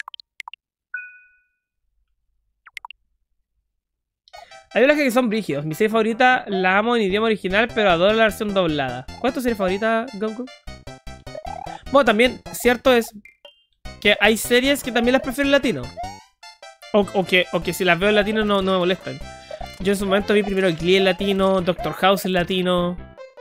Hay doblajes que son brígidos. Mi serie favorita la amo en idioma original, pero adoro la versión doblada. ¿Cuál es tu serie favorita, Goku? Bueno, también cierto es que hay series que también las prefiero en latino. O que si las veo en latino no me molestan. Yo en su momento vi primero Glee en latino, Doctor House en latino.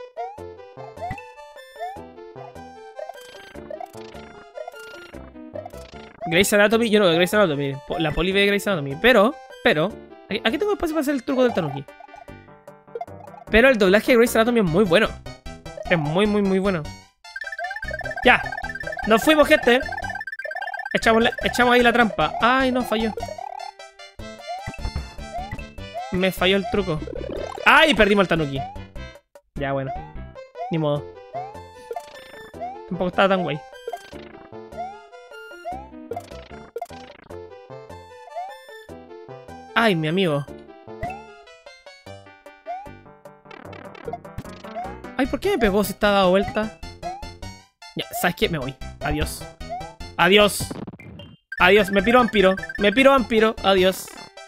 Grey's Anatomy, yo no veo Grey's Anatomy. La Poli ve Grey's Anatomy, pero... Aquí tengo espacio para hacer el truco del tanuki. Pero el doblaje de Grey's Anatomy es muy bueno. Es muy bueno. Ya. Nos fuimos, gente. Echamos ahí la trampa. Ay, no, falló. Me falló el truco. Ay, perdimos el tanuki. Ya, bueno. Ni modo. Tampoco estaba tan guay. Ay, mi amigo. Ay, ¿por qué me pegó si está dado vuelta? Ya, ¿sabes qué? Me voy. Adiós. Adiós. Adiós. Me piro vampiro. Adiós.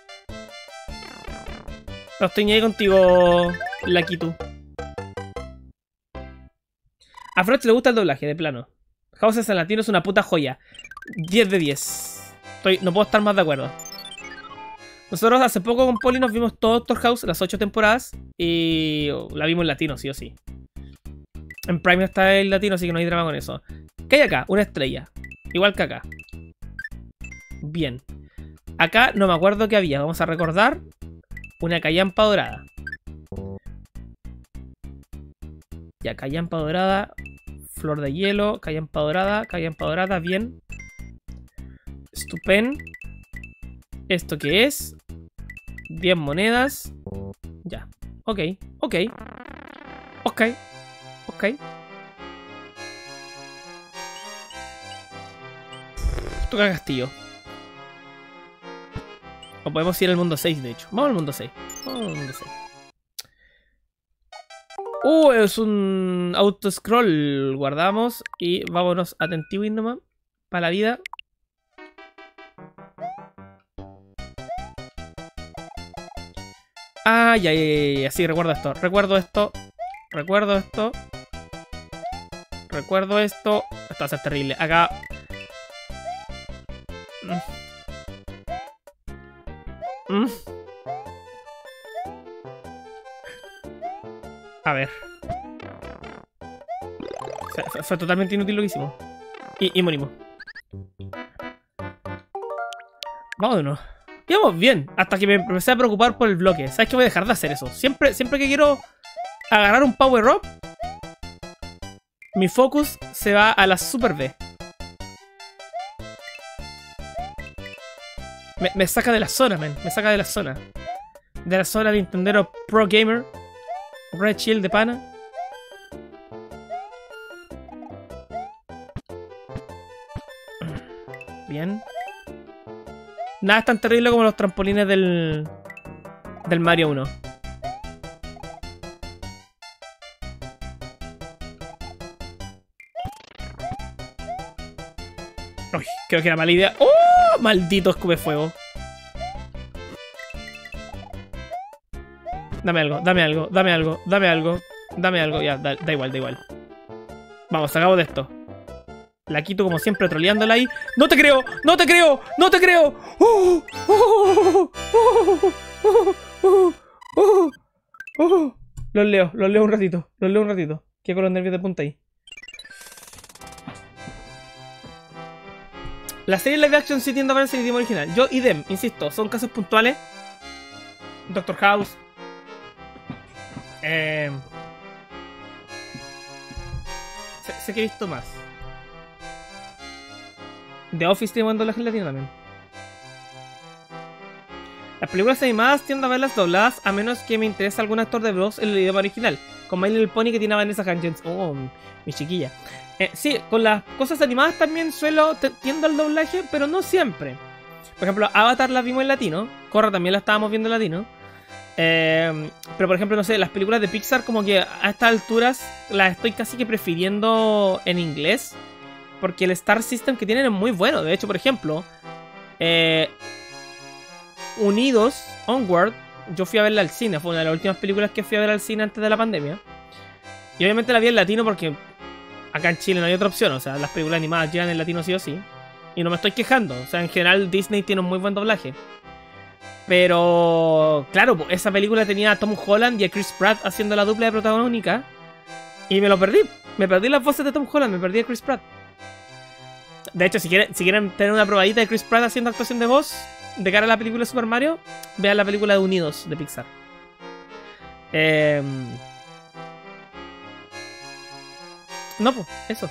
No estoy ni ahí contigo, Lakitu. A Froch le gusta el doblaje, de plano. Houses en latino es una puta joya. 10 de 10. No puedo estar más de acuerdo. Nosotros hace poco con Poli nos vimos todo Doctor House, las 8 temporadas. Y la vimos en latino, sí o sí. En Prime está el latino, así que no hay drama con eso. ¿Qué hay acá? Una estrella. Igual que acá. Bien. Acá no me acuerdo qué había. Vamos a recordar. Una callampa dorada. Ya, callampa dorada. Flor de hielo. Callampa dorada. Bien. Estupendo. ¿Esto qué es? 10 monedas. Ya. Ok. Toca castillo. O podemos ir al mundo 6, de hecho. Vamos al mundo 6. Es un auto-scroll. Guardamos y vámonos a Tentiwin nomás. Para la vida. Ah, ya, sí, recuerdo esto. Recuerdo esto. Recuerdo esto. Recuerdo esto. Esto va a ser terrible. Acá. A ver. Fue totalmente inútil lo que hicimos. Y morimos. Vámonos. Íbamos bien, hasta que me empecé a preocupar por el bloque. ¿Sabes qué? Voy a dejar de hacer eso. Siempre que quiero agarrar un power up, mi focus se va a la Super B. Me saca de la zona, man. Me saca de la zona. De la zona Nintendero Pro Gamer. Red Shield de pana. Bien. Nada es tan terrible como los trampolines del Mario 1. Uy, creo que era mala idea. ¡Oh! Maldito escupefuego. Dame algo, dame algo, dame algo, dame algo. Dame algo, ya, da igual, da igual. Vamos, sacamos de esto. La quito como siempre, troleándola ahí. ¡No te creo! ¡No te creo! ¡No te creo! Los leo un ratito. Los leo un ratito. Qué con los nervios de punta ahí. La serie live action sí tiende a verse en idioma original. Yo idem, insisto, son casos puntuales. Doctor House. Sé que he visto más. The Office tiene buen doblaje en latino también. Las películas animadas tiendo a verlas dobladas a menos que me interese algún actor de voz en el idioma original. Como My Little Pony que tiene a Vanessa Hudgens. Oh, mi chiquilla. Sí, con las cosas animadas también tiendo al doblaje, pero no siempre. Por ejemplo, Avatar la vimos en latino. Korra también la estábamos viendo en latino. Pero por ejemplo, no sé, las películas de Pixar como que a estas alturas las estoy casi que prefiriendo en inglés. Porque el Star System que tienen es muy bueno. De hecho, por ejemplo, Unidos, Onward, yo fui a verla al cine. Fue una de las últimas películas que fui a ver al cine antes de la pandemia. Y obviamente la vi en latino porque acá en Chile no hay otra opción. O sea, las películas animadas llegan en latino sí o sí. Y no me estoy quejando. O sea, en general Disney tiene un muy buen doblaje. Pero, claro, esa película tenía a Tom Holland y a Chris Pratt haciendo la dupla de protagónica. Y me lo perdí. Me perdí las voces de Tom Holland, me perdí a Chris Pratt. De hecho, si quieren tener una probadita de Chris Pratt haciendo actuación de voz de cara a la película de Super Mario, vean la película de Unidos de Pixar. No, pues, eso.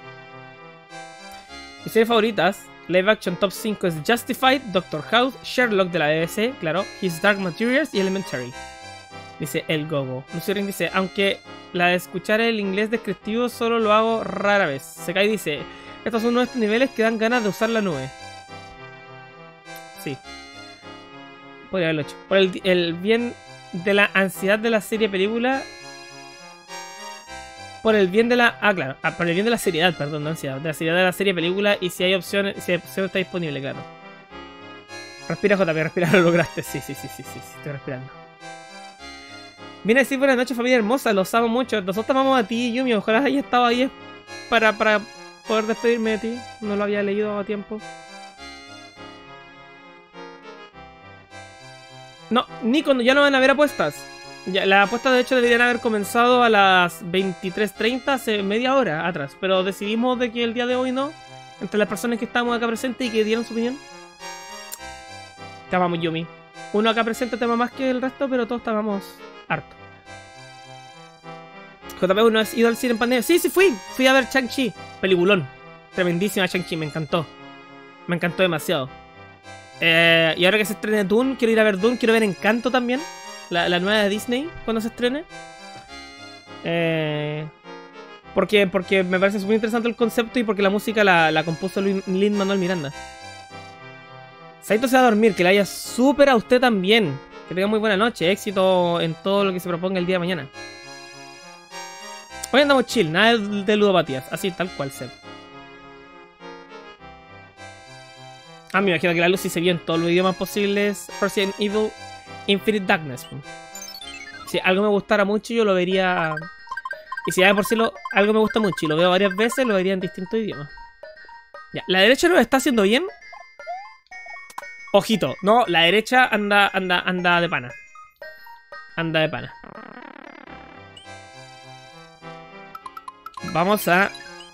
Mis series favoritas, live action top 5 es Justified, Doctor House, Sherlock de la BBC, claro, His Dark Materials y Elementary. Dice el Gogo. Lucy Ring dice, aunque la de escuchar el inglés descriptivo solo lo hago rara vez. Sekai dice, estos son uno de estos niveles que dan ganas de usar la nube. Sí. Podría haberlo hecho. Por el bien de la ansiedad de la serie película. Por el bien de la... Ah, claro. Por el bien de la seriedad, perdón, no ansiedad. De la seriedad de la serie película y si hay opciones, si la opción está disponible, claro. Respira, JP, respira, lo lograste. Sí, estoy respirando. Viene a decir buenas noches, familia hermosa, los amo mucho. Nosotros te amamos a ti, Yumi. Ojalá haya estado ahí para poder despedirme de ti. No lo había leído a tiempo. No, Nico, ya no van a haber apuestas. Ya, las apuestas de hecho deberían haber comenzado a las 23:30, hace media hora atrás. Pero decidimos de que el día de hoy no. Entre las personas que estábamos acá presentes y que dieron su opinión. Te amamos, Yumi. Uno acá presente te ama más que el resto, pero todos te amamos harto. JP, ¿no has ido al cine en pandemia? Sí, fui. Fui a ver Shang-Chi. Peliculón. Tremendísima Shang-Chi, me encantó. Me encantó demasiado. Y ahora que se estrene Dune, quiero ir a ver Dune. Quiero ver Encanto también. La nueva de Disney, cuando se estrene. Porque me parece muy interesante el concepto y porque la música la compuso Lin-Manuel Miranda. Saito se va a dormir, que le haya súper a usted también. Que tenga muy buena noche, éxito en todo lo que se proponga el día de mañana. Hoy andamos chill, nada de ludopatías, así tal cual, Seb. Me imagino que la luz sí se vio en todos los idiomas posibles. Resident Evil Infinite Darkness. Si algo me gustara mucho, yo lo vería... Y si ya de por sí algo me gusta mucho y lo veo varias veces, lo vería en distintos idiomas. Ya, la derecha lo está haciendo bien. Ojito, no, la derecha anda de pana. Anda de pana. Vamos a...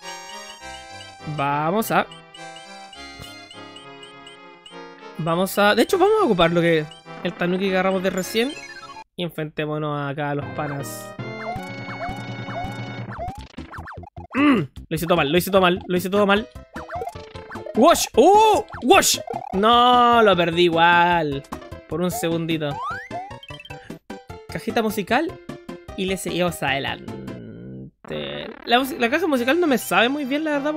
De hecho, vamos a ocupar lo que... El tanuki que agarramos de recién. Y enfrentémonos acá a los panas. Lo hice todo mal, lo hice todo mal. ¡Wash! ¡Wash! No, lo perdí igual. Por un segundito. Cajita musical. Y le seguimos adelante. La caja musical no me sabe muy bien, la verdad,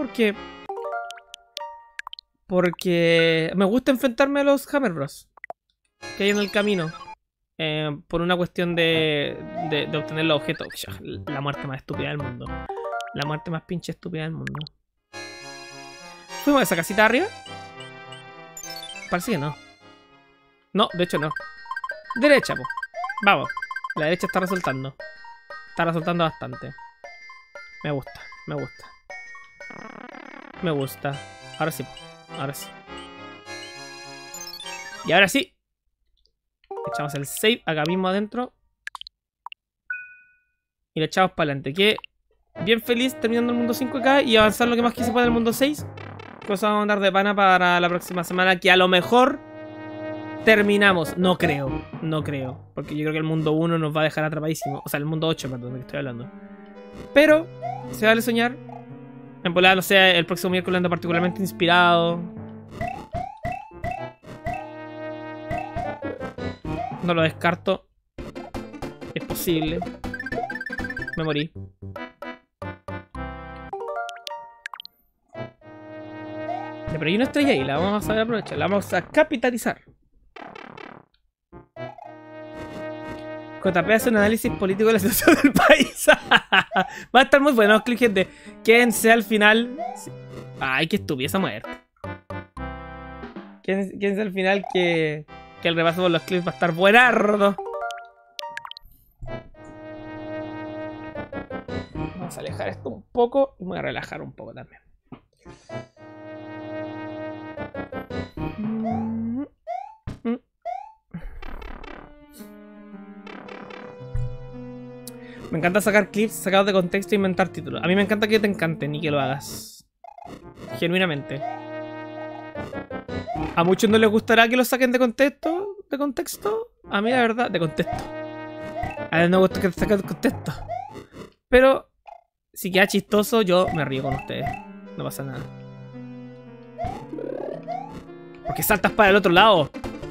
porque me gusta enfrentarme a los Hammer Bros que hay en el camino. Por una cuestión de obtener los objetos. La muerte más estúpida del mundo. La muerte más pinche estúpida del mundo. ¿Fuimos a esa casita de arriba? Parece que no. No, de hecho no. Derecha, po. Vamos. La derecha está resultando. Está resultando bastante. Me gusta, me gusta. Me gusta. Ahora sí, po. Ahora sí. Y ahora sí. Echamos el save acá mismo adentro. Y lo echamos para adelante. Que bien feliz terminando el mundo 5 acá y avanzar lo que más quise para el mundo 6. Cosa vamos a andar de pana para la próxima semana. Que a lo mejor terminamos. No creo. No creo. Porque yo creo que el mundo 1 nos va a dejar atrapadísimo. O sea, el mundo 8, perdón, de que estoy hablando. Pero se vale soñar. En volada, no sé, el próximo miércoles ando particularmente inspirado. No lo descarto. Es posible. Me morí. Ya, pero hay una estrella ahí, la vamos a saber aprovechar. La vamos a capitalizar. JP hace un análisis político de la situación del país. Va a estar muy bueno, clic, gente. Quédense al final. Ay, qué estúpida esa muerte. Quédense al final que el repaso por los clips va a estar buenardo. Vamos a alejar esto un poco y me voy a relajar un poco también. Me encanta sacar clips sacados de contexto e inventar títulos. A mí me encanta que te encanten y que lo hagas. Genuinamente. A muchos no les gustará que lo saquen de contexto. ¿De contexto? A mí la verdad, de contexto. A mí no me gusta que te saquen de contexto. Pero si queda chistoso, yo me río con ustedes. No pasa nada. Porque saltas para el otro lado.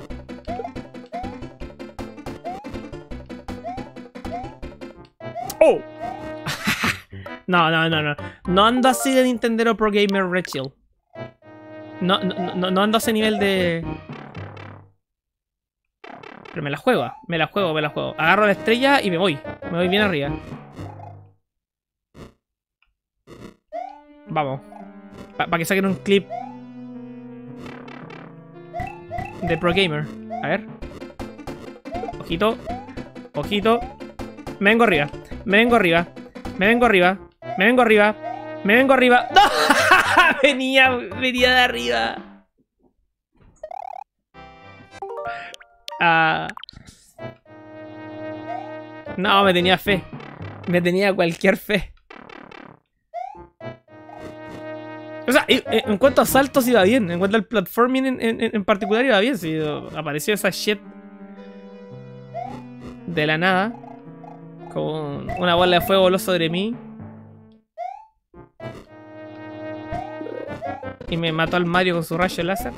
¡Oh! No. No ando así de Nintendo Pro Gamer Red Chill. No ando a ese nivel de... Pero me la juego. Agarro la estrella y me voy. Me voy bien arriba. Vamos. Para que saquen un clip de Pro Gamer. A ver. Ojito. Ojito. Me vengo arriba. Me vengo arriba. Me vengo arriba. Me vengo arriba. Me vengo arriba. ¡No! venía de arriba. No, me tenía fe. Me tenía cualquier fe. O sea, en cuanto a saltos iba bien. En cuanto al platforming en particular iba bien. Si apareció esa shit de la nada. Con una bola de fuego voló sobre mí. Y me mató al Mario con su rayo láser.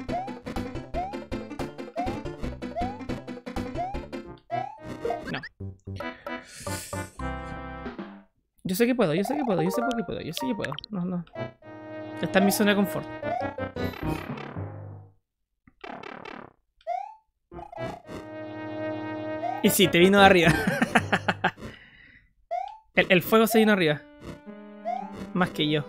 No. Yo sé que puedo. No. Esta es mi zona de confort. Y sí, te vino de arriba. El fuego se vino arriba. Más que yo.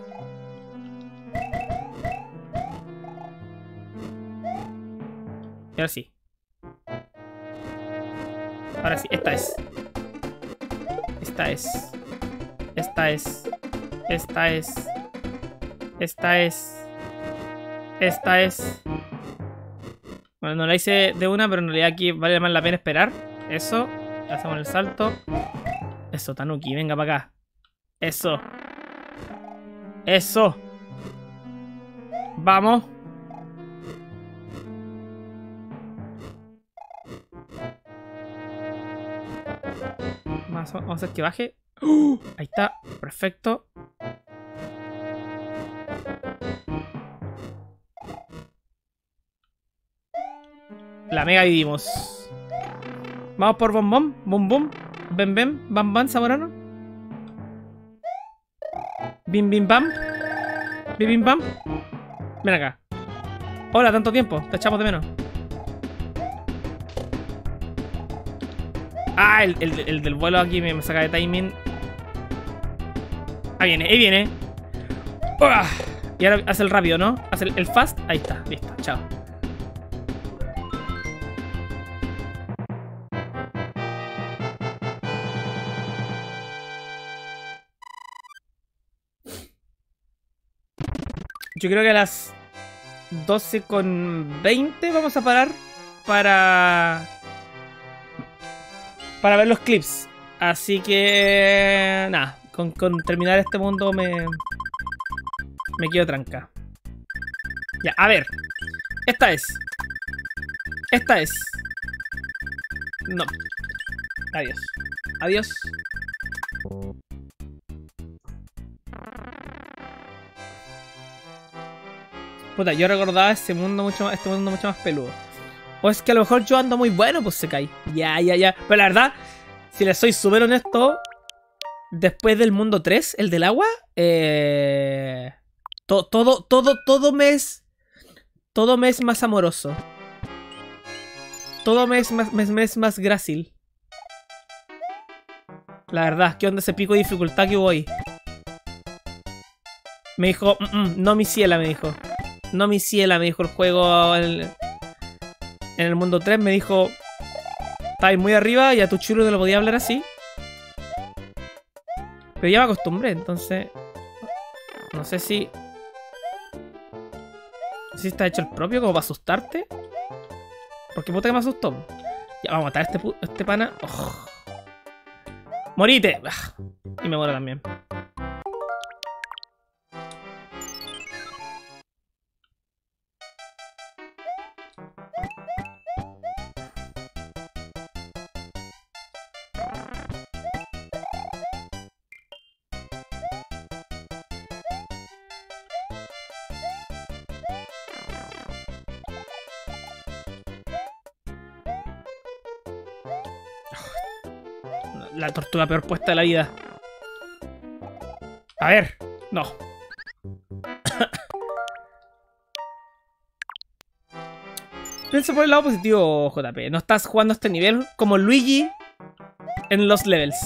Y ahora sí. Ahora sí, esta es. Esta es. Esta es. Esta es. Esta es. Esta es. Bueno, no la hice de una, pero en realidad aquí vale más la pena esperar. Eso. Hacemos el salto. Eso, Tanuki, venga para acá. Eso. Eso. Vamos. Vamos a hacer que baje. Ahí está. Perfecto. La mega vivimos. Vamos por Bom Bom. Bum Bum. Bem Bem. Bam Bam Zamorano. Bim Bim Bam. Bim Bim Bam. Ven acá. Hola, tanto tiempo. Te echamos de menos. Ah, el del vuelo aquí me saca de timing. Ahí viene, ahí viene. ¡Uah! Y ahora hace el rápido, ¿no? Hace el fast. Ahí está, listo, chao. Yo creo que a las 12:20 vamos a parar para ver los clips. Así que nada, con terminar este mundo me quedo tranca. Ya, a ver. Esta es. Esta es. No. Adiós. Adiós. Puta, yo recordaba este mundo mucho más peludo. O es que a lo mejor yo ando muy bueno, pues se cae. Ya. Pero la verdad, si les soy súper honesto, después del mundo 3, el del agua, todo me es más amoroso. Todo me es más grácil. La verdad, ¿qué onda ese pico de dificultad que hubo ahí? Me dijo, no mi ciela, me dijo. No mi ciela, me dijo el juego en el mundo 3. Me dijo, estabas muy arriba y a tu chulo no lo podía hablar así. Pero ya me acostumbré, entonces no sé si está hecho el propio como para asustarte. Porque puta que me asustó. Ya, vamos a matar a este pana. Oh. ¡Morite! Y me muero también. La tortuga peor puesta de la vida. A ver, no. Piensa por el lado positivo, JP. No estás jugando a este nivel como Luigi en los levels.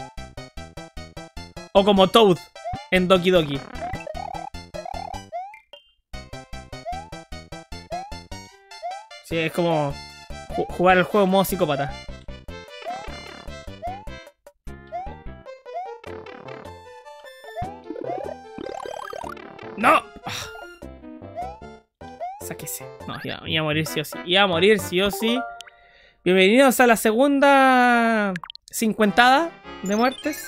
O como Toad en Doki Doki. Sí, es como jugar el juego en modo psicópata. ¡No! Sáquese. No, iba a morir sí o sí. Iba a morir sí o sí. Bienvenidos a la segunda 50ª de muertes.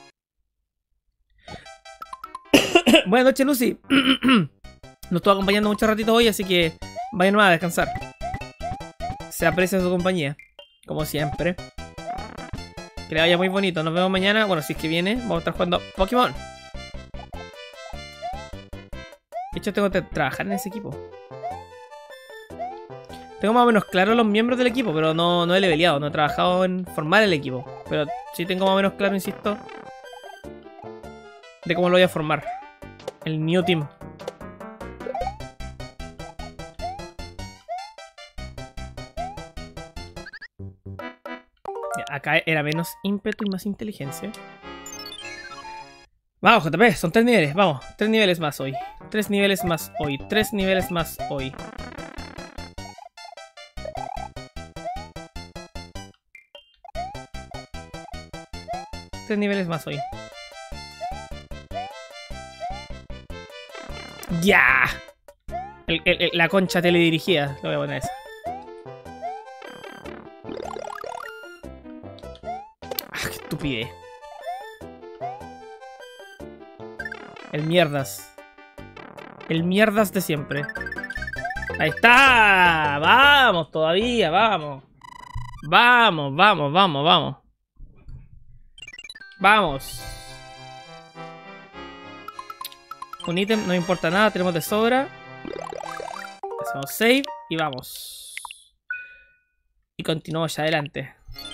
Buenas noches, Lucy. Nos estuvo acompañando mucho ratito hoy, así que vayan a descansar. Se aprecia su compañía, como siempre. Que le vaya muy bonito. Nos vemos mañana. Bueno, si es que viene, vamos a estar jugando Pokémon. De hecho, tengo que trabajar en ese equipo. Tengo más o menos claro los miembros del equipo, pero no he leveleado, no he trabajado en formar el equipo. Pero sí tengo más o menos claro, insisto, de cómo lo voy a formar. El New Team. Ya, acá era menos ímpetu y más inteligencia. Vamos, JP, son 3 niveles, vamos. 3 niveles más hoy. 3 niveles más hoy. 3 niveles más hoy. 3 niveles más hoy. ¡Ya! La concha teledirigida. Lo voy a poner esa. ¡Ah, qué estupidez! El mierdas. El mierdas de siempre. ¡Ahí está! ¡Vamos todavía! ¡Vamos! ¡Vamos, vamos, vamos, vamos! ¡Vamos! Un ítem, no me importa nada, tenemos de sobra. Hacemos save y vamos. Y continuamos ya adelante.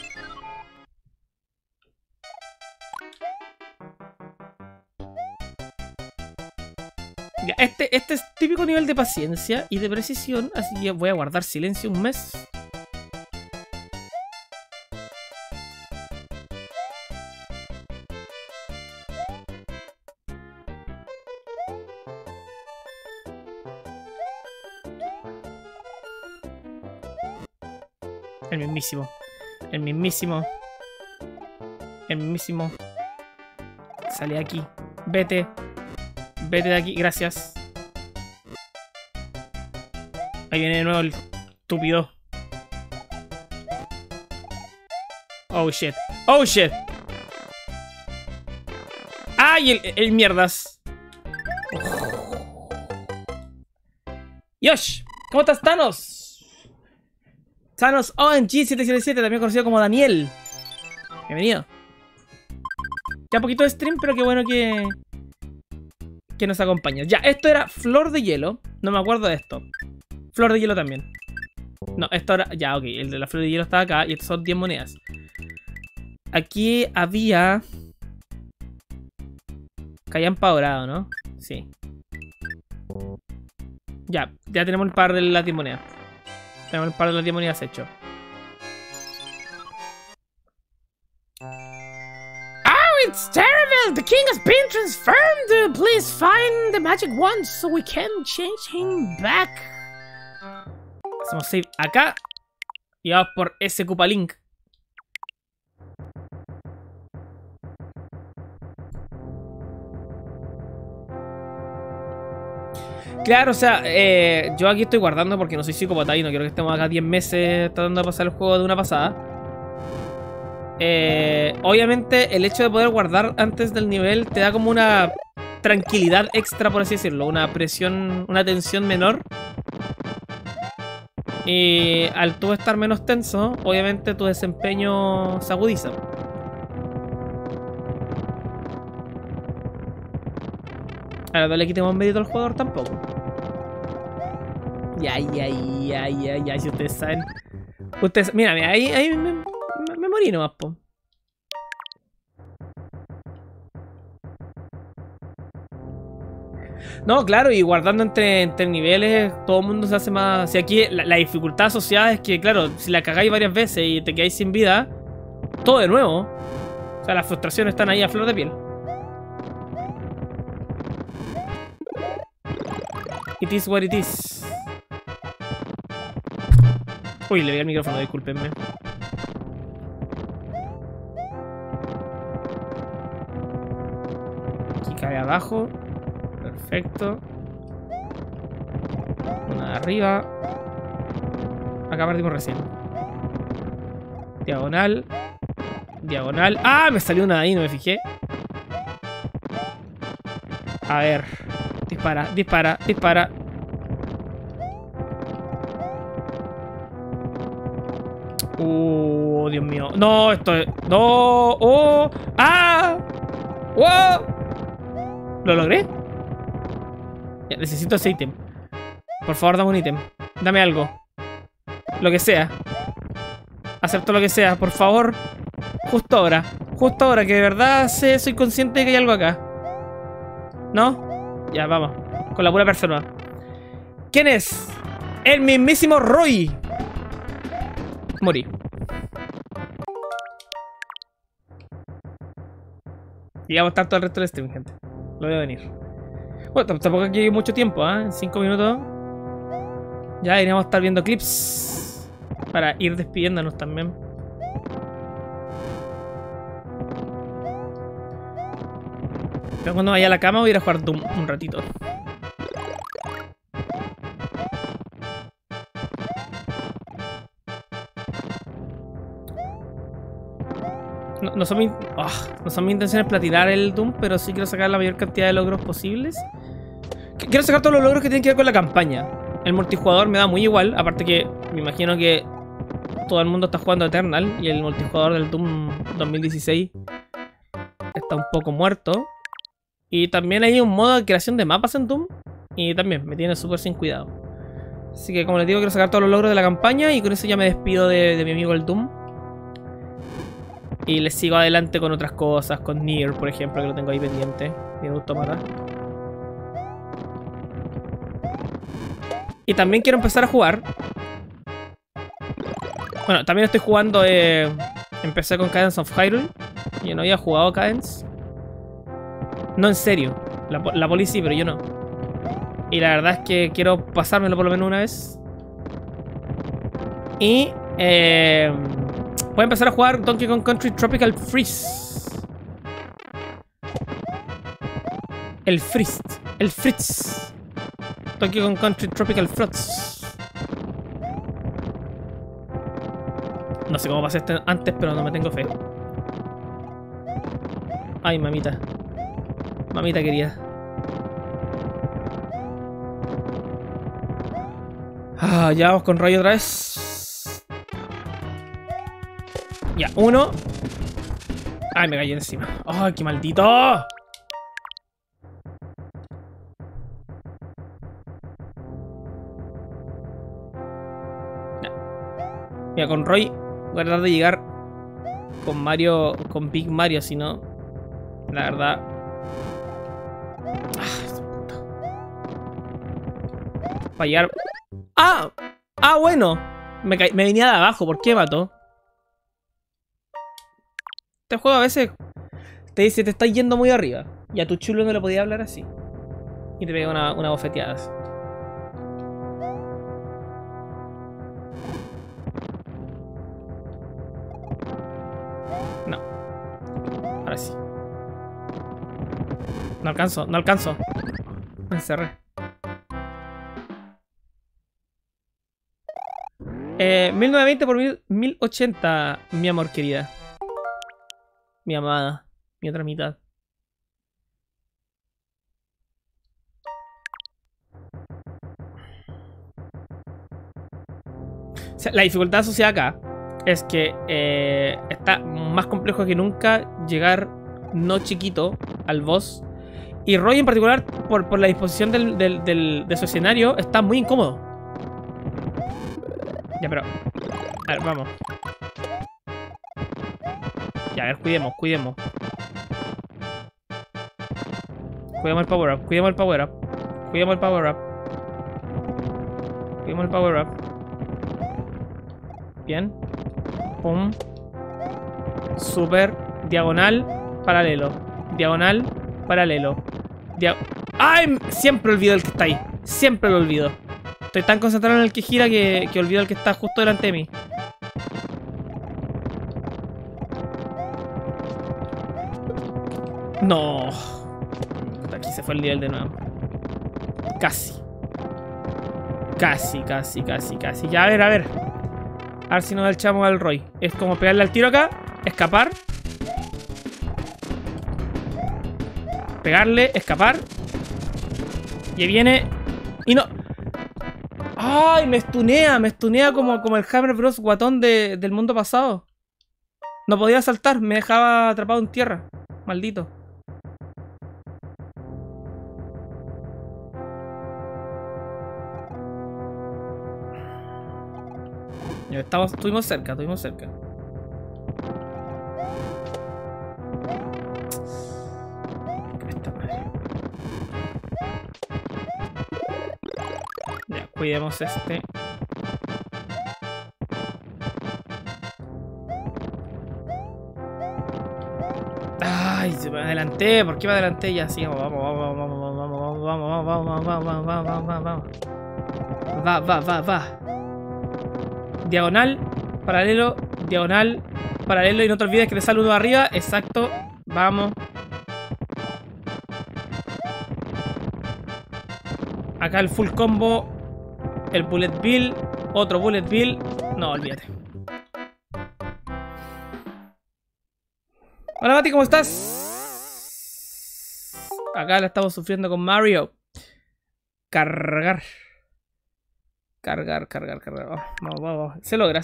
Ya, este es típico nivel de paciencia y de precisión, así que voy a guardar silencio un mes. El mismísimo. El mismísimo. El mismísimo. Sale de aquí. Vete. Vete de aquí. Gracias. Ahí viene de nuevo el estúpido. Oh shit. Oh shit. ¡Ay! El mierdas. Yosh. ¿Cómo estás, Thanos? Thanos OMG777, también conocido como Daniel. Bienvenido. Ya poquito de stream, pero qué bueno que nos acompañas. Ya, esto era Flor de Hielo. No me acuerdo de esto. Flor de Hielo también. No, esto era... Ya, ok. El de la Flor de Hielo estaba acá y estos son 10 monedas. Aquí había... Callampa dorado, ¿no? Sí. Ya tenemos el par de las 10 monedas. Tenemos el par de las 10 monedas hecho. Oh, it's terrible! The king has been transformed! Please find the magic wand so we can change him back. Hacemos save acá. Y vamos por ese Koopalink. Claro, o sea, yo aquí estoy guardando porque no soy psicópata y no quiero que estemos acá 10 meses tratando de pasar el juego de una pasada. Obviamente el hecho de poder guardar antes del nivel te da como una tranquilidad extra, por así decirlo. Una presión, una tensión menor. Y al tú estar menos tenso, obviamente tu desempeño se agudiza. Ahora no le quitemos mérito al jugador tampoco. Ya, si ustedes saben. Ustedes, mira, ahí me morí nomás, po. No, claro, y guardando entre niveles, todo el mundo se hace más... Si aquí la dificultad asociada es que, claro, si la cagáis varias veces y te quedáis sin vida, todo de nuevo. O sea, las frustraciones están ahí a flor de piel. It is what it is. Uy, le vi al micrófono, discúlpenme. Aquí cabe abajo. Perfecto. Una de arriba. Acá partimos recién. Diagonal. Diagonal. ¡Ah! Me salió una de ahí, no me fijé. A ver. Dispara, dispara, dispara. Dios mío. No, esto es... No. Oh. ¡Ah! ¡Wow! ¿Lo logré? Ya, necesito ese ítem. Por favor, dame un ítem. Dame algo. Lo que sea. Acepto lo que sea, por favor. Justo ahora. Justo ahora, que de verdad soy consciente de que hay algo acá. ¿No? Ya, vamos. Con la pura persona. ¿Quién es? El mismísimo Roy. Morí. Y vamos a estar todo el resto del stream, gente. Lo veo venir. Bueno, tampoco aquí hay mucho tiempo, ¿eh? En 5 minutos ya iríamos a estar viendo clips para ir despidiéndonos también. Pero cuando vaya a la cama voy a ir a jugar Doom un ratito. No son mis intenciones platinar el Doom, pero sí quiero sacar la mayor cantidad de logros posibles. Quiero sacar todos los logros que tienen que ver con la campaña. El multijugador me da muy igual, aparte que me imagino que todo el mundo está jugando Eternal y el multijugador del Doom 2016 está un poco muerto. Y también hay un modo de creación de mapas en Doom y también me tiene súper sin cuidado. Así que como les digo, quiero sacar todos los logros de la campaña y con eso ya me despido de mi amigo el Doom. Y les sigo adelante con otras cosas, con Nier, por ejemplo, que lo tengo ahí pendiente. Mi autómata. Y también quiero empezar a jugar. Bueno, también estoy jugando. Empecé con Cadence of Hyrule. Yo no había jugado Cadence. No en serio. La poli sí, pero yo no. Y la verdad es que quiero pasármelo por lo menos una vez. Y voy a empezar a jugar Donkey Kong Country Tropical Freeze. El Fritz. Donkey Kong Country Tropical Fruits. No sé cómo pasé este antes, pero no me tengo fe. Ay, mamita. Mamita querida. Ya vamos con Roy otra vez. Ya, uno. Ay, me caí encima. Ay, qué maldito. Mira, con Roy voy a tratar de llegar con Mario, con Big Mario, si no, la verdad. Para llegar. Bueno. Me venía de abajo. ¿Por qué mató? Este juego a veces te dice te estás yendo muy arriba. Y a tu chulo no le podía hablar así. Y te pega una bofeteada así. No. Ahora sí. No alcanzo. Me encerré. 1920 por 1080, mi amor querida. Mi amada. Mi otra mitad. O sea, la dificultad asociada acá es que está más complejo que nunca llegar no chiquito al boss. Y Roy en particular, por la disposición de su escenario, está muy incómodo. Ya, pero... A ver, vamos. Ya, a ver, cuidemos. Cuidemos el power up. Cuidemos el power up. Bien. Pum. Super. Diagonal. Paralelo. ¡Ay! Siempre olvido el que está ahí. Siempre lo olvido. Estoy tan concentrado en el que gira que olvido el que está justo delante de mí. No. Aquí se fue el nivel de nuevo. Casi. Ya, a ver. A ver si nos echamos al Roy. Es como pegarle al tiro acá. Escapar. Pegarle, escapar. Y ahí viene. Y no. ¡Ay! Me estunea como el Hammer Bros. Guatón del mundo pasado. No podía saltar, me dejaba atrapado en tierra. Maldito. Estuvimos cerca. Ya, cuidemos este. Ay, me adelanté. ¿Por qué me adelanté? Ya, sigamos. Vamos. Va. Diagonal, paralelo, diagonal, paralelo. Y no te olvides que te sale uno arriba. Exacto. Vamos. Acá el full combo. El bullet bill. Otro bullet bill. No, olvídate. Hola Mati, ¿cómo estás? Acá la estamos sufriendo con Mario. Cargar. Cargar. Vamos. Se logra.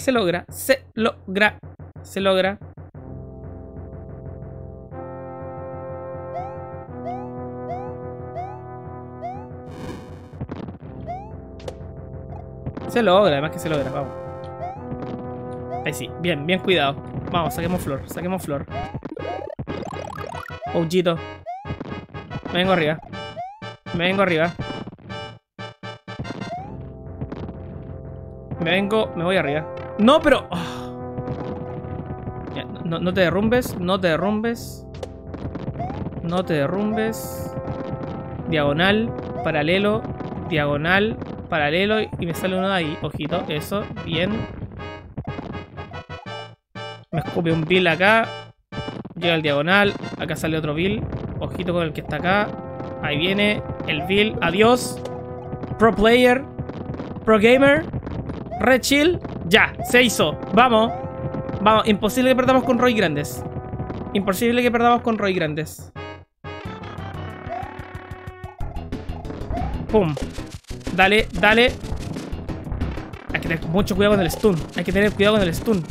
Se logra, además que se logra, vamos. Ahí sí, bien cuidado. Vamos, saquemos flor. Pouchito. Me vengo arriba. Me voy arriba. No, pero... Ya, no te derrumbes. Diagonal, paralelo, y me sale uno de ahí. Ojito, eso, bien. Me escupe un bill acá. Llega el diagonal. Acá sale otro bill. Ojito con el que está acá. Ahí viene el bill. Adiós. Pro player. Pro gamer. Red chill. Ya, se hizo. Vamos. Imposible que perdamos con Roy Grandes. Pum. Dale. Hay que tener mucho cuidado con el stun.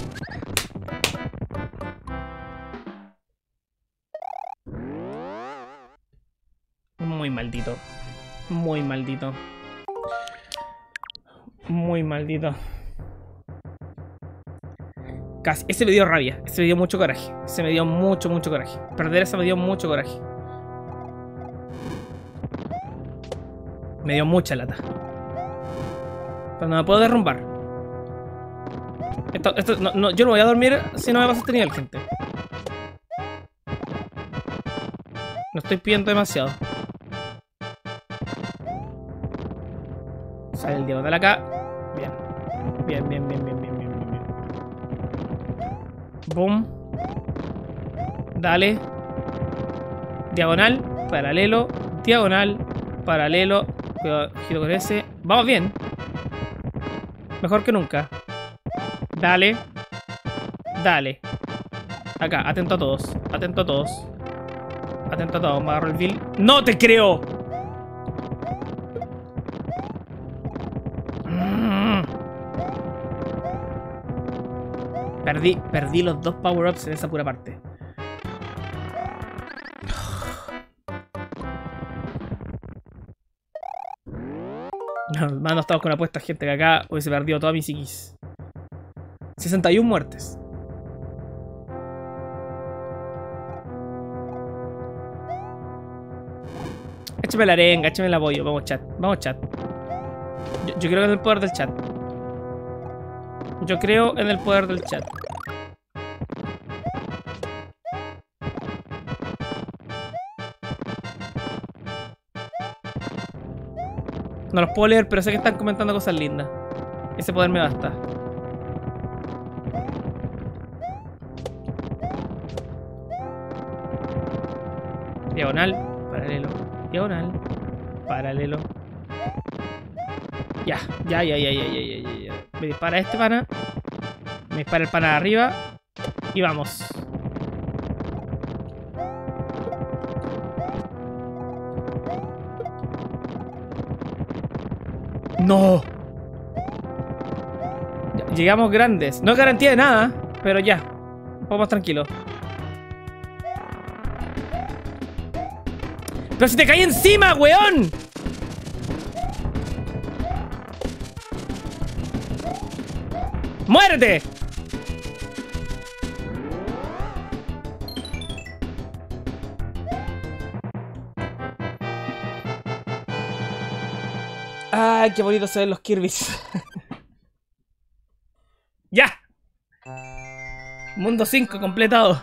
Muy maldito. Casi. Ese me dio rabia. Ese me dio mucho coraje. Mucho coraje. Perder esa me dio mucho coraje. Me dio mucha lata. Pero no me puedo derrumbar. Yo no voy a dormir si no me pasa este nivel, gente. No estoy pidiendo demasiado. Sale el diagonal acá. Bien. Boom. Dale. Diagonal. Paralelo. Cuidado, giro con ese. Vamos bien. Mejor que nunca. Dale. Acá, atento a todos. Me agarro el bill. ¡No te creo! Perdí los dos power-ups en esa pura parte. No estamos con apuestas, gente, que acá hubiese perdido toda mi psiquis. 61 muertes. Échame la arenga, échame el apoyo. Vamos, chat. Yo creo en el poder del chat. No los puedo leer, pero sé que están comentando cosas lindas. Ese poder me basta. Diagonal, paralelo. Ya. Me dispara este pana. Me dispara el pana de arriba. Y vamos. ¡No! Llegamos grandes. No es garantía de nada, pero ya. Un poco más tranquilo. ¡Pero si te caí encima, weón! ¡Muérete! ¡Ay, qué bonito se ven los Kirby's! ¡Ya! Mundo 5 completado.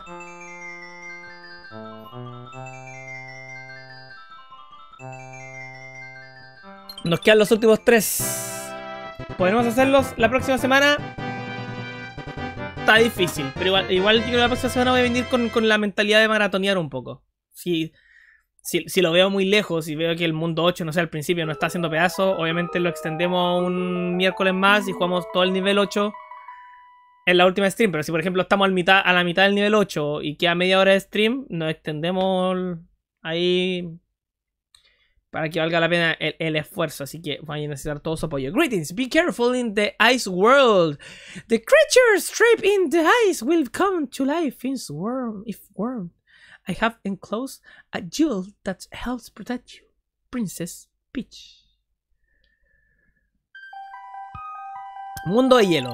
Nos quedan los últimos 3. ¿Podremos hacerlos la próxima semana? Está difícil, pero igual yo creo que la próxima semana voy a venir con la mentalidad de maratonear un poco. Si Si lo veo muy lejos y veo que el mundo 8, no sé, al principio no está haciendo pedazos, obviamente lo extendemos un miércoles más y jugamos todo el nivel 8 en la última stream. Pero si por ejemplo estamos a la mitad del nivel 8 y queda media hora de stream, nos extendemos ahí para que valga la pena el esfuerzo. Así que van a necesitar todo su apoyo. Greetings, be careful in the ice world. The creatures trapped in the ice will come to life if warm. I have enclosed a jewel that helps protect you, Princess Peach. Mundo de hielo.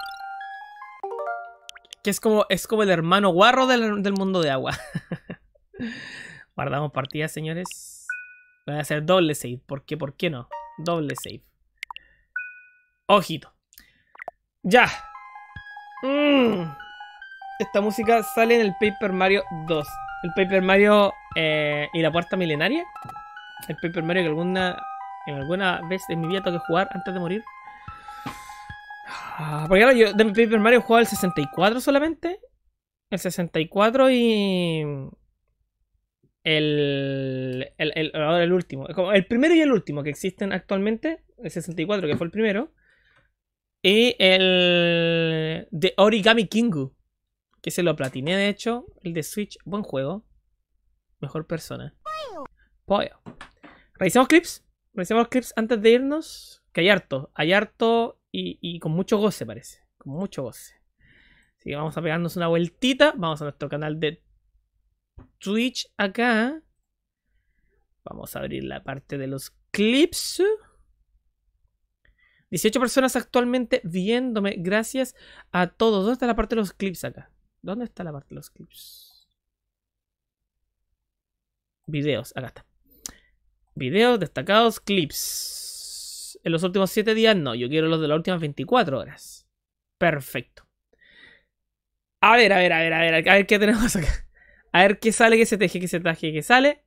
Que es como el hermano guarro del mundo de agua. Guardamos partida, señores. Voy a hacer doble save. ¿Por qué no? Doble save. Ojito. Ya. Esta música sale en el Paper Mario 2. El Paper Mario y la puerta milenaria. El Paper Mario que alguna vez en mi vida tengo que jugar antes de morir. Porque claro, yo de Paper Mario he jugado el 64 solamente. El 64 y... ahora el último. El primero y el último que existen actualmente. El 64 que fue el primero. Y el... de Origami Kingu. Que se lo platiné de hecho. El de Switch. Buen juego. Mejor persona. Pollo. Revisemos clips. Revisemos clips antes de irnos. Que hay harto. Hay harto y con mucho goce parece. Con mucho goce. Así que vamos a pegarnos una vueltita. Vamos a nuestro canal de Twitch acá. Vamos a abrir la parte de los clips. 18 personas actualmente viéndome. Gracias a todos. ¿Dónde está la parte de los clips acá? ¿Dónde está la parte de los clips? Videos. Acá está. Videos destacados. Clips. En los últimos 7 días no. Yo quiero los de las últimas 24 horas. Perfecto. A ver qué tenemos acá. A ver qué sale, qué se teje, qué se taje, qué sale.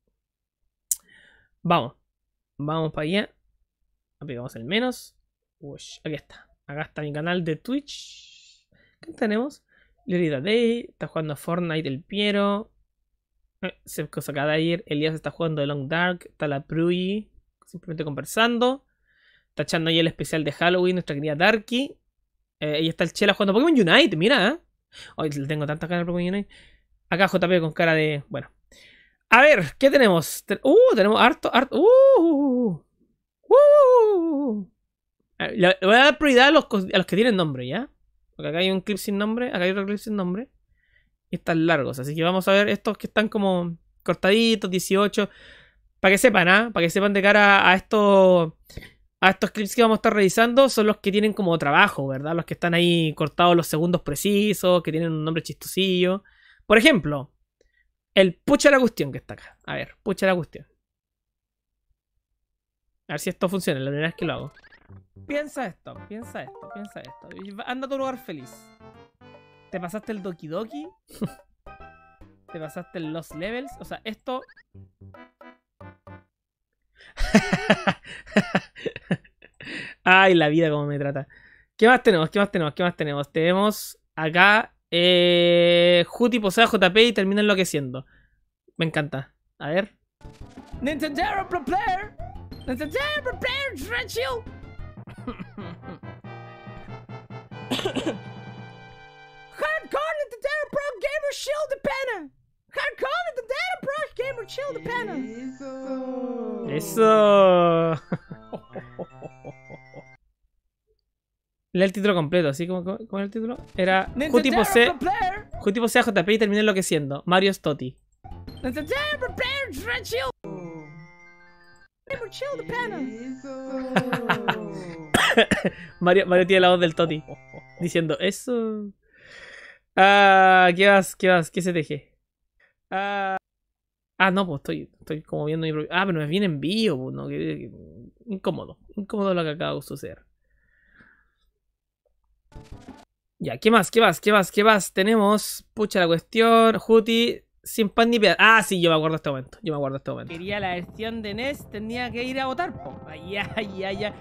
Vamos. Vamos para allá. Aplicamos el menos. Ush, aquí está. Acá está mi canal de Twitch. ¿Qué tenemos? Lorita Day. Está jugando a Fortnite el Piero. Se acaba de ir. Elías está jugando de Long Dark. Está la Pruy. Simplemente conversando. Está echando ahí el especial de Halloween. Nuestra querida Darky. Ahí está el Chela jugando Pokémon Unite. Mira. Hoy tengo tantas ganas de Pokémon Unite. Acá JP con cara de... Bueno. A ver, ¿qué tenemos? Tenemos harto. Le voy a dar prioridad a los que tienen nombre, ¿ya? Porque acá hay un clip sin nombre. Acá hay otro clip sin nombre. Y están largos. Así que vamos a ver estos que están como cortaditos, 18. Para que sepan, ¿ah? Para que sepan de cara a estos clips que vamos a estar revisando. Son los que tienen como trabajo, ¿verdad? Los que están ahí cortados los segundos precisos. Que tienen un nombre chistosillo. Por ejemplo, el pucha la cuestión que está acá. A ver, pucha la cuestión. A ver si esto funciona, la primera vez que lo hago. Piensa esto. Anda a tu lugar feliz. ¿Te pasaste el Doki Doki? ¿Te pasaste el Lost Levels? O sea, esto... Ay, la vida como me trata. ¿Qué más tenemos? Tenemos acá... Juti posea JP y termina enloqueciendo. Me encanta. A ver. Nintendo Pro Player. Nintendo Pro Player Red Shield. Hardcore Nintendo Pro Gamer Shield de pena. Hardcore Nintendo Pro Gamer Shield de pena. Eso. Lee el título completo, así como el título. Era Juti posea JP y termina enloqueciendo. Mario Stotti. Mario tiene la voz del Toti. Diciendo eso. ¿Qué vas? ¿Qué se teje? No, pues estoy como viendo mi propio... pero me viene en vivo, pues, no, incómodo lo que acaba de suceder. Ya, ¿qué más? Tenemos, pucha la cuestión, Juti, sin pan ni pedazo. Sí, yo me acuerdo de este momento. Quería la versión de NES, tenía que ir a votar, po. Ya.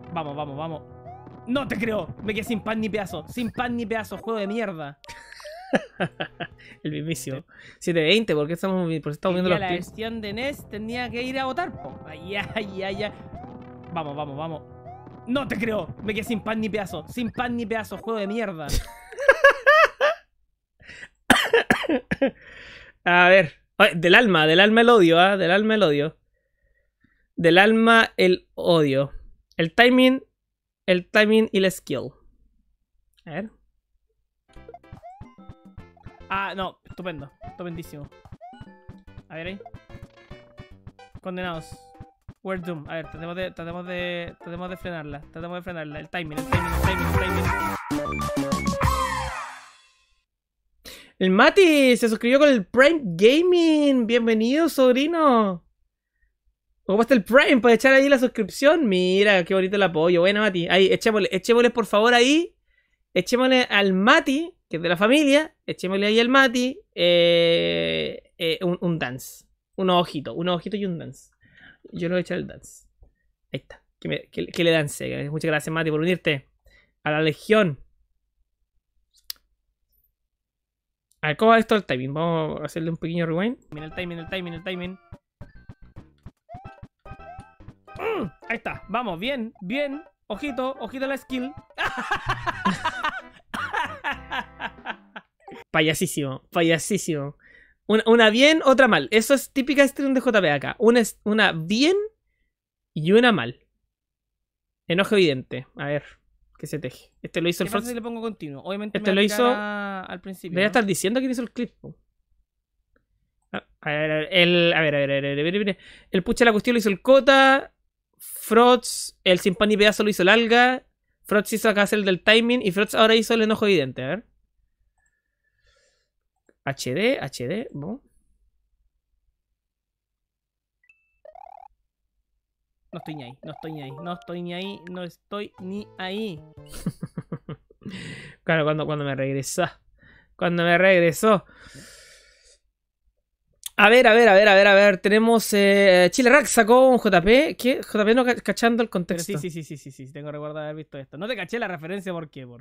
Vamos. No te creo, me quedé sin pan ni pedazo, juego de mierda. El mismísimo. 720, ¿por qué estamos viendo los la clips? versión de NES tenía que ir a votar, po. Ay, ay, ay, ay. Vamos, vamos, vamos. No te creo. Me quedé sin pan ni pedazo. Sin pan ni pedazo. Juego de mierda. A ver. Oye, del alma el odio, ¿ah? Del alma el odio. Del alma el odio. El timing y la skill. A ver. Ah, no. Estupendo. Estupendísimo. A ver ahí. Condenados. We're doomed. A ver, tratemos de frenarla. Tratemos de frenarla. El timing. El Mati se suscribió con el Prime Gaming. Bienvenido, sobrino. Ocupaste el Prime para echar ahí la suscripción. Mira, qué bonito el apoyo. Bueno, Mati. Ahí, echémosle por favor ahí. Echémosle al Mati, que es de la familia. Echémosle ahí al Mati. Un dance. Unos ojitos y un dance. Yo le voy a echar el dance. Ahí está. Que le dance. Muchas gracias, Mati, por unirte a la legión. A ver, ¿cómo va esto el timing? Vamos a hacerle un pequeño rewind. El timing. Ahí está. Vamos, bien. Ojito a la skill. Payasísimo. Una bien, otra mal. Eso es típica stream de JP acá. Una bien y una mal. Enojo evidente. A ver, ¿qué se teje? Este lo hizo el Frost. Si le pongo continuo. Obviamente este me lo hizo al principio. Debería estar diciendo quién hizo el clip. A ver. El pucha la cuestión lo hizo el Cota. Frots, el sin pan ni pedazo lo hizo el Alga. Frots hizo acá el del timing. Y Frots ahora hizo el enojo evidente. A ver. HD. Bueno. No estoy ni ahí. Claro, cuando me regresó. A ver. Tenemos Chile Rack sacó un JP. ¿Qué? JP no cachando el contexto. Sí. Tengo recuerdo de haber visto esto. No te caché la referencia, ¿por qué?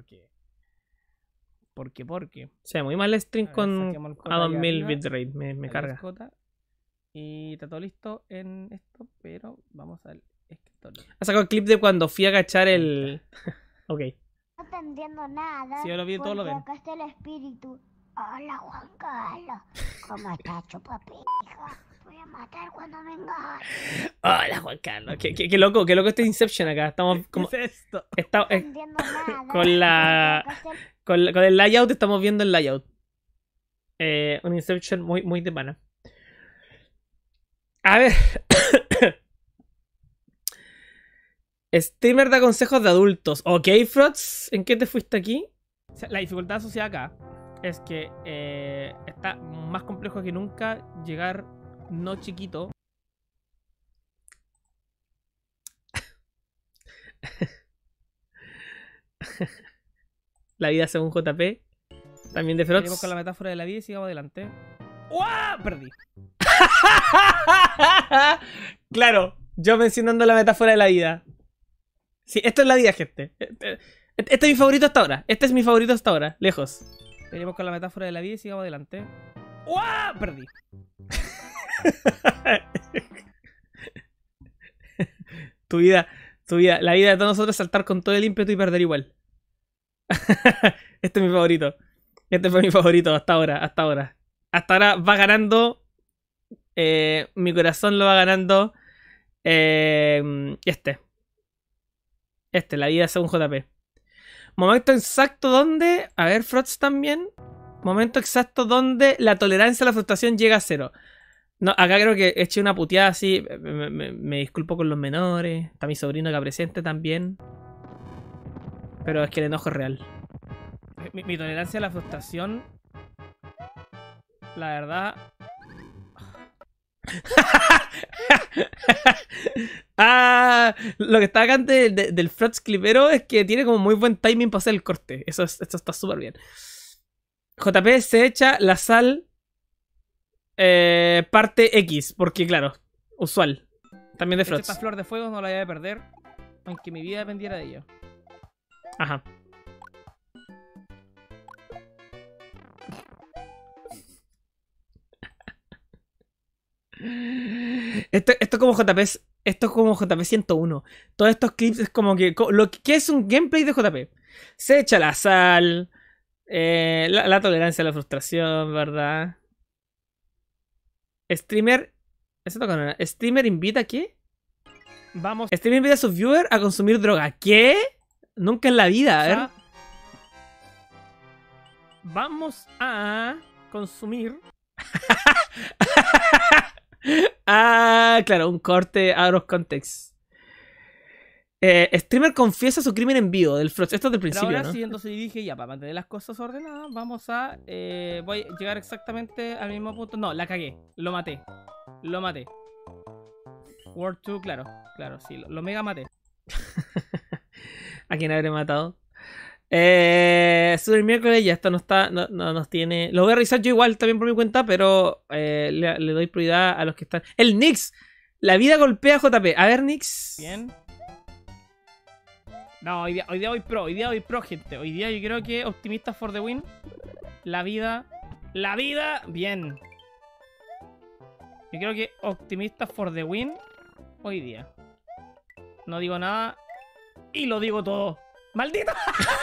Se ve muy mal el stream con a 2000 arriba, bitrate. Me carga. Y está todo listo en esto, pero vamos al escritorio. Ha sacado el clip de cuando fui a cachar el... Ok. No entendiendo nada. Si yo lo vi, todos lo ven. Acá está el espíritu. Hola, Juan Carlos. ¿Cómo estás, chupapija? Voy a matar cuando vengas. Hola, Juan Carlos. Qué loco este Inception acá. Estamos como... ¿Qué es esto? No entendiendo nada. con el layout estamos viendo el layout. Un Inception muy de pana. A ver. Streamer da consejos de adultos. Ok, Frots, ¿en qué te fuiste aquí? O sea, la dificultad asociada acá es que está más complejo que nunca llegar no chiquito. La vida según JP. También de Frots. Seguimos con la metáfora de la vida y sigamos adelante. ¡Uah! Perdí. Claro, yo mencionando la metáfora de la vida. Sí, esto es la vida, gente. Este es mi favorito hasta ahora. Lejos. Seguimos con la metáfora de la vida y sigamos adelante. ¡Uah! Perdí. Tu vida. La vida de todos nosotros es saltar con todo el ímpetu y perder igual. Este es mi favorito. Este fue mi favorito hasta ahora. Hasta ahora va ganando. Mi corazón lo va ganando. La vida según JP. Momento exacto donde. A ver, Frots también. Momento exacto donde la tolerancia a la frustración llega a 0. No, acá creo que eché una puteada así. Me disculpo con los menores. Está mi sobrino acá presente también. Pero es que el enojo es real. Mi tolerancia a la frustración, la verdad. Lo que está acá antes del Frots clipero es que tiene como muy buen timing para hacer el corte. Esto está súper bien. JP se echa la sal parte X, porque claro, usual. También de Frots. Esta flor de fuego no la voy a perder, aunque mi vida dependiera de ello. Ajá. Esto es como JP. Esto es como JP 101. Todos estos clips es como que. ¿Qué es un gameplay de JP? Se echa la sal. La tolerancia a la frustración, ¿verdad? Streamer. ¿Eso toca nada? ¿Streamer invita a qué? Vamos. Streamer invita a sus viewers a consumir droga. ¿Qué? Nunca en la vida, a ver. Vamos a consumir. Ah, claro, un corte out of context. Streamer confiesa su crimen en vivo del Frost. Esto es del Pero principio, ahora ¿no? sí, entonces dije ya, para mantener las cosas ordenadas, vamos a. Voy a llegar exactamente al mismo punto. No, la cagué. Lo maté. Lo maté. World 2, claro. Claro, sí. Lo mega maté. ¿A quién habré matado? Super miércoles, ya esto no está. No nos tiene. Lo voy a revisar yo igual también por mi cuenta, pero le doy prioridad a los que están. ¡El Nix! La vida golpea a JP. A ver, Nix. Bien. No, hoy día voy pro. Hoy día voy pro, gente. Hoy día yo creo que optimista for the win. La vida. La vida. Bien. Yo creo que optimista for the win. Hoy día. No digo nada. Y lo digo todo. ¡Maldito!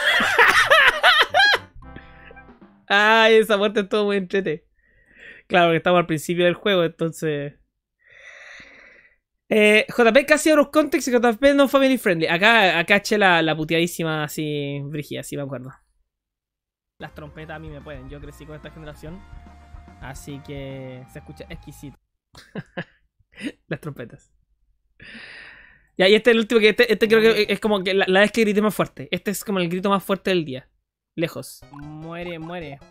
Ay, esa muerte estuvo muy entrete. Claro, que estamos al principio del juego, entonces. JP casi out of context y JP no family friendly. Acá eché la puteadísima así, brígida, sí me acuerdo. Las trompetas a mí me pueden. Yo crecí con esta generación. Así que se escucha exquisito. Las trompetas. Ya, y este es el último que este creo que es como que la vez que grité más fuerte. Este es como el grito más fuerte del día. Lejos. Muere, muere.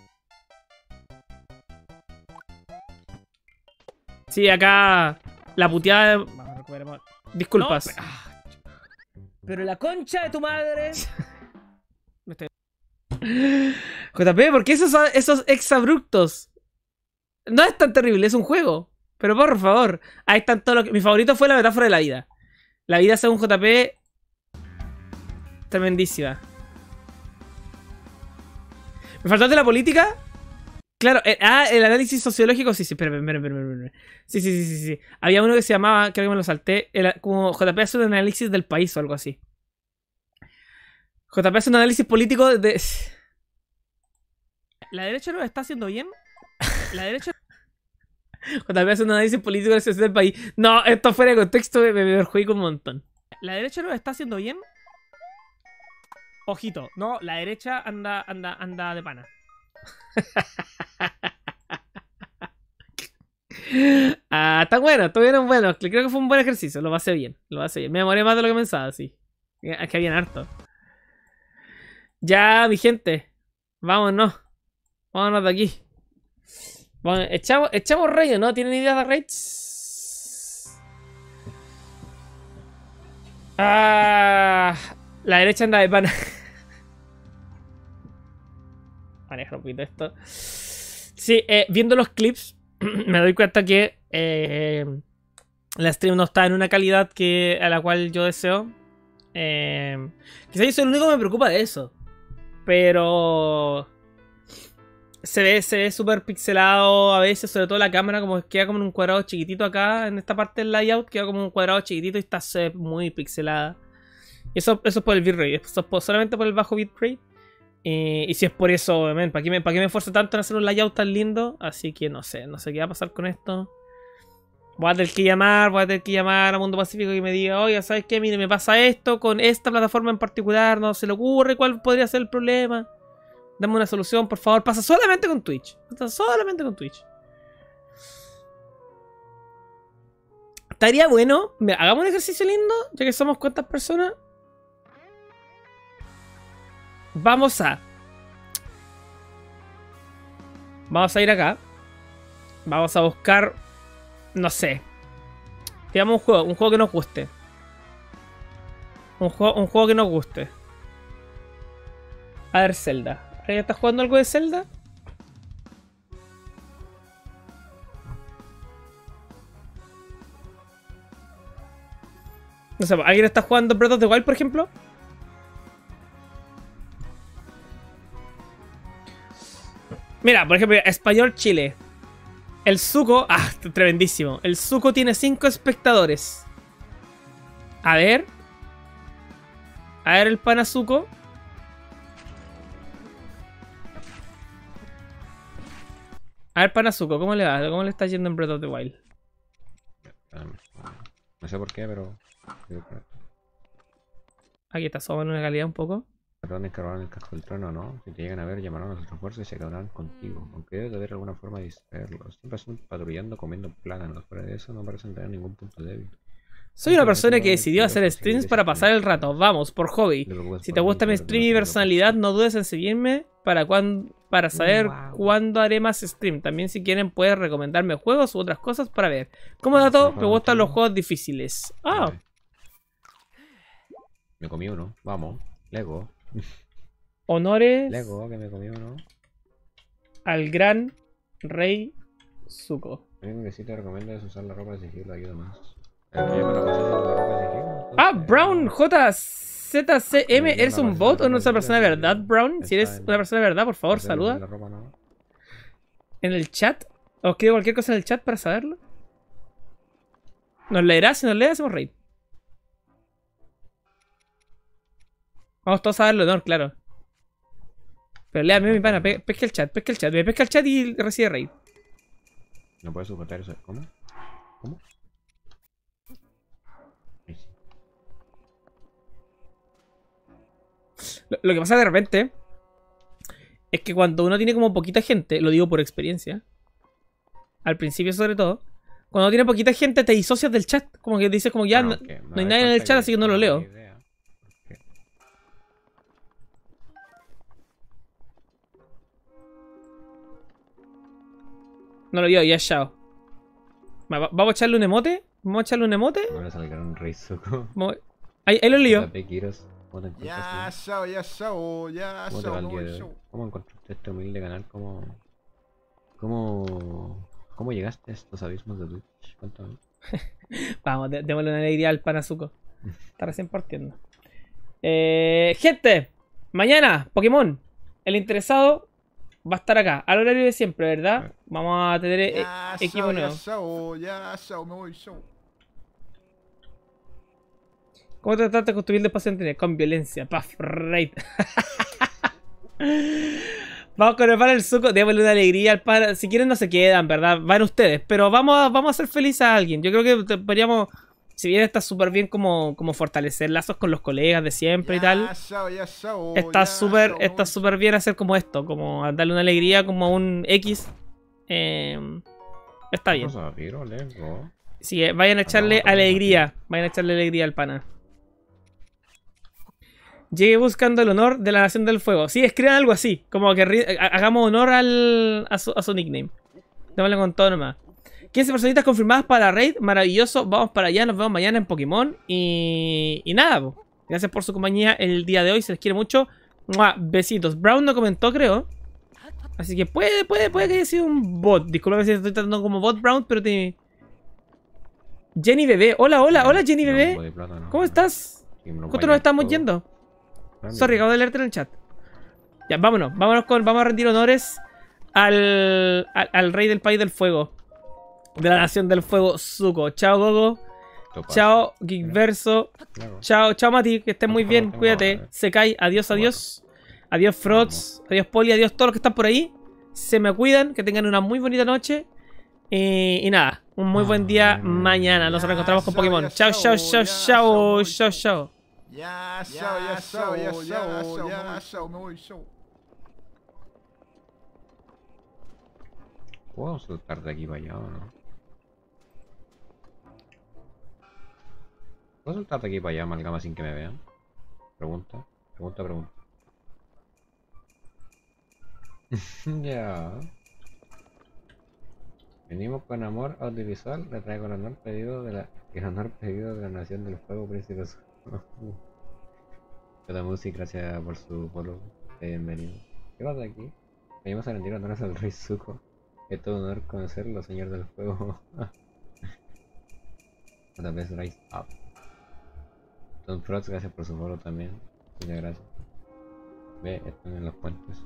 Sí, acá la puteada. Vamos, recuperemos. Disculpas. No, pero la concha de tu madre. JP, ¿por qué esos exabruptos? No es tan terrible, es un juego. Pero por favor, ahí están todos los que... Mi favorito fue la metáfora de la vida. La vida según JP... Tremendísima. ¿Me faltó de la política? Claro, el análisis sociológico... Sí, espera. Sí. Había uno que se llamaba, creo que me lo salté, como JP hace un análisis del país o algo así. JP hace un análisis político de... ¿La derecha lo está haciendo bien? La derecha... JP hace un análisis político de la situación del país. No, esto fuera de contexto me perjudica un montón. ¿La derecha lo está haciendo bien? Ojito, no, la derecha anda de pana. Está bueno, estuvieron buenos. Creo que fue un buen ejercicio, lo pasé bien. Me demoré más de lo que pensaba, sí. Es que habían harto. Ya, mi gente. Vámonos de aquí. Bueno, echamos raids, ¿no? ¿Tienen ideas de raids? La derecha anda de pana. Manejo un poquito esto. Sí, viendo los clips, me doy cuenta que la stream no está en una calidad a la cual yo deseo. Quizás yo soy el único que me preocupa de eso. Pero... Se ve súper pixelado a veces, sobre todo la cámara, como queda como en un cuadrado chiquitito acá, en esta parte del layout, queda como un cuadrado chiquitito y está muy pixelada. Y eso es por el bitrate, eso es solamente por el bajo bitrate. Y si es por eso, obviamente, ¿para qué me esfuerzo tanto en hacer un layout tan lindo? Así que no sé qué va a pasar con esto. Voy a tener que llamar a Mundo Pacífico y me diga, oye, ¿sabes qué? Mire, me pasa esto con esta plataforma en particular, no se le ocurre cuál podría ser el problema. Dame una solución, por favor. Pasa solamente con Twitch. Estaría bueno. Mira, hagamos un ejercicio lindo. Ya que somos cuántas personas. Vamos a ir acá. Vamos a buscar. No sé. Digamos un juego que nos guste. Un juego que nos guste. A ver, Zelda. ¿Ya estás jugando algo de Zelda? No sé, ¿alguien está jugando Breath of the Wild, por ejemplo? Mira, por ejemplo, Español Chile. El Zuko... Tremendísimo. El Zuko tiene 5 espectadores. A ver. A ver el pana Zuko. A ver, pana Zuko, ¿cómo le va? ¿Cómo le está yendo en Breath of the Wild? No sé por qué, pero... Aquí está, somos en una calidad un poco. Perdón, escarbarán el casco del trono, ¿no? Si te llegan a ver, llamarán a sus refuerzos y se quedarán contigo. Aunque debe de haber alguna forma de distraerlos. Siempre están patrullando comiendo plátanos. Fuera de eso no parecen tener ningún punto débil. Soy una persona que decidió hacer streams para pasar el rato. Vamos, por hobby. Si te gusta mi stream y personalidad, no dudes en seguirme para saber cuándo haré más stream. También si quieren puedes recomendarme juegos u otras cosas para ver. Como dato, me gustan los juegos difíciles. Ah. Me comí uno. Vamos. Lego. Honores Lego, que me comí uno. al gran rey Zuko. Lo único que sí te recomiendo es usar la ropa de sigilo, ayuda más. El que lleva la ropa de sigilo. Ah, Brown JZCM, ¿eres un bot o no eres una persona de verdad, Brown? Si eres una persona de verdad, por favor, saluda en el chat. O escribe cualquier cosa en el chat para saberlo. Nos leerá, si nos lee, hacemos raid. Vamos todos a darlo honor, claro. Pero léame mi pana, pesca el chat, me pesca el chat y recibe raid. No puedes soportar eso, ¿cómo? ¿Cómo? Lo que pasa de repente es que cuando uno tiene como poquita gente, lo digo por experiencia, al principio sobre todo, cuando tiene poquita gente te disocias del chat, como que dices como ya no hay nadie en el chat, así que no lo leo. No lo digo, ya chao. ¿Vamos a echarle un emote? ¿Vamos a echarle un emote? No le salga un rey Zuko. Ahí lo lío. Ya, chao, ya, chao, ya, chao, no voy show. ¿Cómo encontraste este humilde canal? ¿Cómo llegaste a estos abismos de Twitch? Cuéntame. Vamos, démosle una alegría al pana Zuko. Está recién partiendo. Gente, mañana, Pokémon. El interesado va a estar acá, al horario de siempre, ¿verdad? Vamos a tener equipo nuevo. Ya, chao, ya, chao, me voy show. ¿Cómo trataste de construir el espacio en internet? Con violencia. Paf, raid. Vamos con el pana del Zuko. Démosle una alegría al pana. Si quieren no se quedan, ¿verdad? Van ustedes. Pero vamos a hacer feliz a alguien. Yo creo que podríamos... Si bien está súper bien como fortalecer lazos con los colegas de siempre y tal. Está súper bien hacer como esto. Como darle una alegría como a un X. Está bien. Sí, vayan a echarle alegría. Vayan a echarle alegría al pana. Llegué buscando el honor de la Nación del Fuego. Sí, escriban algo así. Como que hagamos honor a su nickname. Démosle con todo nomás. 15 personitas confirmadas para raid. Maravilloso. Vamos para allá. Nos vemos mañana en Pokémon. Y nada, po. Gracias por su compañía el día de hoy. Se les quiere mucho. ¡Mua! Besitos. Brown no comentó, creo. Así que puede que haya sido un bot. Disculpa si estoy tratando como bot, Brown, pero te... Jenny Bebé. Hola Jenny Bebé. ¿Cómo estás? Justo nos estamos yendo. Sorry, acabo de leerte en el chat. Ya, vamos a rendir honores al rey del país del fuego. De la nación del fuego, Zuko. Chao, Gogo. Chao, Geekverso. Chao, Mati, que estés muy bien. Cuídate. Sekai, adiós. Adiós, Frogs. Adiós, Poli. Adiós, todos los que están por ahí. Se me cuidan. Que tengan una muy bonita noche. Y nada, un muy buen día mañana. Nos reencontramos con Pokémon. Chao. Ya, chao, me voy show. ¿Puedo saltar de aquí para allá o no? ¿Puedo saltar de aquí para allá, amalgama, sin que me vean? Pregunta. Ya. Venimos con amor audiovisual, le traigo el honor pedido de la Nación del Fuego, Príncipe Zuko. Cada música, gracias por su follow. Bienvenido. ¿Qué pasa aquí? Venimos a rendir honores al Rey Zuko. Es todo un honor conocerlo, Señor del Fuego. Otra vez Rise Up. Don Frost, gracias por su follow también. Muchas gracias. Ve, están en los puentes.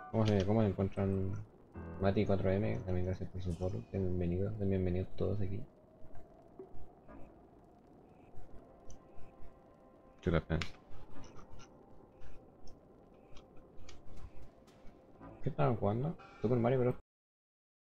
cómo se encuentran Mati 4M? También gracias por su foro. Bienvenidos todos aquí. Chuta, ¿qué estaban jugando? Super Mario Bros.